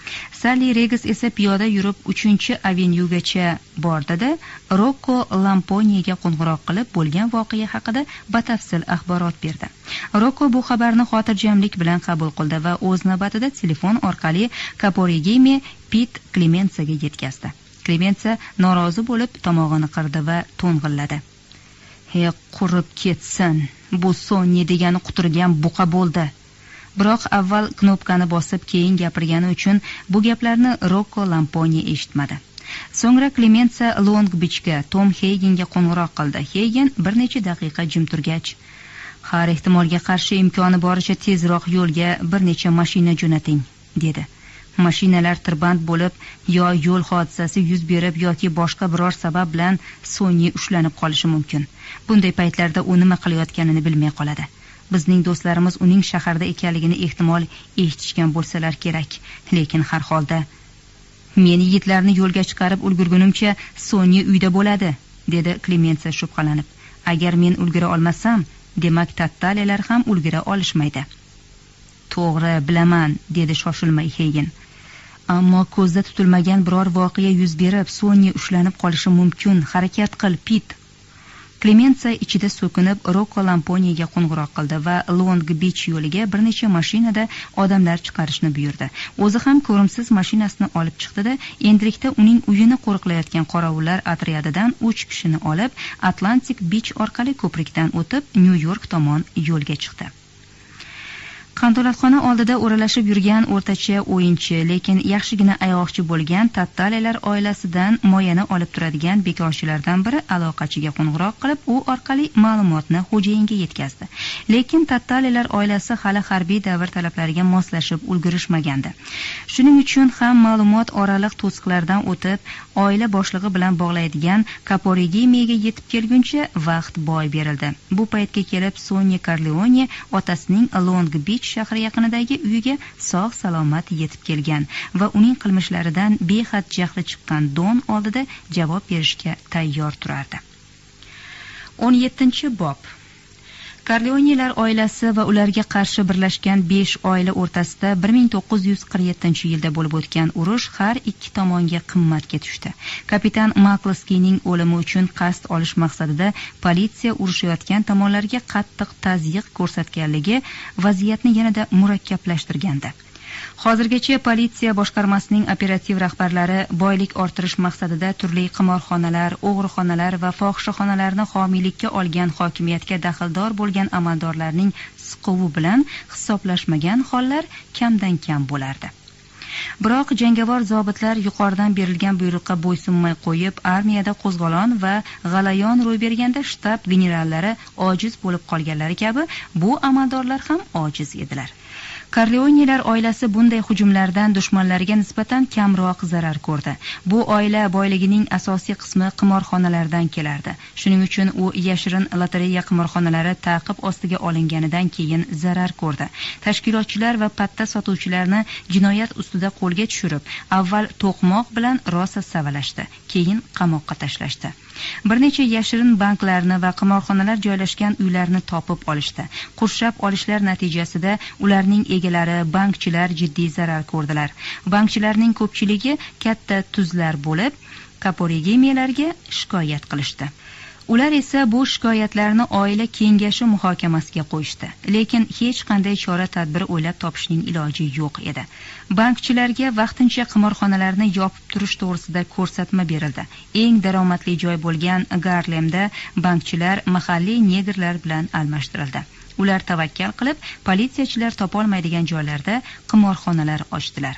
Sally Regis esa piyoda yurib 3-avenyugacha bordida Rocco Lamponiga qo'ng'iroq qilib bo'lgan voqea haqida batafsil axborot berdi. Rocco bu xabarni xotirjamlik bilan qabul qildi va o'z navbatida telefon orqali Caporigemi Pit Clemensaga yetkazdi. Clemensa norozi bo'lib tomog'ini qirdi va to'ng'illadi. "Hey, qurib ketsin. Bu Sony degani quturgan buqa bo'ldi." Biroq avval knopkani bosib keyin gapirgani uchun bu gaplarni Rocco Lamponi eshitmadi. So'ngra Clemensa Long Beachga Tom Hagenga qo'ng'iroq qildi. Hagen bir necha daqiqa jim turgach, "Har ehtimolga qarshi imkoni boricha tezroq yo'lga bir necha mashina jo'nating", dedi. Mashinalar tirband bo'lib, yo yo'l hodisasi yuz berib yoki boshqa biror sabab bilan Sony ushlanib qolishi mumkin. Bunday paytlarda u nima qilayotganini bilmay qoladi. Bizning do'stlarimiz uning shaharda ekanligini ehtimol eshitishgan bo'lsalar kerak, lekin har holda men yigitlarni yo'lga chiqarib ulgurgunimcha Sony uyda bo'ladi, dedi Clemensa shubhalanib. Agar men ulgura olmasam, demak tattalelar ham ulgura olishmaydi. To'g'ri, bilaman, dedi shoshilmay Hagen. Ammo ko'zda tutilmagan biror voqea yuz berib, Sony ushlanib qolishi mumkin. Harakat qil, Pit. Clemensa ichida so'kinib Rocco Lamponiga qo'ng'iroq qildi va Long Beach yo'liga bir necha mashinada odamlar chiqarishni buyurdi. O'zi ham ko'rimsiz mashinasini olib chiqdi-da, endilikda uning uyini qo'riqlayotgan qorovullar otryadidan 3 kishini olib, Atlantic Beach orqali ko'prikdan o'tib, Nyu-York tomon yo'lga chiqdi. Qandolatxona oldida o'ralashib yurgan o'rtacha o'yinchi, lekin yaxshigina ayoqchi bo'lgan Tattalelar oilasidan moyani olib turadigan bekorchilardan biri aloqachiga qo'ng'iroq qilib, u orqali ma'lumotni xo'jayinga yetkazdi. Lekin Tattalelar oilasi hali harbiy davr talablariga moslashib ulgurishmagandi. Shuning uchun ham ma'lumot oraliq to'siqlardan o'tib, oila boshlig'i bilan bog'laydigan Caporigemiga yetib kelguncha vaqt boy berildi. Bu paytga kelib Sonya Corleone otasining Long Beach shahri yaqinidagi uyiga sog' salomat yetib kelgan va uning qilmishlaridan behad jahli chiqqan Don oldida javob berishga tayyor turardi. 17-bob. Corleonelar oilasi va ularga qarshi birlashgan 5 oila o'rtasida 1947-yilda bo'lib o'tgan urush har ikki tomonga qimmatga tushdi. Kapitan Maklskining o'limi uchun qasd olish maqsadida politsiya urushayotgan tomonlarga qattiq tazyiq ko'rsatganligi vaziyatni yanada murakkablashtirgandi. Hozirgacha politsiya boshqarmasining operativ rahbarlari boylik orttirish maqsadida turli qimorxonalar, o'g'rixonalar va fohishaxonalarni homiylikka olgan hokimiyatga daxldor bo'lgan amaldorlarning siquvi bilan hisoblashmagan hollar kamdan kam bo'lardi. Biroq jangovar zobitlar yuqoridan berilgan buyruqqa bo'ysunmay qo'yib, armiyada qo'zg'olon va g'alayon ro'y berganda shtab generallari ojiz bo'lib qolganlari kabi bu amaldorlar ham ojiz edilar. Corleonelar oilasi bunday hujumlardan dushmanlariga nisbatan kamroq zarar ko'rdi. Bu oila boyligining asosiy qismi qimorxonalardan kelardi. Shuning uchun u yashirin lotereya qimorxonalari ta'qib ostiga olinganidan keyin zarar ko'rdi. Tashkilotchilar va patta sotuvchilarni jinoyat ustida qo'lga tushirib, avval to'qmoq bilan rosa savalashdi, keyin qamoqqa tashlashdi. Bir necha yashirin banklarni va qimorxonalar joylashgan uylarni topib olishdi. Qurshab olishlar natijasida ularning egalari, bankchilar jiddiy zarar ko'rdilar. Bankchilarning ko'pchiligi katta tuzlar bo'lib, Caporigemilarga shikoyat qilishdi. Ular esa bu shikoyatlarni oila kengashi muhokamasiga qo'yishdi, lekin hech qanday chora-tadbir o'ylab topishning iloji yo'q edi. Bankchilarga vaqtincha qimorxonalarni yopib turish to'g'risida ko'rsatma berildi. Eng daromadli joy bo'lgan Garlemda bankchilar mahalliy negrlar bilan almashtirildi. Ular tavakkal qilib, politsiyachilar topolmaydigan joylarda qimorxonalar ochdilar.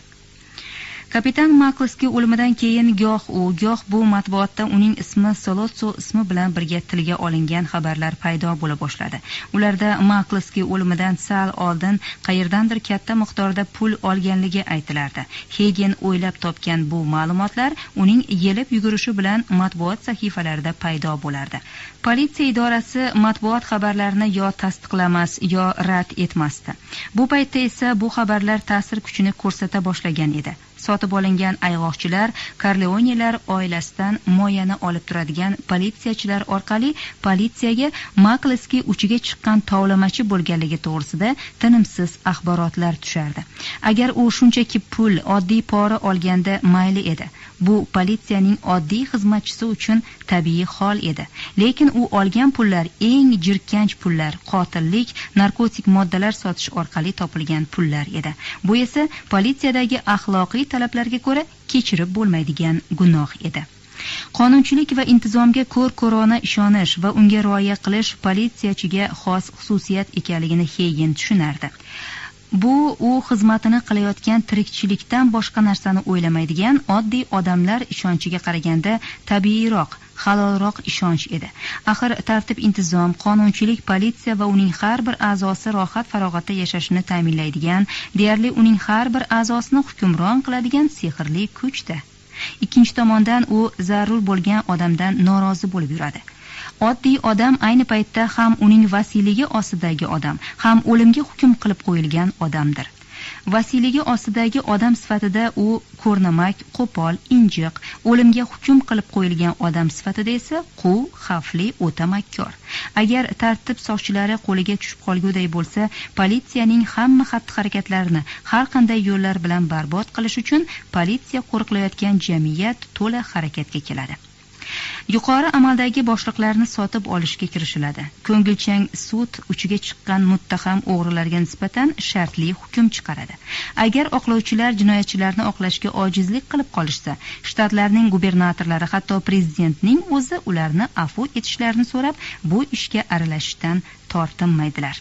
Kapitan Maklski o'limidan keyin goh u, goh bu matbuotda uning ismi Solotso ismi bilan birga tilga olingan xabarlar paydo bo'la boshladi. Ularda Maklski o'limidan sal oldin qayerdandir katta miqdorda pul olganligi aytilardi. Hagen o'ylab topgan bu ma'lumotlar uning yelib yugurishi bilan matbuot sahifalarida paydo bo'lardi. Politsiya idorasi matbuot xabarlarini yo tasdiqlamas, yo rad etmasdi. Bu paytda esa bu xabarlar ta'sir kuchini ko'rsata boshlagan edi. sotib olingan ayg'oqchilar Korleonelar oilasidan moyani olib turadigan politsiyachilar orqali politsiyaga Maklski uchiga chiqqan tovlamachi bo'lganligi to'g'risida tinimsiz axborotlar tushardi. Agar u shunchaki pul, oddiy pora olganda mayli edi. Bu politsiyaning oddiy xizmatchisi uchun tabiiy hol edi. Lekin u olgan pullar eng jirkanch pullar, qotillik, narkotik moddalar sotish orqali topilgan pullar edi. Bu esa politsiyadagi axloqiy talablarga ko'ra kechirib bo'lmaydigan gunoh edi. Qonunchilik va intizomga ko'r-ko'rona ishonish va unga rioya qilish politsiyachiga xos xususiyat ekanligini Heyn tushunardi. Bu u xizmatini qilayotgan tirikchilikdan boshqa narsani o'ylamaydigan oddiy odamlar ishonchiga qaraganda tabiiyroq, halolroq ishonch edi. Axir tartib, intizom, qonunchilik politsiya va uning har bir a'zosi rohat farog'atda yashashini ta'minlaydigan, deyarli uning har bir a'zosini hukmron qiladigan sehrli kuchdir. Ikkinchi tomondan u zarur bo'lgan odamdan norozi bo'lib yuradi. Oddiy odam ayni paytda ham uning vasiyligi ostidagi odam, ham o'limga hukm qilib qo'yilgan odamdir. Vasiyligi ostidagi odam sifatida u ko'rnamak, qo'pol, injiq, o'limga hukm qilib qo'yilgan odam sifatida esa quv, xavfli, o'ta makkor. Agar tartib soqchilari qo'liga tushib qolguday bo'lsa, politsiyaning hamma xatti-harakatlarini har qanday yo'llar bilan barbod qilish uchun politsiya qo'riqlayotgan jamiyat to'la harakatga keladi. Yuqori amaldagi boshliqlarni sotib olishga kirishiladi. Ko'ngilchang sud uchiga chiqqan muttaham o'g'rilarga nisbatan shartli hukm chiqaradi. Agar oqlovchilar jinoyatchilarni oqlashga ojizlik qilib qolishsa, shtatlarning gubernatorlari, hatto prezidentning o'zi ularni afv etishlarini so'rab, bu ishga aralashishdan tortinmaydilar.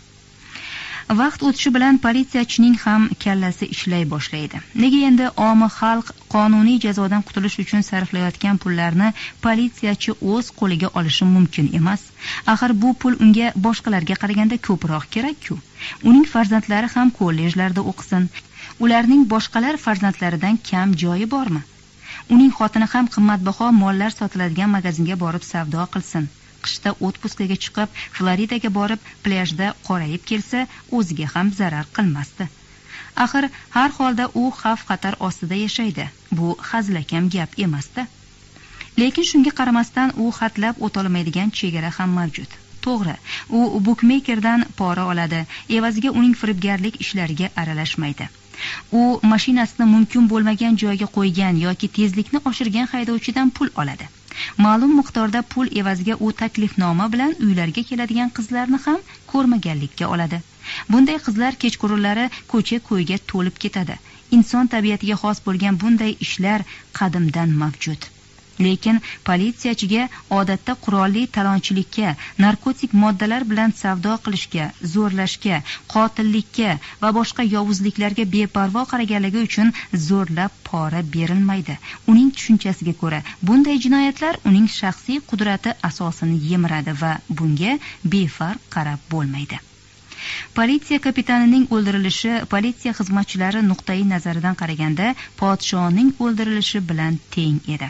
Vaqt o'tishi bilan politsiyachining ham kallasi ishlay boshlaydi. Nega endi omi xalq qonuniy jazodan qutulish uchun sarflayotgan pullarni politsiyachi o'z qo'liga olishi mumkin emas? Axir bu pul unga boshqalarga qaraganda ko'proq kerak-ku. Uning farzandlari ham kollejlarda o'qisin. Ularning boshqalar farzandlaridan kam joyi bormi? Uning xotini ham qimmatbaho mollar sotiladigan magazinga borib savdo qilsin. Qishda otpuskaga chiqib, Floridaga borib, plyajda qorayib kelsa, o'ziga ham zarar qilmasdi. Axir har holda u xavf-xatar ostida yashaydi. Bu hazilakam gap emasdi. Lekin shunga qaramasdan u xatlab o'tolmaydigan chegara ham mavjud. To'g'ri, u bukmeykerdan pora oladi, evaziga uning firibgarlik ishlariga aralashmaydi. U mashinasini mumkin bo'lmagan joyga qo'ygan yoki tezlikni oshirgan haydovchidan pul oladi. Ma'lum miqdorda pul evaziga u taklifnoma bilan uylarga keladigan qizlarni ham ko'rmaganlikka oladi. Bunday qizlar kechqurunlari ko'cha-ko'yga to'lib ketadi. Inson tabiatiga xos bo'lgan bunday ishlar qadimdan mavjud. Lekin politsiyachiga odatda qurolli talonchilikka, narkotik moddalar bilan savdo qilishga, zo'rlashga, qotillikka va boshqa yovuzliklarga beparvo qaraganligi uchun zo'rlab pora berilmaydi. Uning tushunchasiga ko'ra, bunday jinoyatlar uning shaxsiy qudrati asosini yemiradi va bunga befarq qarab bo'lmaydi. Politsiya kapitanining o'ldirilishi politsiya xizmatchilari nuqtai nazaridan qaraganda podshoning o'ldirilishi bilan teng edi.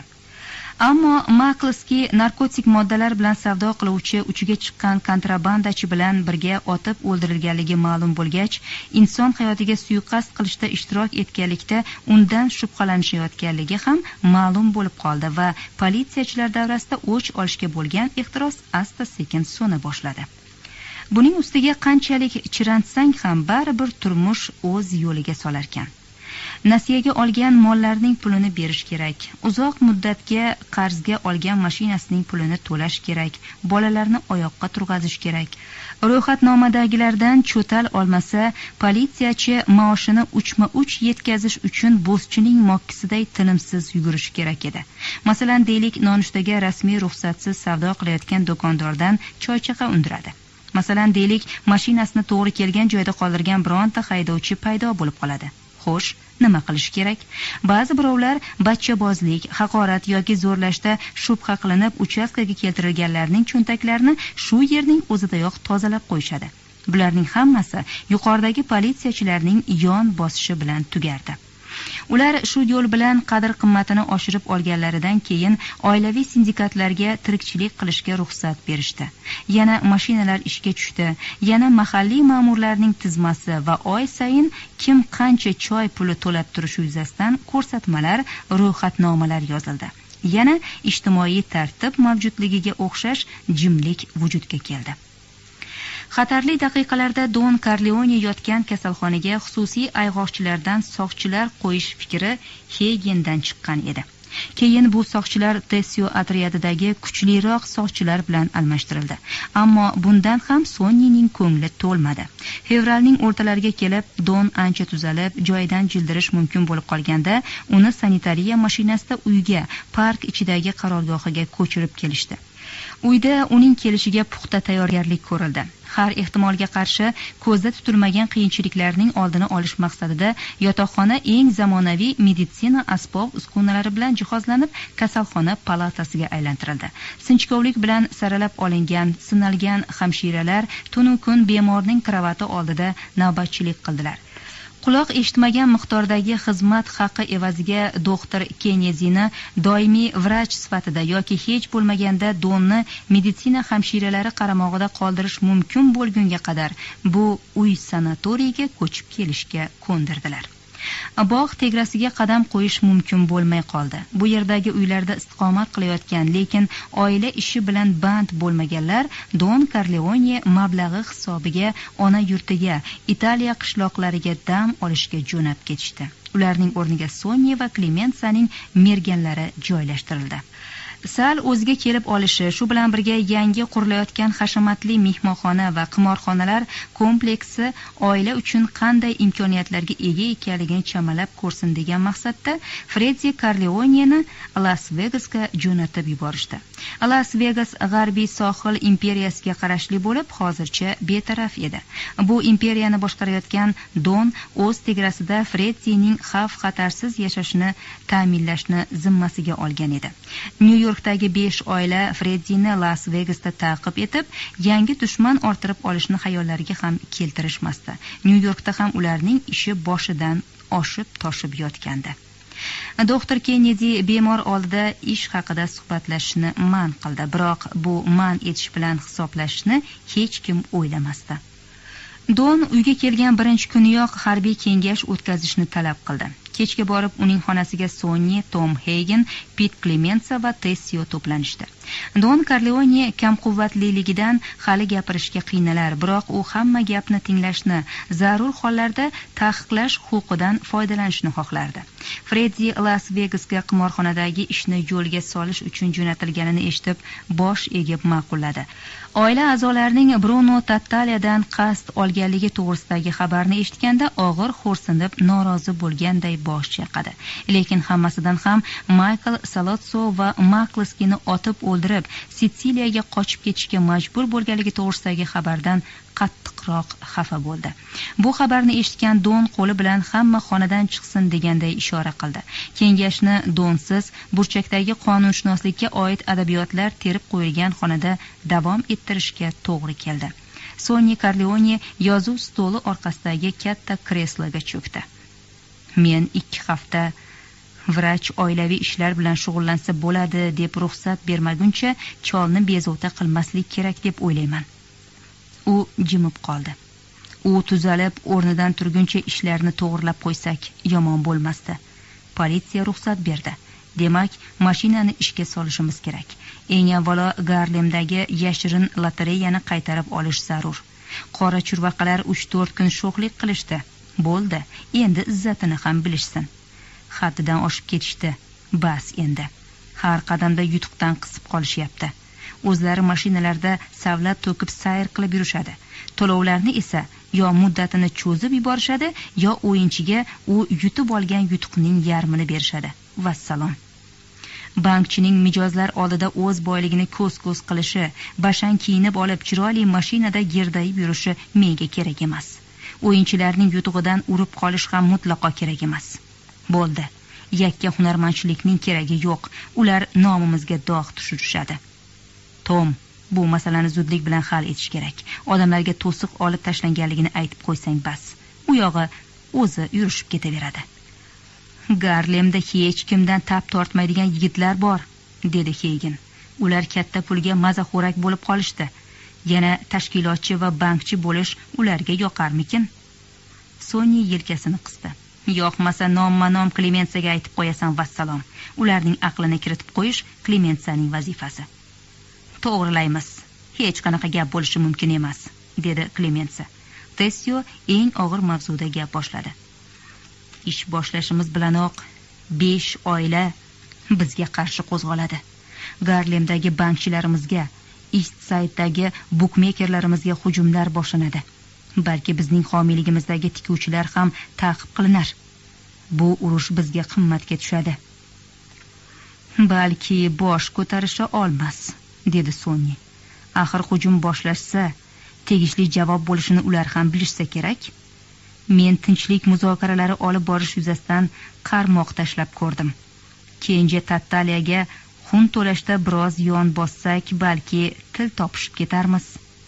Ammo Maklski narkotik moddalar bilan savdo qiluvchi uchiga chiqqan kontrabandachi bilan birga otib o'ldirilganligi ma'lum bo'lgach, inson hayotiga suiqasd qilishda ishtirok etganlikda undan shubhalanishayotganligi ham ma'lum bo'lib qoldi va politsiyachilar davrasida o'ch olishga bo'lgan ehtiros asta-sekin so'na boshladi. Buning ustiga qanchalik chirantsang ham baribir turmush o'z yo'liga solarkan. Nasiyaga olgan mollarning pulini berish kerak. Uzoq muddatga qarzga olgan mashinasining pulini to'lash kerak. Bolalarni oyoqqa turg'azish kerak. Ro'yxatnomadagilardan cho'tal olmasa, politsiyachi maoshini 3ma-3 yetkazish uchun bo'zchining mokkisiday tinimsiz yugurishi kerak edi. Masalan, deylik, nonushtaga rasmiy ruxsatsiz savdo qilayotgan do'kondordan choychaqa undiradi. Masalan, deylik, mashinasini to'g'ri kelgan joyda qoldirgan bironta haydovchi paydo bo'lib qoladi. Xo'sh, nima qilish kerak? Ba'zi birovlar bachchabozlik, haqorat yoki zo'rlashda shubha qilinib uchastkaga keltirilganlarning cho'ntaklarini shu yerning o'zidayoq tozalab qo'yishadi. Bularning hammasi yuqoridagi politsiyachilarning yon bosishi bilan tugardi. Ular shu yo'l bilan qadr qimmatini oshirib olganlaridan keyin oilaviy sindikatlarga tirikchilik qilishga ruxsat berishdi. Yana mashinalar ishga tushdi, yana mahalliy ma'murlarning tizmasi va oy sayin kim qancha choy puli to'lab turishi yuzasidan ko'rsatmalar, ro'yxatnomalar yozildi. Yana ijtimoiy tartib mavjudligiga o'xshash jimlik vujudga keldi. Xatarli daqiqalarda Don Corleone yotgan kasalxonaga xususiy ayg'oqchilardan soqchilar qo'yish fikri Heygendan chiqqan edi. Keyin bu soqchilar Tessio otryadidagi kuchliroq soqchilar bilan almashtirildi. Ammo bundan ham Sonnining ko'ngli to'lmadi. Fevralning o'rtalariga kelib, Don ancha tuzalib, joyidan jildirish mumkin bo'lib qolganda, uni sanitariya mashinasida uyga, park ichidagi qarorgohiga ko'chirib kelishdi. Uyda uning kelishiga puxta tayyorgarlik ko'rildi. Har ehtimolga qarshi ko'zda tutilmagan qiyinchiliklarning oldini olish maqsadida yotoqxona eng zamonaviy meditsina asbob-uskunalari bilan jihozlanib, kasalxona palatasiga aylantirildi. Sinchkovlik bilan saralab olingan, sinalgan hamshiralar tunu kun bemorning karavati oldida navbatchilik qildilar. Quloq eshitmagan miqdordagi xizmat haqqi evaziga doktor Kennedini doimiy vrach sifatida yoki hech bo'lmaganda Donni meditsina hamshiralari qaramog'ida qoldirish mumkin bo'lgunga qadar bu uy sanatoriyga ko'chib kelishga ko'ndirdilar. Bog' tegrasiga qadam qo'yish mumkin bo'lmay qoldi. Bu yerdagi uylarda istiqomat qilayotgan, lekin oila ishi bilan band bo'lmaganlar Don Corleone mablag'i hisobiga ona yurtiga, Italiya qishloqlariga dam olishga jo'nab ketishdi. Ularning o'rniga Sonni va Clemenzaning merganlari joylashtirildi. Sal o'ziga kelib olishi, shu bilan birga yangi qurilayotgan hashamatli mehmonxona va qimorxonalar kompleksi oila uchun qanday imkoniyatlarga ega ekanligini chamalab ko'rsin degan maqsadda Freddi Corleoneni Las Vegasga jo'natib yuborishdi. Las Vegas g'arbiy sohil imperiyasiga qarashli bo'lib, hozircha betaraf edi. Bu imperiyani boshqarayotgan Don o'z tegrasida Freddining xavf-xatarsiz yashashini ta'minlashni zimmasiga olgan edi. New Yorkdagi 5 oila Freddini Las Vegasda ta'qib etib, yangi dushman orttirib olishni xayollariga ham keltirishmasdi. New Yorkda ham ularning ishi boshidan oshib toshib yotgandi. Doktor Kennedy bemor oldida ish haqida suhbatlashishni man qildi, biroq bu man etish bilan hisoblashishni hech kim o'ylamasdi. Don uyga kelgan birinchi kuniyoq harbiy kengash o'tkazishni talab qildi. Kechga borib uning xonasiga Sonni, Tom Heygen, Pit Clemenza va Tessio to'planishdi. Don Corleone kamquvvatliligidan hali gapirishga qiynalar, biroq u hamma gapni tinglashni, zarur hollarda taqiqlash huquqidan foydalanishni xohlardi. Freddi Las Vegasga qimorxonadagi ishni yo'lga solish uchun jo'natilganini eshitib, bosh egib ma'qulladi. Oila a'zolarining Bruno Tattaliadan qasd olganligi to'g'risidagi xabarni eshitganda og'ir xo'rsinib, norozi bo'lganday bosh chayqadi. Lekin hammasidan ham Michael Salozzo va Maklaskini otib o'ldirib, Sitsiliyaga qochib ketishga majbur bo'lganligi to'g'risidagi xabardan qattiqroq xafa bo'ldi. Bu xabarni eshitgan Don qo'li bilan hamma xonadan chiqsin deganday ishora qildi. Kengashni Donsiz burchakdagi qonunshunoslikka oid adabiyotlar terib qo'yilgan xonada davom ettirishga to'g'ri keldi. Sonni Corleone yozuv stoli orqasidagi katta kresloga cho'kdi. Men 2 hafta vrach oilaviy ishlar bilan shug'ullansa bo'ladi deb ruxsat bermaguncha cholni bezovta qilmaslik kerak deb o'ylayman. U jimib qoldi. U tuzalib o'rnidan turguncha ishlarni to'g'rilab qo'ysak yomon bo'lmasdi. Politsiya ruxsat berdi. Demak, mashinani ishga solishimiz kerak. Eng avvalo Garlemdagi yashirin lotereyani qaytarib olish zarur. Qora churvaqalar 3-4 kun sho'xlik qilishdi. Bo'ldi, endi izzatini ham bilishsin. Haddidan oshib ketishdi. Bas endi. Har qadamda yutuqdan qisib qolishyapti. O'zlari mashinalarda savlat to'kib sayr qilib yurishadi. To'lovlarni esa yo muddatini cho'zib yuborishadi, yo o'yinchiga u yutib olgan yutuqning yarmini berishadi. Vassalom. Bankchining mijozlar oldida o'z boyligini ko'z-ko'z qilishi, bashang kiyinib olib chiroyli mashinada girdayib yurishi menga kerak emas. O'yinchilarning yutug'idan urib qolish ham mutlaqo kerak emas. Bo'ldi. Yakka hunarmandchilikning keragi yo'q. Ular nomimizga dog' tushirishadi. Tom, bu masalani zudlik bilan hal etish kerak. Odamlarga to'siq olib tashlanganligini aytib qo'ysang bas. U yog'i o'zi yurishib ketaveradi. Garlemda hech kimdan tap tortmaydigan yigitlar bor, dedi Heygen. Ular katta pulga mazaxo'rak bo'lib qolishdi. Yana tashkilotchi va bankchi bo'lish ularga yoqarmikin? Sonya yelkasini qisdi. Yoqmasa nomma-nom Klemensaga aytib qo'yasan, vassalom. Ularning aqlini kiritib qo'yish Klemensaning vazifasi. To'g'rilaymiz. Hech qanaqa gap bo'lishi mumkin emas, dedi Klemensa. Tessio eng og'ir mavzuda gap boshladi. Ish boshlashimiz bilanoq 5 oila bizga qarshi qo'zg'aladi. Garlemdagi bankchilarimizga, East Side'dagi bukmekerlarimizga hujumlar boshlanadi. Balki bizning homiyligimizdagi tikuvchilar ham ta'qib qilinar. Bu urush bizga qimmatga tushadi. Balki bosh ko'tarisha olmas, dedi Sonya. Axir hujum boshlashsa, tegishli javob bo'lishini ular ham bilishsa kerak. Men tinchlik muzokaralari olib borish yuzasidan qarmoq tashlab ko'rdim. Kenja Tattaliyaga xun to'lashda biroz yon bossak, balki til topishib ketarmiz.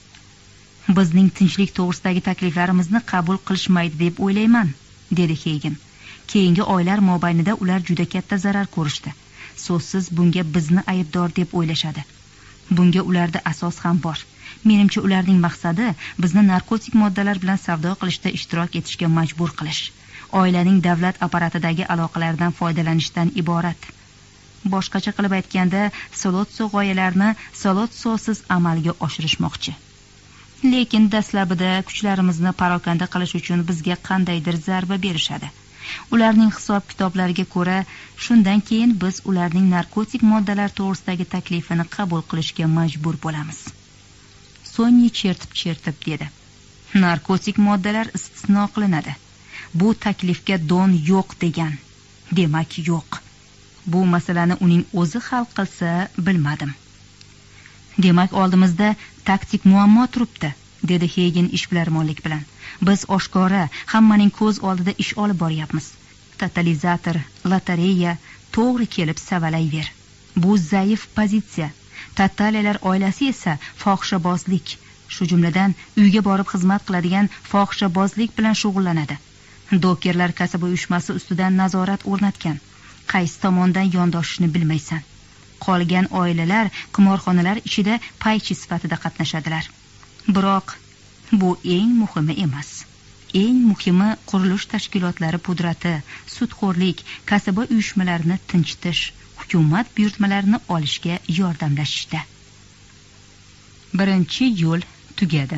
Bizning tinchlik to'g'risidagi takliflarimizni qabul qilishmaydi deb o'ylayman, dedi Heygen. Keyingi oylar mobaynida ular juda katta zarar ko'rishdi. So'zsiz bunga bizni aybdor deb o'ylashadi. Bunga ularda asos ham bor. Menimcha ularning maqsadi bizni narkotik moddalar bilan savdo qilishda ishtirok etishga majbur qilish, oilaning davlat apparatidagi aloqalardan foydalanishdan iborat. Boshqacha qilib aytganda, Solotso g'oyalarini Solotsosiz amalga oshirishmoqchi. Lekin dastlabida kuchlarimizni parokanda qilish uchun bizga qandaydir zarba berishadi. Ularning hisob-kitoblariga ko'ra, shundan keyin biz ularning narkotik moddalar to'g'risidagi taklifini qabul qilishga majbur bo'lamiz. Sonya chertib dedi. Narkotik moddalar istisno qilinadi. Bu taklifga don yo'q degan. Demak yo'q. Bu masalani uning o'zi hal qilsa bilmadim. Demak oldimizda taktik muammo turibdi, dedi Heygen ishbilarmonlik bilan. Biz oshkora hammaning ko'z oldida ish olib boryapmiz. Totalizator, lotereya to'g'ri kelib savalayver. Bu zaif pozitsiya. Tattaliyalar oilasi esa fohishabozlik, shu jumladan uyga borib xizmat qiladigan fohishabozlik bilan shug'ullanadi. Dokerlar kasaba uyushmasi ustidan nazorat o'rnatgan. Qaysi tomondan yondoshishni bilmaysan. Qolgan oilalar qimorxonalar ichida paychi sifatida qatnashadilar. Biroq bu eng muhimi emas. Eng muhimi qurilish tashkilotlari pudrati, sudxo'rlik, kasaba uyushmalarini tinchitish, hukumat buyurtmalarini olishga yordamlashishda. Birinchi yo'l tugadi.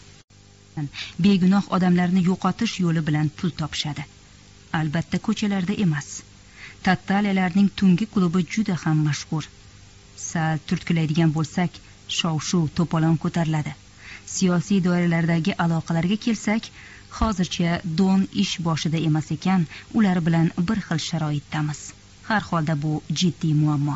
Begunoh odamlarni yo'qotish yo'li bilan pul topishadi. Albatta ko'chalarda emas. Tattaliyalarning tungi klubi juda ham mashhur. Sal turtkilaydigan bo'lsak, shov-shuv to'polon ko'tariladi. Siyosiy doiralardagi aloqalarga kelsak, hozircha don ish boshida emas ekan, ular bilan bir xil sharoitdamiz. Har holda bu jiddiy muammo.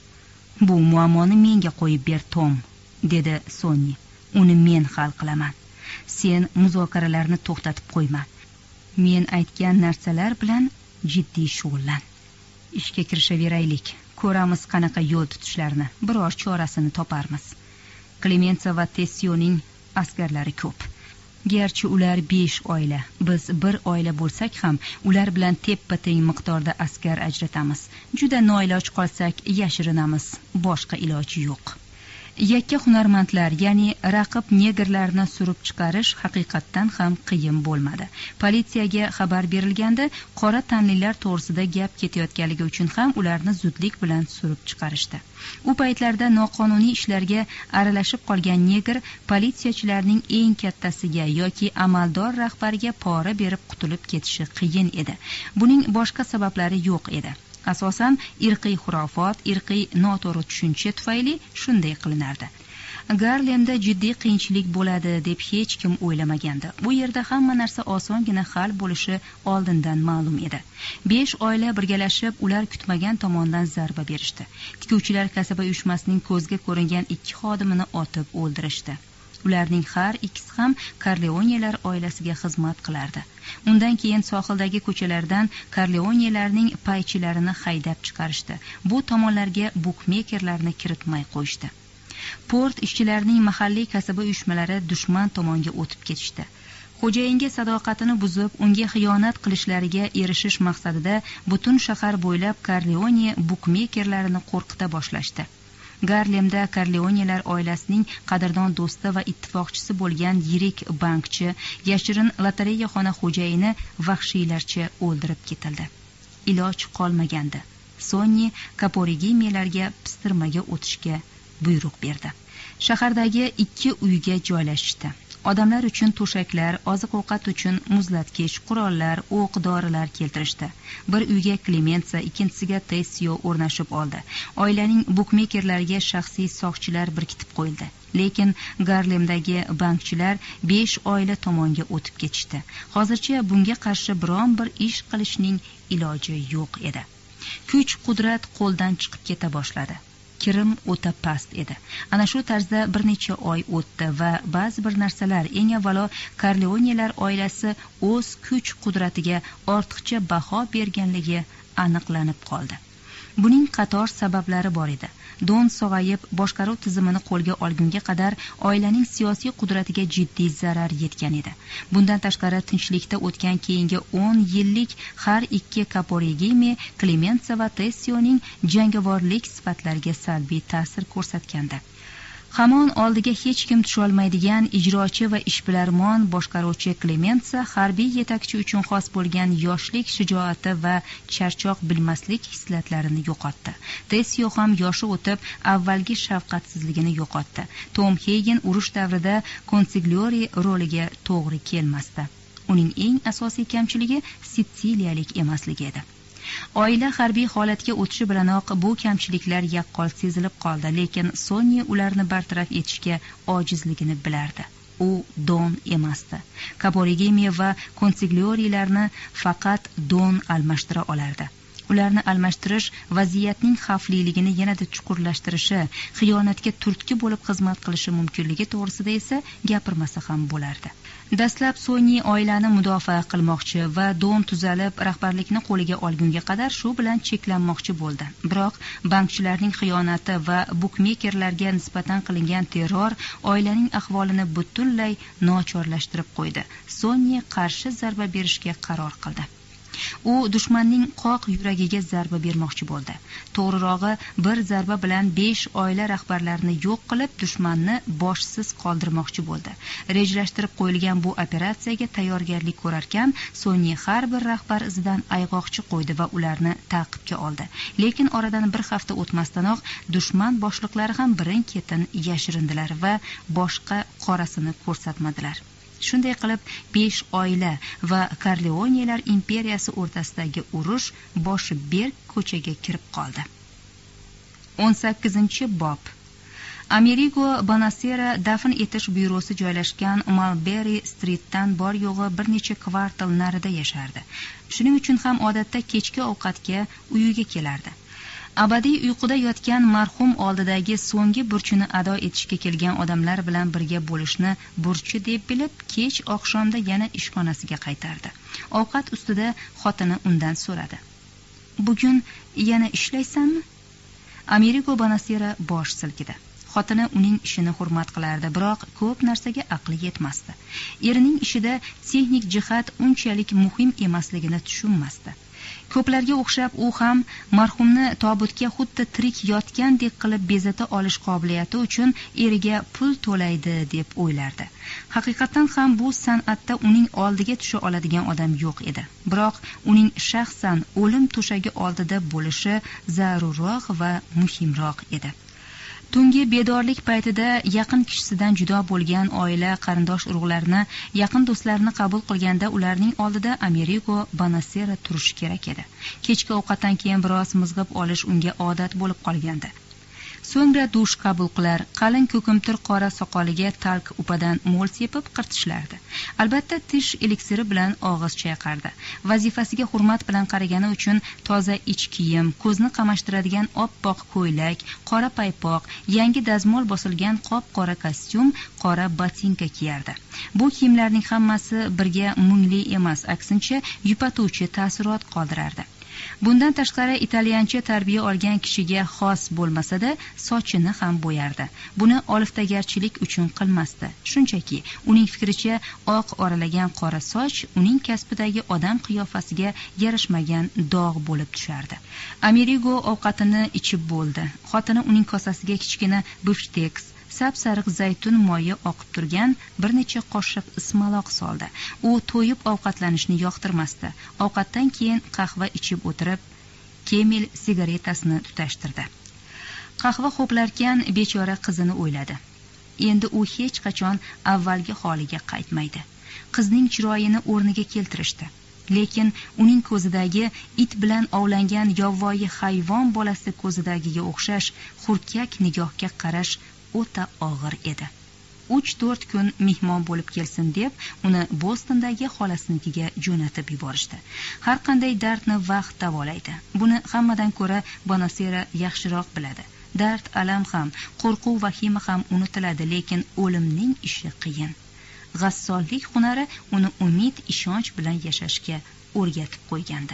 Bu muammoni menga qo'yib ber, Tom, dedi Sonya. Uni men hal qilaman. Sen muzokaralarni to'xtatib qo'yma. Men aytgan narsalar bilan jiddiy shug'ullan. Ishga kirishaveraylik. Ko'ramiz qanaqa yo'l tutishlarini. Biror chorasini toparmiz. Klemensa va Tessioning askarlari ko'p. Garchi ular 5 oila, biz bir oila bo'lsak ham, ular bilan teppa-teng miqdorda askar ajratamiz. Juda noiloj qolsak, yashirinamiz. Boshqa iloji yo'q. Yakka hunarmandlar, ya'ni raqib negerlarni surib chiqarish haqiqatdan ham qiyin bo'lmadi. Politsiyaga xabar berilganda, qora tanlilar to'g'risida gap ketayotganligi uchun ham ularni zudlik bilan surib chiqarishdi. U paytlarda noqonuniy ishlarga aralashib qolgan neger politsiyachilarning eng kattasiga yoki amaldor rahbariga pora berib qutulib ketishi qiyin edi. Buning boshqa sabablari yo'q edi. Asosan irqiy xurofot, irqiy noto'g'ri tushuncha tufayli shunday qilinardi. Garlemda jiddiy qiyinchilik bo'ladi deb hech kim o'ylamagandi. Bu yerda hamma narsa osongina hal bo'lishi oldindan ma'lum edi. 5 oila birgalashib, ular kutmagan tomondan zarba berishdi. Tikuvchilar kasaba uyushmasining ko'zga ko'ringan 2 xodimini otib o'ldirishdi. Ularning har ikkisi ham Corleonelar oilasiga xizmat qilardi. Undan keyin sohildagi ko'chalardan Corleonelarning paychilarini haydab chiqarishdi. Bu tomonlarga bukmekerlarni kiritmay qo'yishdi. Port ishchilarining mahalliy kasaba uyushmalari dushman tomonga o'tib ketishdi. xo'jayinga sadoqatini buzib unga xiyonat qilishlariga erishish maqsadida butun shahar bo'ylab Korleone bukmekerlarini qo'rqita boshlashdi. Garlemda Korleonelar oilasining qadrdon do'sti va ittifoqchisi bo'lgan yirik bankchi, yashirin lotereyaxona xo'jayini vahshiylarcha o'ldirib ketildi. Iloj qolmagandi. Sonny Kaporigimilarga pistirmaga o'tishga buyruq berdi. Shahardagi 2 uyga joylashishdi. Odamlar uchun to'shaklar, oziq-ovqat uchun muzlatkich, qurollar, o'q-dorilar keltirishdi. Bir uyga Klemensa, ikkinchisiga Tessio o'rnashib oldi. Oilaning bukmekerlariga shaxsiy soqchilar berkitib qo'yildi. Lekin Garlemdagi bankchilar 5 oila tomonga o'tib ketishdi. Hozircha bunga qarshi biron bir ish qilishning iloji yo'q edi. Kuch-qudrat qo'ldan chiqib keta boshladi. Kirim o'ta past edi. Ana shu tarzda bir necha oy o'tdi va ba'zi bir narsalar, eng avvalo Korleonelar oilasi o'z kuch-qudratiga ortiqcha baho berganligi aniqlanib qoldi. Buning qator sabablari bor edi. Don sog'ayib boshqaruv tizimini qo'lga olgunga qadar oilaning siyosiy qudratiga jiddiy zarar yetgan edi. Bundan tashqari tinchlikda o'tgan keyingi 10 yillik har ikki Kaporigimi, Klemensa va Tessioning jangovorlik sifatlariga salbiy ta'sir ko'rsatgandi. Hamon oldiga hech kim tusholmaydigan ijrochi va ishbilarmon boshqaruvchi Klemensa harbiy yetakchi uchun xos bo'lgan yoshlik shijoati va charchoq bilmaslik hislatlarini yo'qotdi. Tessio ham yoshi o'tib avvalgi shafqatsizligini yo'qotdi. Tom Hagen urush davrida konsigliori roliga to'g'ri kelmasdi. Uning eng asosiy kamchiligi Sitsiliyalik emasligi edi. Oila harbiy holatga o'tishi bilanoq bu kamchiliklar yaqqol sezilib qoldi, lekin Sonny ularni bartaraf etishga ojizligini bilardi. U Don emasdi. Kaporigimi va konsigliorilarni faqat Don almashtira olardi. Ularni almashtirish vaziyatning xavfliligini yanada chuqurlashtirishi, xiyonatga turtki bo'lib xizmat qilishi mumkinligi to'g'risida esa gapirmasa ham bo'lardi. Dastlab Sonny oilani mudofaa qilmoqchi va Don tuzalib rahbarlikni qo'liga olgunga qadar shu bilan cheklanmoqchi bo'ldi. Biroq bankchilarning xiyonati va bukmekerlarga nisbatan qilingan terror oilaning ahvolini butunlay nochorlashtirib qo'ydi. Sonny qarshi zarba berishga qaror qildi. U dushmanning qoq yuragiga zarba bermoqchi bo'ldi. To'g'rirog'i, bir zarba bilan 5 oila rahbarlarini yo'q qilib, dushmanni boshsiz qoldirmoqchi bo'ldi. Rejalashtirib qo'yilgan bu operatsiyaga tayyorgarlik ko'rarkan, Sonny har bir rahbar izidan ayg'oqchi qo'ydi va ularni ta'qibga oldi. Lekin oradan bir hafta o'tmasdanoq dushman boshliqlari ham birin-ketin yashirindilar va boshqa qorasini ko'rsatmadilar. Shunday qilib 5 oila va Korleonelar imperiyasi o'rtasidagi urush boshi berk ko'chaga kirib qoldi. 18-bob. Amerigo Bonasera dafn etish byurosi joylashgan Mulberry Streetdan bor yo'g'i bir necha kvartal narida yashardi. Shuning uchun ham odatda kechki ovqatga uyiga kelardi. Abadiy uyquda yotgan marhum oldidagi so'nggi burchini ado etishga kelgan odamlar bilan birga bo'lishni burchi deb bilib, kech oqshomda yana ishxonasiga qaytardi. Ovqat ustida xotini undan so'radi. "Bugun yana ishlaysanmi?" Amerigo Bonasera bosh silkidi. Xotini uning ishini hurmat qilardi, biroq ko'p narsaga aqli yetmasdi. Erining ishida texnik jihat unchalik muhim emasligini tushunmasdi. Ko'plarga o'xshab u ham marhumni tobutga xuddi tirik yotgandek qilib bezata olish qobiliyati uchun eriga pul to'laydi deb o'ylardi. Haqiqatan ham bu san'atda uning oldiga tusha oladigan odam yo'q edi. Biroq uning shaxsan o'lim to'shagi oldida bo'lishi zarurroq va muhimroq edi. Tungi bedorlik paytida yaqin kishisidan judo bo'lgan oila qarindosh urug'larni, yaqin do'stlarini qabul qilganda ularning oldida Amerigo Bonasera turishi kerak edi. Kechki ovqatdan keyin biroz mizg'ib olish unga odat bo'lib qolgandi. So'ngra dush qabul qilar, qalin ko'kimtir qora soqoliga talk upadan mo'l sepib qirtishlardi. Albatta tish eliksiri bilan og'iz chayqardi. Vazifasiga hurmat bilan qaragani uchun toza ich kiyim, ko'zni qamashtiradigan oppoq ko'ylak, qora paypoq, yangi dazmol bosilgan qop-qora kostyum, qora botinka kiyardi. Bu kiyimlarning hammasi birga mungli emas, aksincha yupatuvchi ta'sirot qoldirardi. Bundan tashqari italyancha tarbiya olgan kishiga xos bo'lmasa-da, sochini ham bo'yardi. Buni oliftagarchilik uchun qilmasdi. Shunchaki uning fikricha oq oralagan qora soch uning kasbidagi odam qiyofasiga yarashmagan dog' bo'lib tushardi. Amerigo ovqatini ichib bo'ldi. Xotini uning kosasiga kichkina bifshteks, sap-sariq zaytun moyi oqib turgan bir necha qoshiq ismaloq soldi. U to'yib ovqatlanishni yoqtirmasdi. Ovqatdan keyin qahva ichib o'tirib, Kemil sigaretasini tutashtirdi. Qahva ho'plarkan bechora qizini o'yladi. Endi u hech qachon avvalgi holiga qaytmaydi. Qizning chiroyini o'rniga keltirishdi. Lekin uning ko'zidagi it bilan ovlangan yovvoyi hayvon bolasi ko'zidagiga o'xshash hurkak nigohga qarash o'ta og'ir edi. 3-4 kun mehmon bo'lib kelsin deb uni Bostondagi xolasinikiga jo'natib yuborishdi. Har qanday dardni vaqt davolaydi. Buni hammadan ko'ra Bonasera yaxshiroq biladi. Dard, alam ham, qo'rquv, vahima ham unutiladi, lekin o'limning ishi qiyin. G'assollik hunari uni umid, ishonch bilan yashashga o'rgatib qo'ygandi.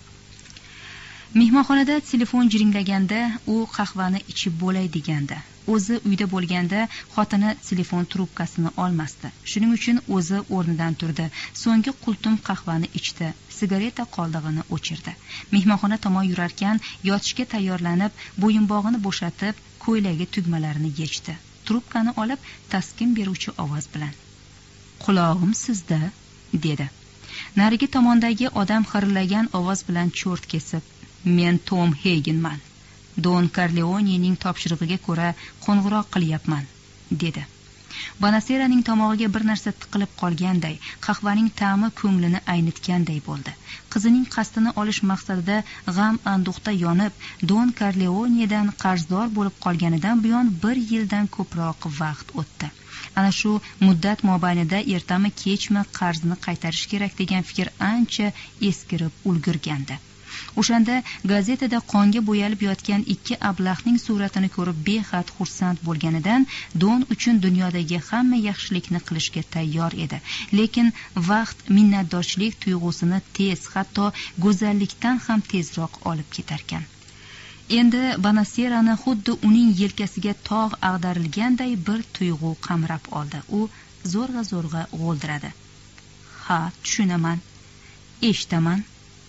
Mehmonxonada telefon jiringlaganda u qahvani ichib bo'lay degandi. O'zi uyda bo'lganda xotini telefon trubkasini olmasdi. Shuning uchun o'zi o'rnidan turdi. So'nggi qultum qahvani ichdi. Sigareta qoldig'ini o'chirdi. Mehmonxona tomon yurarkan yotishga tayyorlanib, bo'yinbog'ini bo'shatib, ko'ylagi tugmalarini yechdi. Trubkani olib, taskin beruvchi ovoz bilan: "Qulog'im sizda", dedi. Narigi tomondagi odam xirillagan ovoz bilan cho'rt kesib: "Men Tom Hagenman. Don Corleonening topshirig'iga ko'ra qo'ng'iroq qilyapman", dedi. Bonaseraning tomog'iga bir narsa tiqilib qolganday, qahvaning ta'mi ko'nglini aynitganday bo'ldi. Qizining qasdini olish maqsadida g'am-anduhda yonib, Don Corleonedan qarzdor bo'lib qolganidan buyon 1 yildan ko'proq vaqt o'tdi. Ana shu muddat mobaynida ertami kechmi qarzni qaytarish kerak degan fikr ancha eskirib ulgurgandi. O'shanda gazetada qonga bo'yalib yotgan 2 ablahning suratini ko'rib behad xursand bo'lganidan Don uchun dunyodagi hamma yaxshilikni qilishga tayyor edi. Lekin vaqt minnatdorchilik tuyg'usini tez, hatto go'zallikdan ham tezroq olib ketarkan. Endi Bonaserani xuddi uning yelkasiga tog' ag'darilganday bir tuyg'u qamrab oldi. U zo'rg'a g'o'ldiradi. "Ha, tushunaman. Eshitaman."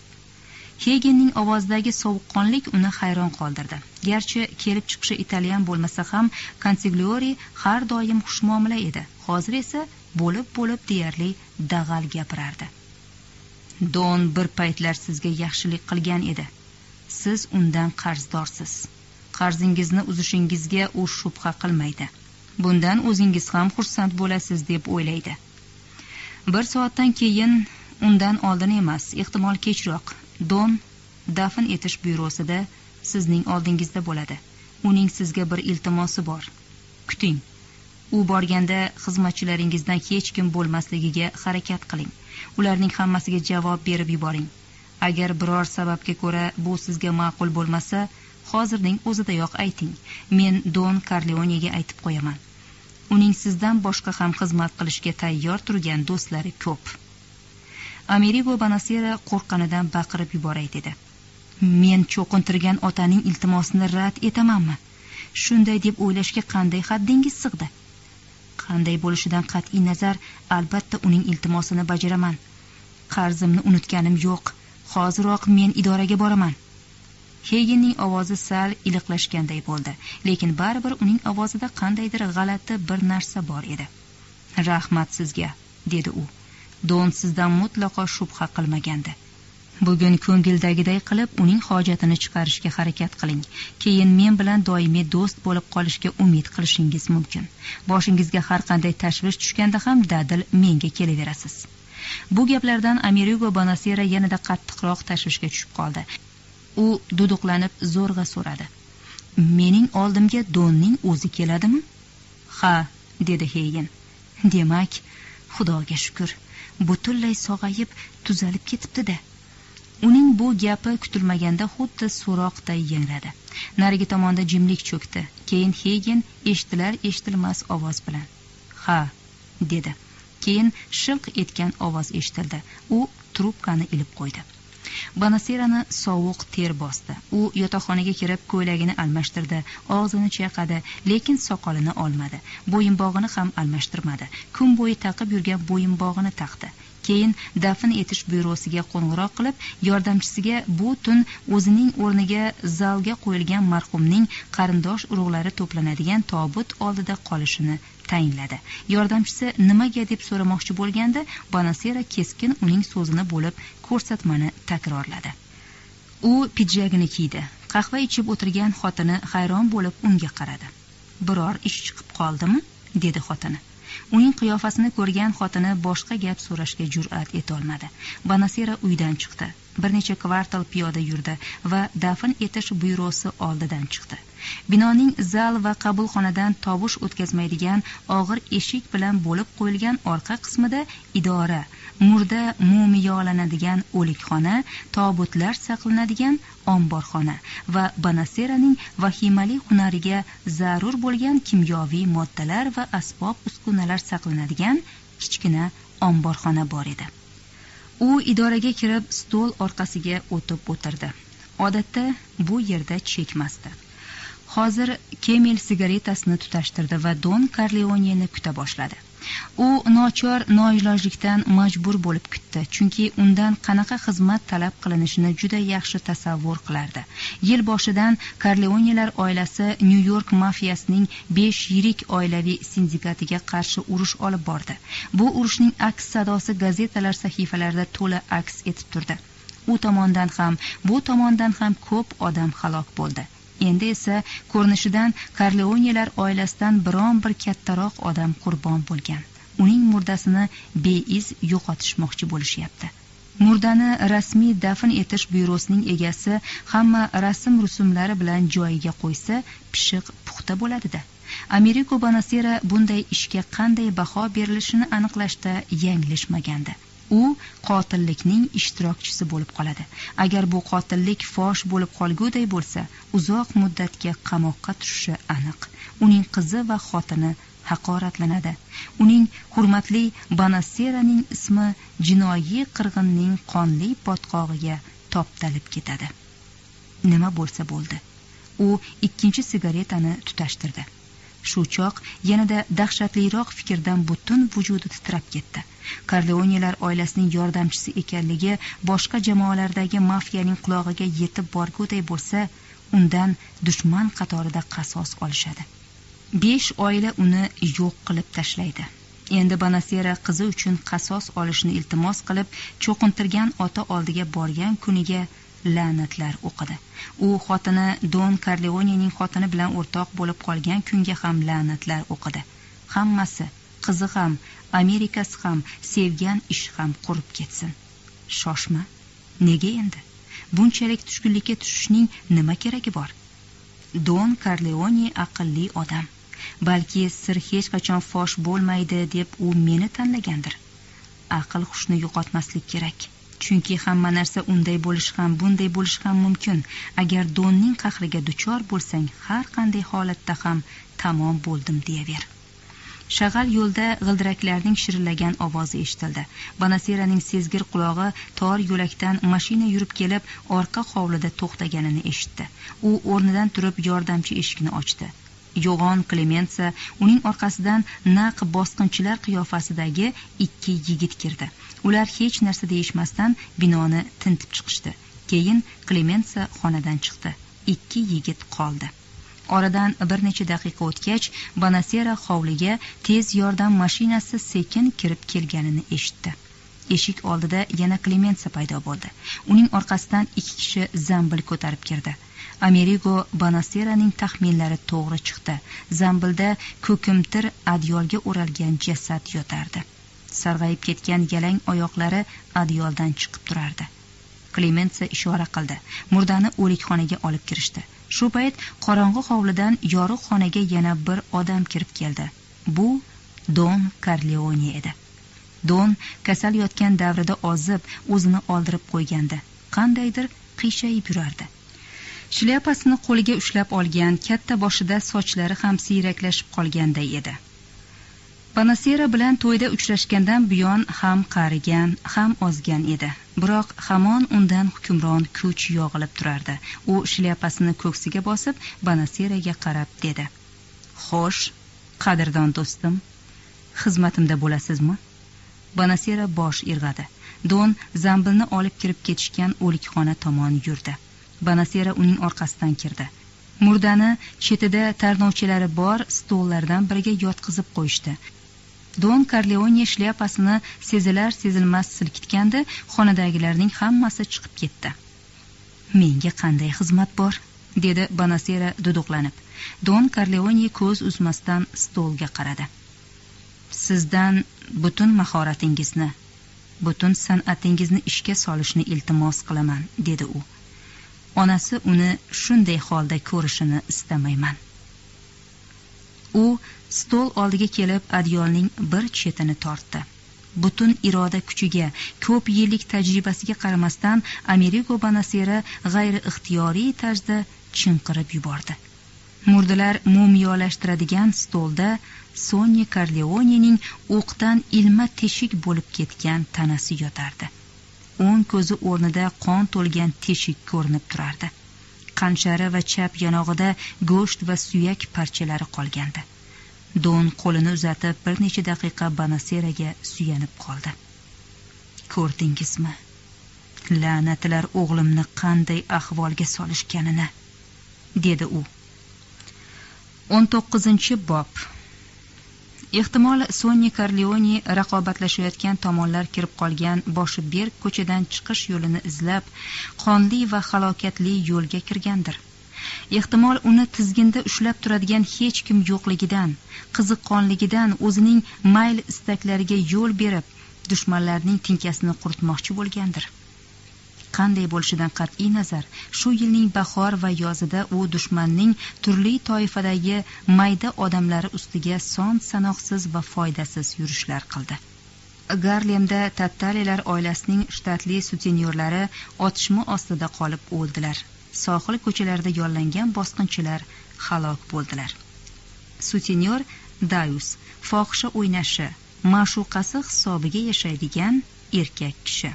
Hagenning ovozidagi sovuqqonlik uni hayron qoldirdi. Garchi kelib chiqishi italyan bo'lmasa ham, Consigliori har doim xushmuomala edi. Hozir esa bo'lib deyarli dag'al gapirardi. "Don bir paytlar sizga yaxshilik qilgan edi. Siz undan qarzdorsiz. Qarzingizni uzishingizga u shubha qilmaydi. Bundan o'zingiz ham xursand bo'lasiz deb o'ylaydi. 1 soatdan keyin, undan oldin emas, ehtimol kechroq, Don dafn etish byurosida sizning oldingizda bo'ladi. Uning sizga bir iltimosi bor. Kuting. U borganda xizmatchilaringizdan hech kim bo'lmasligiga harakat qiling. Ularning hammasiga javob berib yuboring. Agar biror sababga ko'ra bu sizga ma'qul bo'lmasa, hozirning o'zidayoq ayting. Men Don Corleonega aytib qo'yaman. Uning sizdan boshqa ham xizmat qilishga tayyor turgan do'stlari ko'p." Amerigo Bonasera qo'rqqanidan baqirib yuboray dedi. "Men cho'qintirgan otaning iltimosini rad etamanmi? Shunday deb o'ylashga qanday haddingiz sig'di?" "Qanday bo'lishidan qat'iy nazar, albatta uning iltimosini bajaraman. Qarzimni unutganim yo'q. Hoziroq men idoraga boraman." Hagenning ovozi sal iliqlashganday bo'ldi, lekin baribir uning ovozida qandaydir g'alati bir narsa bor edi. "Rahmat sizga", dedi u. "Don sizdan mutlaqo shubha qilmagandi. Bugun ko'ngildagiday qilib uning hojatini chiqarishga harakat qiling. Keyin men bilan doimiy do'st bo'lib qolishga umid qilishingiz mumkin. Boshingizga har qanday tashvish tushganda ham dadil menga kelaverasiz." Bu gaplardan Amerigo Bonasera yanada qattiqroq tashvishga tushib qoldi. U duduqlanib zo'rg'a so'radi: "Mening oldimga Donning o'zi keladimi?" "Ha", dedi Hagen. "Demak, Xudoga shukr, butunlay sog'ayib, tuzalib ketibdi-da." Uning bu gapi kutilmaganda xuddi so'roqday yangradi. Narigi tomonda jimlik cho'kdi. Keyin Hagen eshitilar-eshitilmas ovoz bilan: "Ha", dedi. Keyin shilq etgan ovoz eshitildi. U trubkani ilib qo'ydi. Banaserani sovuq ter bosdi. U yotoqxonaga kirib ko'ylagini almashtirdi, og'zini chayqadi, lekin soqolini olmadi. Bo'yinbog'ini ham almashtirmadi. Kun bo'yi taqib yurgan bo'yinbog'ini taqdi. Keyin dafn etish byurosiga qo'ng'iroq qilib, yordamchisiga bu tun o'zining o'rniga zalga qo'yilgan marhumning qarindosh urug'lari to'planadigan tobut oldida qolishini tayinladi. Yordamchisi nimaga deb so'ramoqchi bo'lganda, Banasera keskin uning so'zini bo'lib, ko'rsatmani takrorladi. U pidjagini kiydi. Qahva ichib o'tirgan xotini hayron bo'lib unga qaradi. "Biror ish chiqib qoldimi?" dedi xotini. Uning qiyofasini ko'rgan xotini boshqa gap so'rashga jur'at etolmadi. Banasera uydan chiqdi. Bir necha kvartal piyoda yurdi va dafn etish byurosi oldidan chiqdi. Binoning zal va qabulxonadan tovush o'tkazmaydigan og'ir eshik bilan bo'lib qo'yilgan orqa qismida idora, murda mumiyolanadigan o'likxona, tobutlar saqlanadigan omborxona va Banaseraning vahimali hunariga zarur bo'lgan kimyoviy moddalar va asbob-uskunalar saqlanadigan kichkina omborxona bor edi. U idoraga kirib stol orqasiga o'tib o'tirdi. Odatda bu yerda chekmasdi. Hozir Kemel sigaretasini tutashtirdi va Don Corleoneni kuta boshladi. U nochor noilojlikdan majbur bo'lib kutdi, chunki undan qanaqa xizmat talab qilinishini juda yaxshi tasavvur qilardi. Yil boshidan Corleonelar oilasi New York mafiyasining 5 yirik oilaviy sindikatiga qarshi urush olib bordi. Bu urushning aks sadosi gazetalar sahifalarida to'la aks etib turdi. U tomondan ham, bu tomondan ham ko'p odam halok bo'ldi. Endi esa ko'rinishidan Corleonelar oilasidan biron bir kattaroq odam qurbon bo'lgan. Uning murdasini beiz yo'qotishmoqchi bo'lishyapti. Murdani rasmiy dafn etish byurosining egasi hamma rasm-rusumlari bilan joyiga qo'ysa, pishiq puxta bo'ladi-da. Amerigo Banasera bunday ishga qanday baho berilishini aniqlashda yanglishmagandi. U qotillikning ishtirokchisi bo'lib qoladi. Agar bu qotillik fosh bo'lib qolguday bo'lsa, uzoq muddatga qamoqqa tushishi aniq. Uning qizi va xotini haqoratlanadi. Uning hurmatli Banaseraning ismi jinoiy qirg'inning qonli botqog'iga toptalib ketadi. Nima bo'lsa bo'ldi. U ikkinchi sigaretani tutashtirdi. Shu choq yanada dahshatliroq fikrdan butun vujudi titrab ketdi. Corleonelar oilasining yordamchisi ekanligi boshqa jamoalardagi mafiyaning qulog'iga yetib borguday bo'lsa, undan dushman qatorida qasos olishadi. 5 oila uni yo'q qilib tashlaydi. Endi Banasera qizi uchun qasos olishni iltimos qilib, cho'qintirgan ota oldiga borgan kuniga la'natlar o'qidi. U xotini Don Corleonening xotini bilan o'rtoq bo'lib qolgan kunga ham la'natlar o'qidi. Hammasi, qizi ham, Amerikasi ham, sevgan ish ham qurib ketsin. Shoshma. Nega endi? Bunchalik tushkunlikka tushishning nima keragi bor? Don Corleone aqlli odam. Balki sir hech qachon fosh bo'lmaydi deb u meni tanlagandir. Aql hushni yo'qotmaslik kerak. Chunki hamma narsa unday bo'lish ham, bunday bo'lish ham mumkin. Agar Donning qahriga duchor bo'lsang, har qanday holatda ham tamom bo'ldim deyaver. Shag'al yo'lda g'ildiraklarning shirillagan ovozi eshitildi. Banaseraning sezgir qulog'i tor yo'lakdan mashina yurib kelib, orqa hovlida to'xtaganini eshitdi. U o'rnidan turib yordamchi eshikni ochdi. Yo'g'on Klemensa uning orqasidan naq bosqinchilar qiyofasidagi 2 yigit kirdi. Ular hech narsa deyishmasdan binoni tintib chiqishdi. Keyin Klemensa xonadan chiqdi. 2 yigit qoldi. Oradan bir necha daqiqa o'tgach, Banasera hovliga tez yordam mashinasi sekin kirib kelganini eshitdi. Eshik oldida yana Klemensa paydo bo'ldi. Uning orqasidan 2 kishi zambil ko'tarib kirdi. Amerigo Banaseraning taxminlari to'g'ri chiqdi. Zambilda ko'kimtir adyolga o'ralgan jasad yotardi. Sarg'ayib ketgan yalang oyoqlari adyoldan chiqib turardi. Klemensa ishora qildi. Murdani o'likxonaga olib kirishdi. Shu payt qorong'u hovlidan yorug' xonaga yana bir odam kirib keldi. Bu Don Corleone edi. Don kasal yotgan davrida ozib, o'zini oldirib qo'ygandi. Qandaydir qiyshayib yurardi. Shlyapasini qo'liga ushlab olgan, katta boshida sochlari ham siyraklashib qolganday edi. Banasera bilan to'yda uchrashgandan buyon ham qarigan, ham ozgan edi. biroq hamon undan hukmron kuch yog'ilib turardi. U shlyapasini ko'ksiga bosib Banaseraga qarab dedi: "Xo'sh, qadrdon do'stim, xizmatimda bo'lasizmi?" Banasera bosh irg'adi. Don zambilni olib kirib ketishgan o'likxona tomon yurdi. Banasera uning orqasidan kirdi. Murdani chetida tarnovchalari bor stollardan biriga yotqizib qo'yishdi. Don Corleone shlyapasini sezilar sezilmas silkitganda xonadagilarning hammasi chiqib ketdi. "Menga qanday xizmat bor?" dedi Banasera duduqlanib. Don Corleone ko'z uzmasdan stolga qaradi. "Sizdan butun mahoratingizni, butun san'atingizni ishga solishni iltimos qilaman", dedi u. "Onasi uni shunday holda ko'rishini istamayman." U stol oldiga kelib adyolning bir chetini tortdi. Butun iroda kuchiga, ko'p yillik tajribasiga qaramasdan Amerigo Banasera g'ayri ixtiyoriy tarzda chinqirib yubordi. Murdalar mumiyolashtiradigan stolda Sonya Corleonening o'qdan ilma teshik bo'lib ketgan tanasi yotardi. O'ng ko'zi o'rnida qon to'lgan teshik ko'rinib turardi. Qanjari va chap yonog'ida go'sht va suyak parchalari qolgandi. Don qo'lini uzatib bir necha daqiqa Banaseraga suyanib qoldi. "Ko'rdingizmi? La'natlar o'g'limni qanday ahvolga solishganini", dedi u. 19-bob. Ehtimol Sonya Corleone raqobatlashayotgan tomonlar kirib qolgan boshi berk ko'chadan chiqish yo'lini izlab, qonli va halokatli yo'lga kirgandir. Ehtimol uni tizginda ushlab turadigan hech kim yo'qligidan, qiziqqonligidan o'zining mayl istaklariga yo'l berib, dushmanlarning tinkasini quritmoqchi bo'lgandir. Qanday bo'lishidan qat'iy nazar, shu yilning bahor va yozida u dushmanning turli toifadagi mayda odamlari ustiga son sanoqsiz va foydasiz yurishlar qildi. Garlemda Tattalilar oilasining shtatli sutenyorlari otishma ostida qolib o'ldilar. Sohil ko'chalarida yollangan bosqinchilar halok bo'ldilar. Sutenyor Dayus fohisha o'ynashi, ma'shuqasi hisobiga yashaydigan erkak kishi.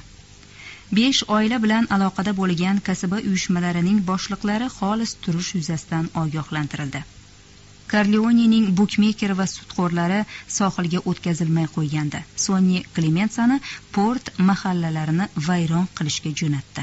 5 oila bilan aloqada bo'lgan kasaba uyushmalarining boshliqlari xolis turish yuzasidan ogohlantirildi. Corleonening bukmeker va sudxo'rlari sohilga o'tkazilmay qo'ygandi. Sonya Clemensani port mahallalarini vayron qilishga jo'natdi.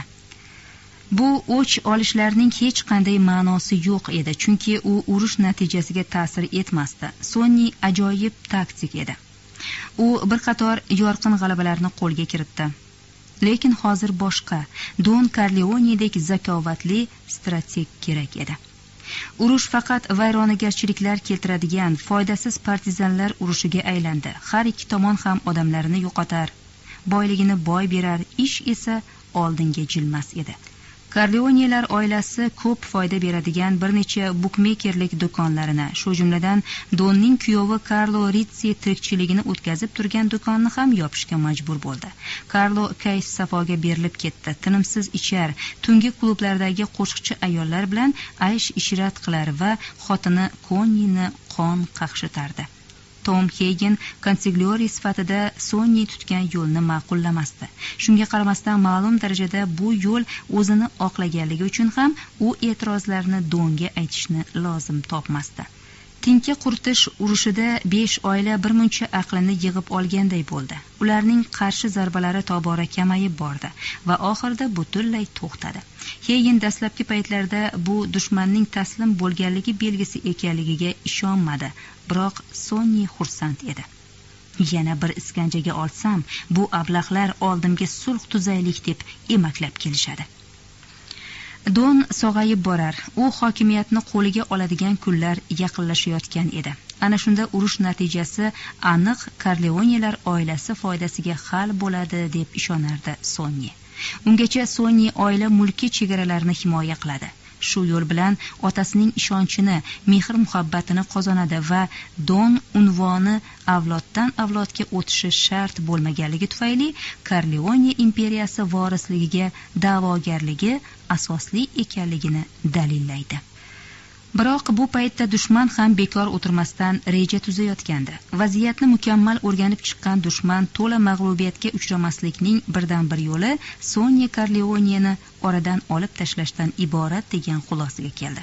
Bu o'ch olishlarning hech qanday ma'nosi yo'q edi, chunki u urush natijasiga ta'sir etmasdi. Sonya ajoyib taktik edi. U bir qator yorqin g'alabalarni qo'lga kiritdi. Lekin hozir boshqa, Don Corleonedek zakovatli strateg kerak edi. Urush faqat vayronagarchiliklar keltiradigan foydasiz partizanlar urushiga aylandi. Har ikki tomon ham odamlarini yo'qotar, boyligini boy berar, ish esa oldinga jilmas edi. Corleonelar oilasi ko'p foyda beradigan bir necha bukmekerlik do'konlarini, shu jumladan Donning kuyovi Carlo Rizzi tirikchiligini o'tkazib turgan do'konni ham yopishga majbur bo'ldi. Carlo kayf safoga berilib ketdi. Tinimsiz ichar, tungi klublardagi qo'shiqchi ayollar bilan aysh-ishrat qilar va xotini Konnini qon qaqshitardi. Tom Hagen konsigliori sifatida Sonya tutgan yo'lni ma'qullamasdi. Shunga qaramasdan ma'lum darajada bu yo'l o'zini oqlaganligi uchun ham u e'tirozlarni Donga aytishni lozim topmasdi. Tinka quritish urushida 5 oila bir muncha aqlini yig'ib olganday bo'ldi. Ularning qarshi zarbalari tobora kamayib bordi va oxirida butunlay to'xtadi. Hagen dastlabki paytlarda bu dushmanning taslim bo'lganligi belgisi ekanligiga ishonmadi, biroq Sonya xursand edi. Yana bir iskanjaga olsam, bu ablahlar oldimga sulh tuzaylik deb emaklab kelishadi. Don sog'ayib borar, u hokimiyatni qo'liga oladigan kunlar yaqinlashayotgan edi. Ana shunda urush natijasi aniq Corleonelar oilasi foydasiga hal bo'ladi deb ishonardi Sonya. Ungacha Sonya oila mulkiy chegaralarini himoya qiladi. Shu yo'l bilan otasining ishonchini, mehr-muhabbatini qozonadi va Don unvoni avloddan avlodga o'tishi shart bo'lmaganligi tufayli Corleone imperiyasi vorisligiga da'vogarligi asosli ekanligini dalillaydi. Biroq bu paytda dushman ham bekor o'tirmasdan reja tuzayotgandi. Vaziyatni mukammal o'rganib chiqqan dushman to'la mag'lubiyatga uchramaslikning birdan-bir yo'li Sonya Corleoneni oradan olib tashlashdan iborat degan xulosaga keldi.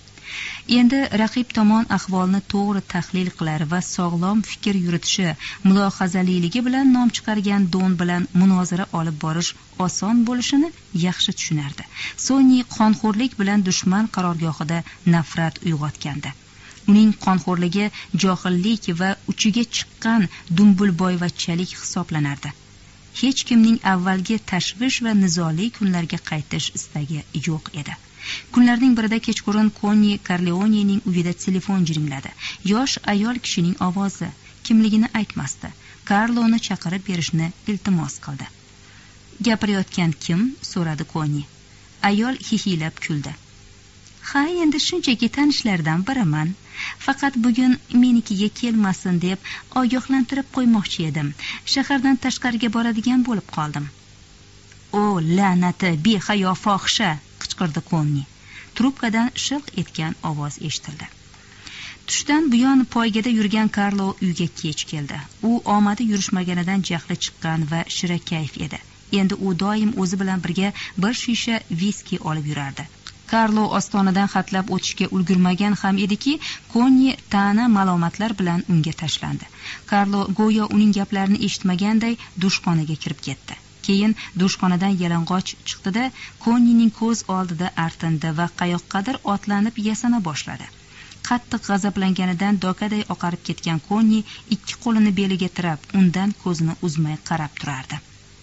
Endi raqib tomon ahvolni to'g'ri tahlil qilar va sog'lom fikr yuritishi, mulohazaliligi bilan nom chiqargan Don bilan munozara olib borish oson bo'lishini yaxshi tushunardi. Sony qonxo'rlik bilan dushman qarorgohida nafrat uyg'otgandi. Uning qonxo'rligi johillik va uchiga chiqqan dumbulboyvachchalik hisoblanardi. Hech kimning avvalgi tashvish va nizoli kunlarga qaytish istagi yo'q edi. Kunlarning birida kechqurun Connie Corleonening uyida telefon jiringladi. Yosh ayol kishining ovozi, kimligini aytmasdi. Carloni chaqirib berishni iltimos qildi. "Gapirayotgan kim?" so'radi Connie. Ayol hihilab kuldi. "Ha, endi shunchaki tanishlardan biriman. Faqat bugun menikiga kelmasin deb ogohlantirib qo'ymoqchi edim. Shahardan tashqariga boradigan bo'lib qoldim." "O, la'nati, behayo fohisha!" qichqirdi Connie. Trubkadan shilq etgan ovoz eshitildi. Tushdan buyon poygada yurgan Carlo uyga kech keldi. U omadi yurishmaganidan jahli chiqqan va shirakayf edi. Endi u doim o'zi bilan birga bir shisha viski olib yurardi. Carlo ostonadan xatlab o'tishga ulgurmagan ham ediki, Connie ta'na malomatlar bilan unga tashlandi. Carlo go'yo uning gaplarini eshitmaganday dushxonaga kirib ketdi. Keyin dushxonadan yalang'och chiqdi-da, Conniening ko'z oldida artindi va qayoqqadir otlanib yasana boshladi. Qattiq g'azablanganidan dokaday oqarib ketgan Connie ikki qo'lini beliga tirab, undan ko'zini uzmay qarab turardi.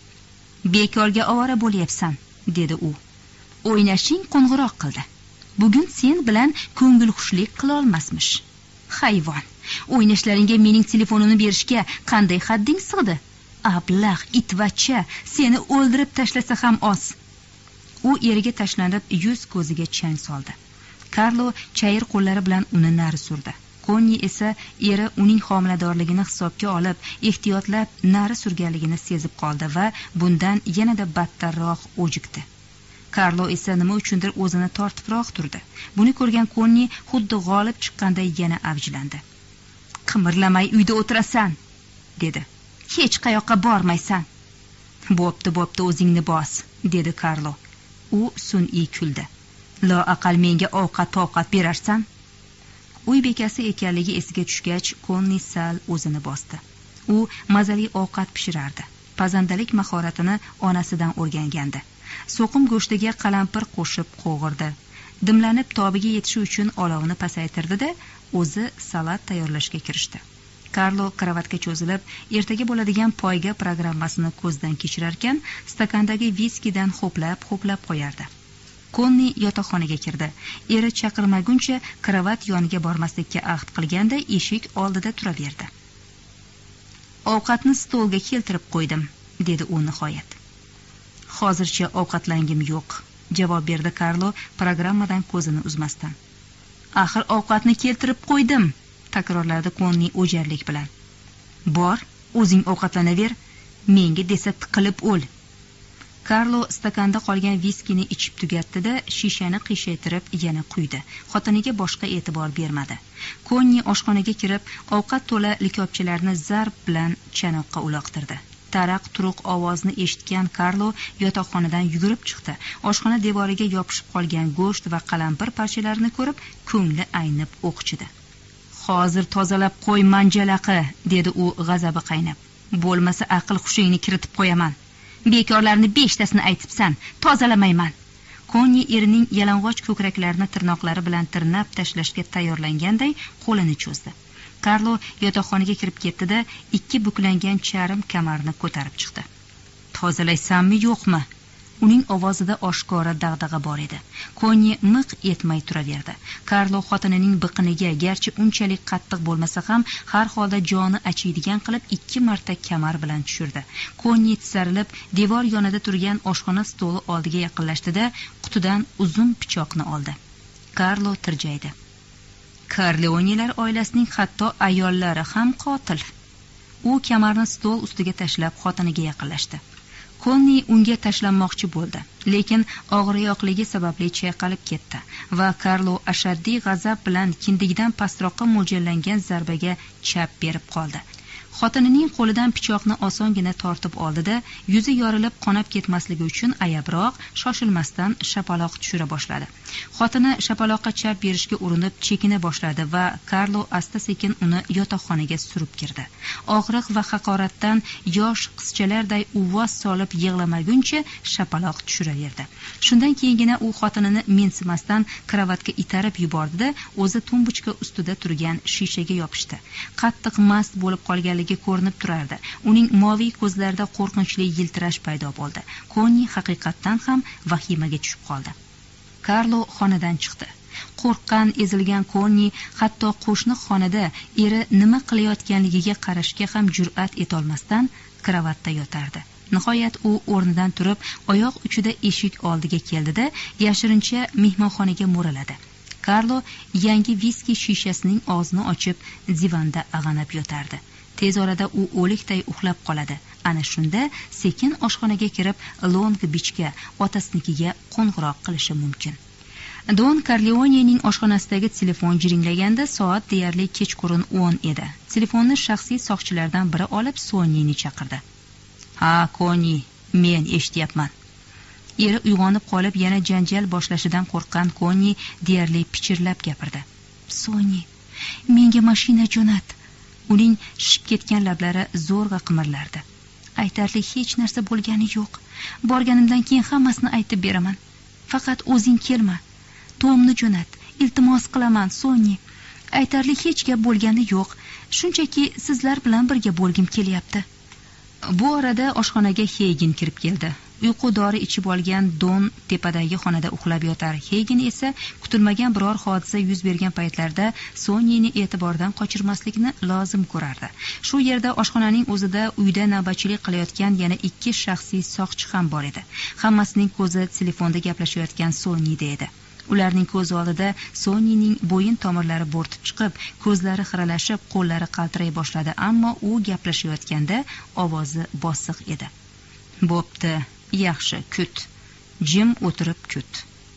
"Bekorga ovora bo'lyapsan", dedi u. "O'ynashing qo'ng'iroq qildi. Bugun sen bilan ko'ngilxushlik qila olmasmish. Hayvon, o'ynashlaringga mening telefonimni berishga qanday hadding sig'di? Ablah itvachcha, seni o'ldirib tashlasa ham oz." U eriga tashlanib yuz ko'ziga chang soldi. Carlo chayir qo'llari bilan uni nari surdi. Connie esa eri uning homiladorligini hisobga olib, ehtiyotlab nari surganligini sezib qoldi va bundan yanada battarroq o'jikdi. Carlo esa nima uchundir o'zini tortibroq turdi. Buni ko'rgan Connie xuddi g'olib chiqqanday yana avjlandi. "Qimirlamay uyda o'tirasan", dedi. "Hech qayoqqa bormaysan." Bo'pti, o'zingni bos", dedi Carlo. U sun'iy kuldi. "Loaqal menga ovqat berarsan?" Uy bekasi ekanligi esiga tushgach, Connie sal o'zini bosdi. U mazali ovqat pishirardi. Pazandalik mahoratini onasidan o'rgangandi. So'qim go'shtiga qalampir qo'shib qo'g'irdi. Dimlanib tobiga yetishi uchun olovni pasaytirdi-da, o'zi salat tayyorlashga kirishdi. Carlo kravatga cho'zilib, ertaga bo'ladigan poyga programmasini ko'zdan kechirarkan, stakandagi viskidan ho'plab qo'yardi. Connie yotoqxonaga kirdi. Eri chaqirmaguncha kravat yoniga bormaslikka ahd qilganda eshik oldida turaverdi. "Ovqatni stolga keltirib qo'ydim", dedi u nihoyat. "Hozircha ovqatlangim yo'q", javob berdi Carlo programmadan ko'zini uzmasdan. "Axir ovqatni keltirib qo'ydim", takrorladi Connie o'jarlik bilan. "Bor, o'zing ovqatlanaver, menga desa tiqilib o'l." Carlo stakanda qolgan viskini ichib tugatdi-da, shishani qiyshaytirib yana quydi. Xotiniga boshqa e'tibor bermadi. Connie oshxonaga kirib, ovqat to'la likopchalarni zarb bilan chanoqqa uloqtirdi. Taraq-turuq ovozni eshitgan Carlo yotoqxonadan yugurib chiqdi. Oshxona devoriga yopishib qolgan go'sht va qalampir parchalarini ko'rib, ko'ngli aynib o'qchidi. "Hozir tozalab qo'y manjalaqi", dedi u g'azabi qaynab. "Bo'lmasa aql hushingni kiritib qo'yaman. Bekorlarni 5 tasini aytibsan, tozalamayman." Connie erining yalang'och ko'kraklarini tirnoqlari bilan tirnab tashlashga tayyorlanganday qo'lini cho'zdi. Carlo yotoqxonaga kirib ketdi-da, ikki buklangan charm kamarni ko'tarib chiqdi. "Tozalaysanmi, yo'qmi?" Uning ovozida oshkora dag'dag'a bor edi. Connie miq etmay turaverdi. Carlo xotinining biqiniga garchi unchalik qattiq bo'lmasa ham, har holda joni achiydigan qilib 2 marta kamar bilan tushirdi. Connie tisarilib, devor yonida turgan oshxona stoli oldiga yaqinlashdi-da, qutidan uzun pichoqni oldi. Carlo tirjaydi. Corleonelar oilasining hatto ayollari ham qotil. U kamarni stol ustiga tashlab xotiniga yaqinlashdi. Konni unga tashlanmoqchi bo'ldi, lekin og'riyoqligi sababli chayqalib ketdi va Karlo ashaddiy g'azab bilan kindigidan pastroqqa mo'ljallangan zarbaga chap berib qoldi. Xotinining qo'lidan pichoqni osongina tortib oldi-da, yuzi yorilib qonab ketmasligi uchun ayabroq, shoshilmasdan shapaloq tushira boshladi. Xotini shapaloqqa chap berishga urinib chekina boshladi va Karlo asta-sekin uni yotoqxonaga surib kirdi. Og'riq va haqoratdan yosh qizchalarday uvvos solib yig'lamaguncha shapaloq tushiraverdi. Shundan keyingina u xotinini mensimasdan kravatga itarib yubordi-da, o'zi tumbuchka ustida turgan shishaga yopishdi. Qattiq mast bo'lib qolganligi ko'rinib turardi. Uning moviy ko'zlarida qo'rqinchli yiltirash paydo bo'ldi. Konni haqiqatdan ham vahimaga tushib qoldi. Karlo xonadan chiqdi. Qo'rqqan, ezilgan Konni hatto qo'shni xonada eri nima qilayotganligiga qarashga ham jur'at etolmasdan kravatda yotardi. Nihoyat u o'rnidan turib, oyoq uchida eshik oldiga keldi-da, yashirincha mehmonxonaga mo'raladi. Karlo yangi viski shishasining og'zini ochib, divanda ag'anab yotardi. Tez orada u o'likday uxlab qoladi. Ana shunda sekin oshxonaga kirib, Long Bichga, otasinikiga qo'ng'iroq qilishi mumkin. Don Corleonening oshxonasidagi telefon jiringlaganda soat deyarli kechqurun 10 edi. Telefonni shaxsiy soqchilardan biri olib Sonyini chaqirdi. "Ha, Konni, men eshityapman." Eri uyg'onib qolib, yana janjal boshlashidan qo'rqqan Konni deyarli pichirlab gapirdi. "Sonyi, menga mashina jo'nat." Uning shishib ketgan lablari zo'rg'a qimirlardi. "Aytarli hech narsa bo'lgani yo'q. Borganimdan keyin hammasini aytib beraman. Faqat o'zing kelma. Tomni jo'nat. Iltimos qilaman, Sonyi. Aytarli hech gap bo'lgani yo'q. Shunchaki sizlar bilan birga bo'lgim kelyapti." Bu orada oshxonaga Heygin kirib keldi. Uyqu dori ichib olgan Don tepadagi xonada uxlab yotar. Heygin esa kutilmagan biror hodisa yuz bergan paytlarda Sonyini e'tibordan qochirmaslikni lozim ko'rardi. Shu yerda oshxonaning o'zida uyda navbatchilik qilayotgan yana 2 shaxsiy soqchi ham bor edi. Hammasining ko'zi telefonda gaplashayotgan Sonyida edi. Ularning ko'z oldida Sonyining bo'yin tomirlari bo'rtib chiqib, ko'zlari xiralashib, qo'llari qaltiray boshladi, ammo u gaplashayotganda ovozi bosiq edi. "Bo'pti, yaxshi, kut. Jim o'tirib kut."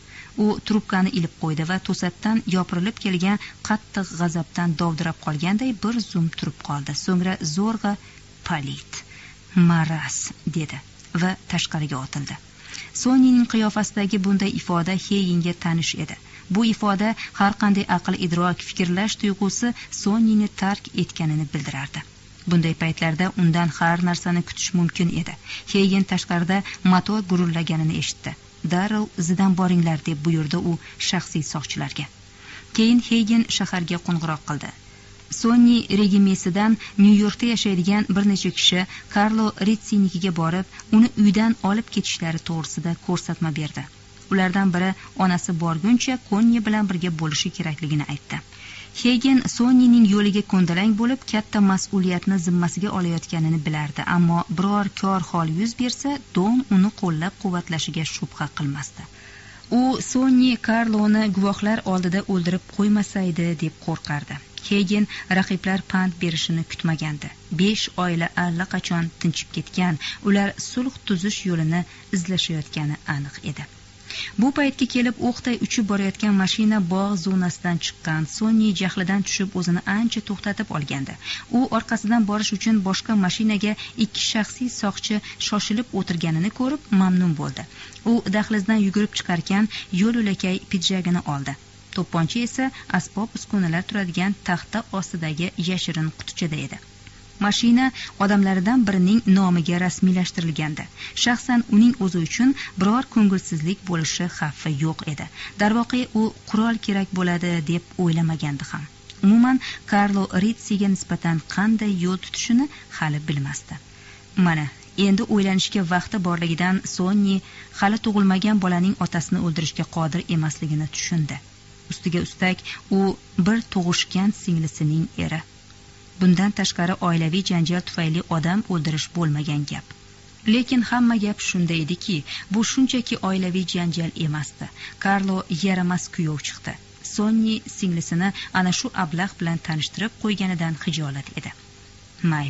U trubkani ilib qo'ydi va to'satdan yopirilib kelgan qattiq g'azabdan dovdirab qolganday bir zum turib qoldi. So'ngra zo'rg'a "Palit, maras" dedi va tashqariga otildi. Sonyining qiyofasidagi bunday ifoda Heyinga tanish edi. Bu ifoda har qanday aql idrok, fikrlash tuyg'usi Sonyini tark etganini bildirardi. Bunday paytlarda undan har narsani kutish mumkin edi. Heyin tashqarida motor gurullaganini eshitdi. "Darrov izidan boringlar" deb buyurdi u shaxsiy soqchilarga. Keyin Heyin shaharga qo'ng'iroq qildi. Sonyi regimesidan Nyu-Yorkda yashaydigan bir necha kishi Karlo Ritsinikiga borib, uni uydan olib ketishlari to'g'risida ko'rsatma berdi. Ulardan biri onasi borguncha Konni bilan birga bo'lishi kerakligini aytdi. Heygin Sonyining yo'liga ko'ndalang bo'lib, katta mas'uliyatni zimmasiga olayotganini bilardi, ammo biror kor hol yuz bersa, Don uni qo'llab-quvvatlashiga shubha qilmasdi. U Sonyi Karloni guvohlar oldida o'ldirib qo'ymasaydi deb qo'rqardi. Heygin raqiblar pand berishini kutmagandi. 5 oila allaqachon tinchib ketgan, ular sulh tuzish yo'lini izlashayotgani aniq edi. Bu paytga kelib o'qday uchib borayotgan mashina bog' zonasidan chiqqan. Sonyi jahlidan tushib o'zini ancha to'xtatib olgandi. U orqasidan borish uchun boshqa mashinaga 2 shaxsiy soqchi shoshilib o'tirganini ko'rib mamnun bo'ldi. U dahlizdan yugurib chiqarkan yo'l-yo'lakay pidjagini oldi. To'pponcha esa asbob-uskunalar turadigan taxta ostidagi yashirin qutichada edi. Mashina odamlaridan birining nomiga rasmiylashtirilgandi. Shaxsan uning o'zi uchun biror ko'ngilsizlik bo'lishi xavfi yo'q edi. Darvoqe u qurol kerak bo'ladi deb o'ylamagandi ham. Umuman Karlo Ritsiga nisbatan qanday yo'l tutishini hali bilmasdi. Mana endi o'ylanishga vaqti borligidan Sonyi hali tug'ilmagan bolaning otasini o'ldirishga qodir emasligini tushundi. Ustiga ustak u bir tug'ishgan singlisining eri. Bundan tashqari oilaviy janjal tufayli odam o'ldirish bo'lmagan gap. Lekin hamma gap shunda ediki, bu shunchaki oilaviy janjal emasdi. Karlo yaramas kuyov chiqdi. Sonyi singlisini ana shu ablah bilan tanishtirib qo'yganidan xijolat edi. Mayli,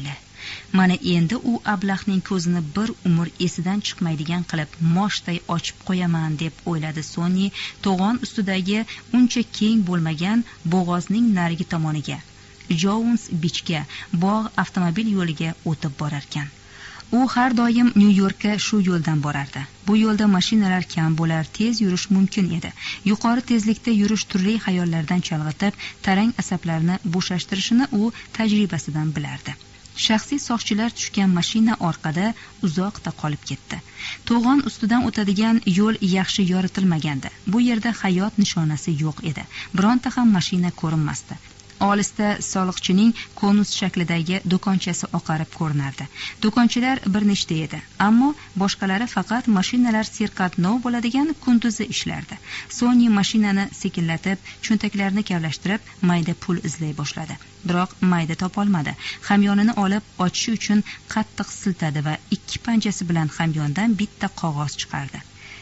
Mana endi u ablahning ko'zini bir umr esidan chiqmaydigan qilib moshday ochib qo'yaman deb o'yladi Sonni to'g'on ustidagi uncha keng bo'lmagan bo'g'ozning narigi tomoniga, Jones Bichga, bog' avtomobil yo'liga o'tib borarkan. U har doim Nyu-Yorkka shu yo'ldan borardi. Bu yo'lda mashinalar kam bo'lar, tez yurish mumkin edi. Yuqori tezlikda yurish turli xayollardan chalg'itib, tarang asablarni bo'shashtirishini u tajribasidan bilardi. Shaxsiy soqchilar tushgan mashina orqada uzoqda qolib ketdi. To'g'on ustidan o'tadigan yo'l yaxshi yoritilmagandi. Bu yerda hayot nishonasi yo'q edi. Bironta ham mashina ko'rinmasdi. Olisda soliqchining konus shaklidagi do'konchasi oqarib ko'rinardi. Do'konchilar bir nechta edi, ammo boshqalari faqat mashinalar serqatnov bo'ladigan kunduzi ishlardi. Sonni mashinani sekinlatib, cho'ntaklarini kavlashtirib, mayda pul izlay boshladi. Biroq mayda topolmadi. Hamyonini olib ochishi uchun qattiq siltadi va ikki panjasi bilan hamyondan bitta qog'oz chiqardi.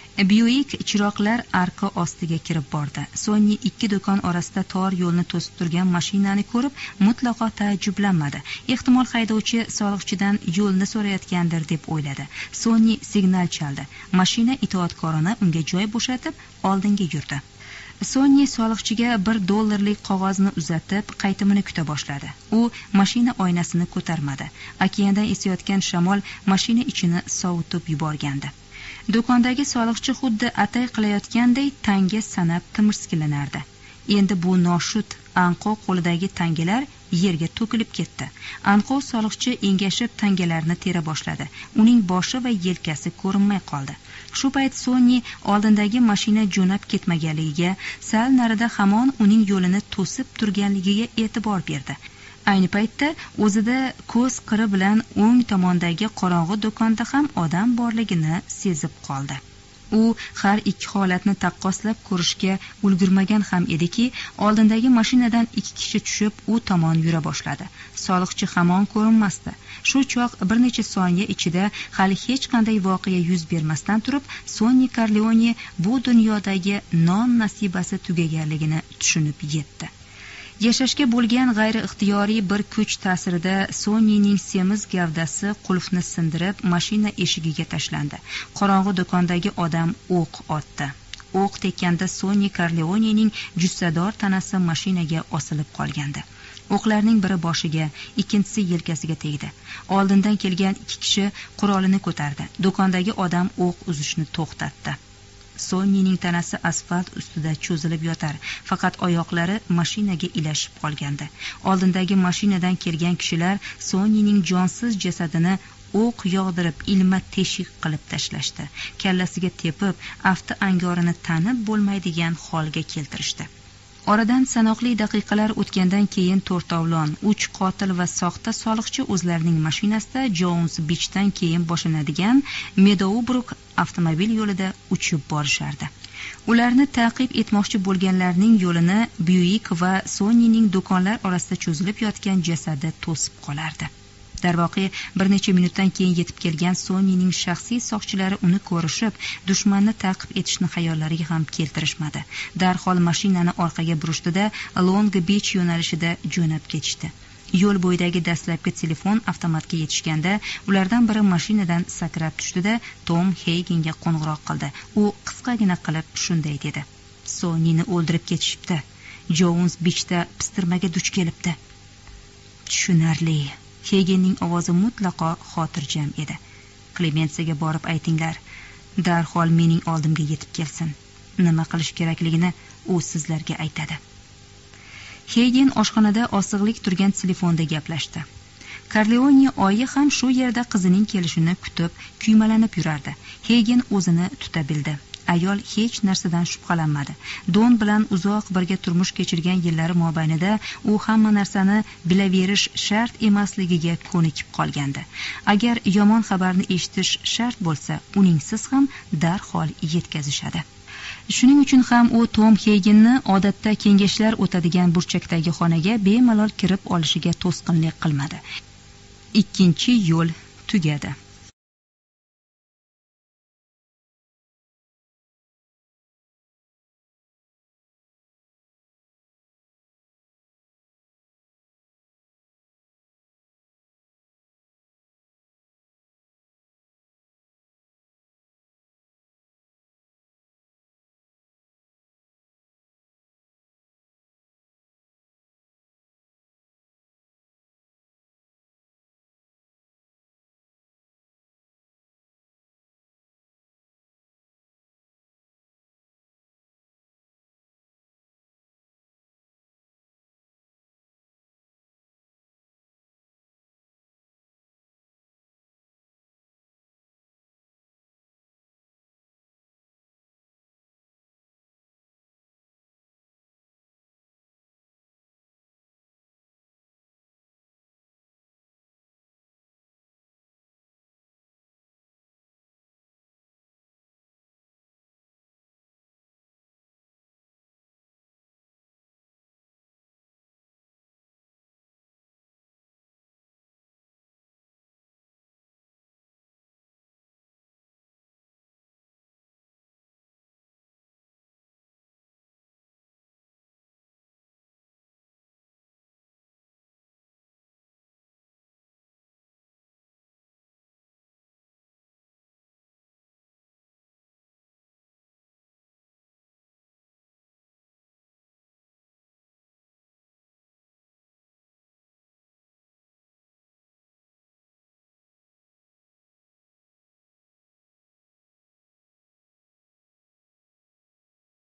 Buick chiroqlar arka ostiga kirib bordi. Sonni ikki do'kon orasida tor yo'lni to'sib turgan mashinani ko'rib, mutlaqo taajjublanmadi. Ehtimol haydovchi soliqchidan yo'lni so'rayotgandir deb o'yladi. Sonni signal chaldi. Mashina itoatkorona unga joy bo'shatib, oldinga yurdi. Sonni soliqchiga $1 qog'ozni uzatib, qaytimini kuta boshladi. U mashina oynasini ko'tarmadi. Okeandan esayotgan shamol mashina ichini sovutib yuborgandi. Do'kondagi soliqchi xuddi atay qilayotganday tanga sanab timirskilanardi. Endi bu noshud anqov qo'lidagi tangalar yerga to'kilib ketdi. Anqov soliqchi engashib tangalarni tera boshladi. Uning boshi va yelkasi ko'rinmay qoldi. Shu payt Sonni oldindagi mashina jo'nab ketmaganligiga, sal narida hamon uning yo'lini to'sib turganligiga e'tibor berdi. Ayni paytda o'zida ko'z qiri bilan o'ng tomondagi qorong'u do'konda ham odam borligini sezib qoldi. U har ikki holatni taqqoslab ko'rishga ulgurmagan ham ediki, oldindagi mashinadan ikki kishi tushib, u tomon yura boshladi. Soliqchi hamon ko'rinmasdi. Shu choq bir necha soniya ichida hali hech qanday voqea yuz bermasdan turib, Sonni Corleone bu dunyodagi non nasibasi tugaganligini tushunib yetdi. Yashashga bo'lgan g'ayri-ixtiyoriy bir kuch ta'sirida Sonnining semiz gavdasi qulfni sindirib, mashina eshigiga tashlandi. Qorong'u do'kondagi odam o'q otdi. O'q tekkanda Sonni Corleonening jussador tanasi mashinaga osilib qolgandi. O'qlarning biri boshiga, ikkinchisi yelkasiga tegdi. Oldindan kelgan ikki kishi qurolini ko'tardi. Do'kondagi odam o'q uzishni to'xtatdi. Sonnining tanasi asfalt ustida cho'zilib yotar, faqat oyoqlari mashinaga ilashib qolgandi. Oldindagi mashinadan kelgan kishilar Sonnining jonsiz jasadini o'q yog'dirib, ilma teshik qilib tashlashdi. Kallasiga tepib, afti angorini tanib bo'lmaydigan holga keltirishdi. Oradan sanoqli daqiqalar o'tgandan keyin to'rtovlon, 3 qotil va soxta soliqchi o'zlarining mashinasida Jones Beachdan keyin boshlanadigan Meadowbrook avtomobil yo'lida uchib borishardi. Ularni ta'qib etmoqchi bo'lganlarning yo'lini Buick va Sonnining do'konlar orasida cho'zilib yotgan jasadi to'sib qolardi. Darvoqe bir necha minutdan keyin yetib kelgan Sonnining shaxsiy soqchilari uni ko'rishib, dushmanni ta'qib etishni xayollariga ham keltirishmadi. Darhol mashinani orqaga burishdi-da, Long Beach yo'nalishida jo'nab ketishdi. Yo'l bo'yidagi dastlabki telefon avtomatga yetishganda, ulardan biri mashinadan sakrab tushdi-da, Tom Haygenga qo'ng'iroq qildi. U qisqagina qilib shunday dedi: "Sonnini o'ldirib ketishibdi. Jones Beachda pistirmaga duch kelibdi." Tushunarli. Haygenning ovozi mutlaqo xotirjam edi. Klemensiyaga borib aytinglar, darhol mening oldimga yetib kelsin. Nima qilish kerakligini u sizlarga aytadi. Haygen oshxonada osig'lik turgan telefonda gaplashdi. Corleone oyi ham shu yerda qizining kelishini kutib, kuymalanib yurardi. Haygen o'zini tuta bildi. Ayol hech narsadan shubhalanmadi. Don bilan uzoq birga turmush kechirgan yillari mobaynida u hamma narsani bilaverish shart emasligiga ko'nikib qolgandi. Agar yomon xabarni eshitish shart bo'lsa, uningsiz ham darhol yetkazishadi. Shuning uchun ham u Tom Haygenni odatda kengashlar o'tadigan burchakdagi xonaga bemalol kirib olishiga to'sqinlik qilmadi. Ikkinchi yo'l tugadi.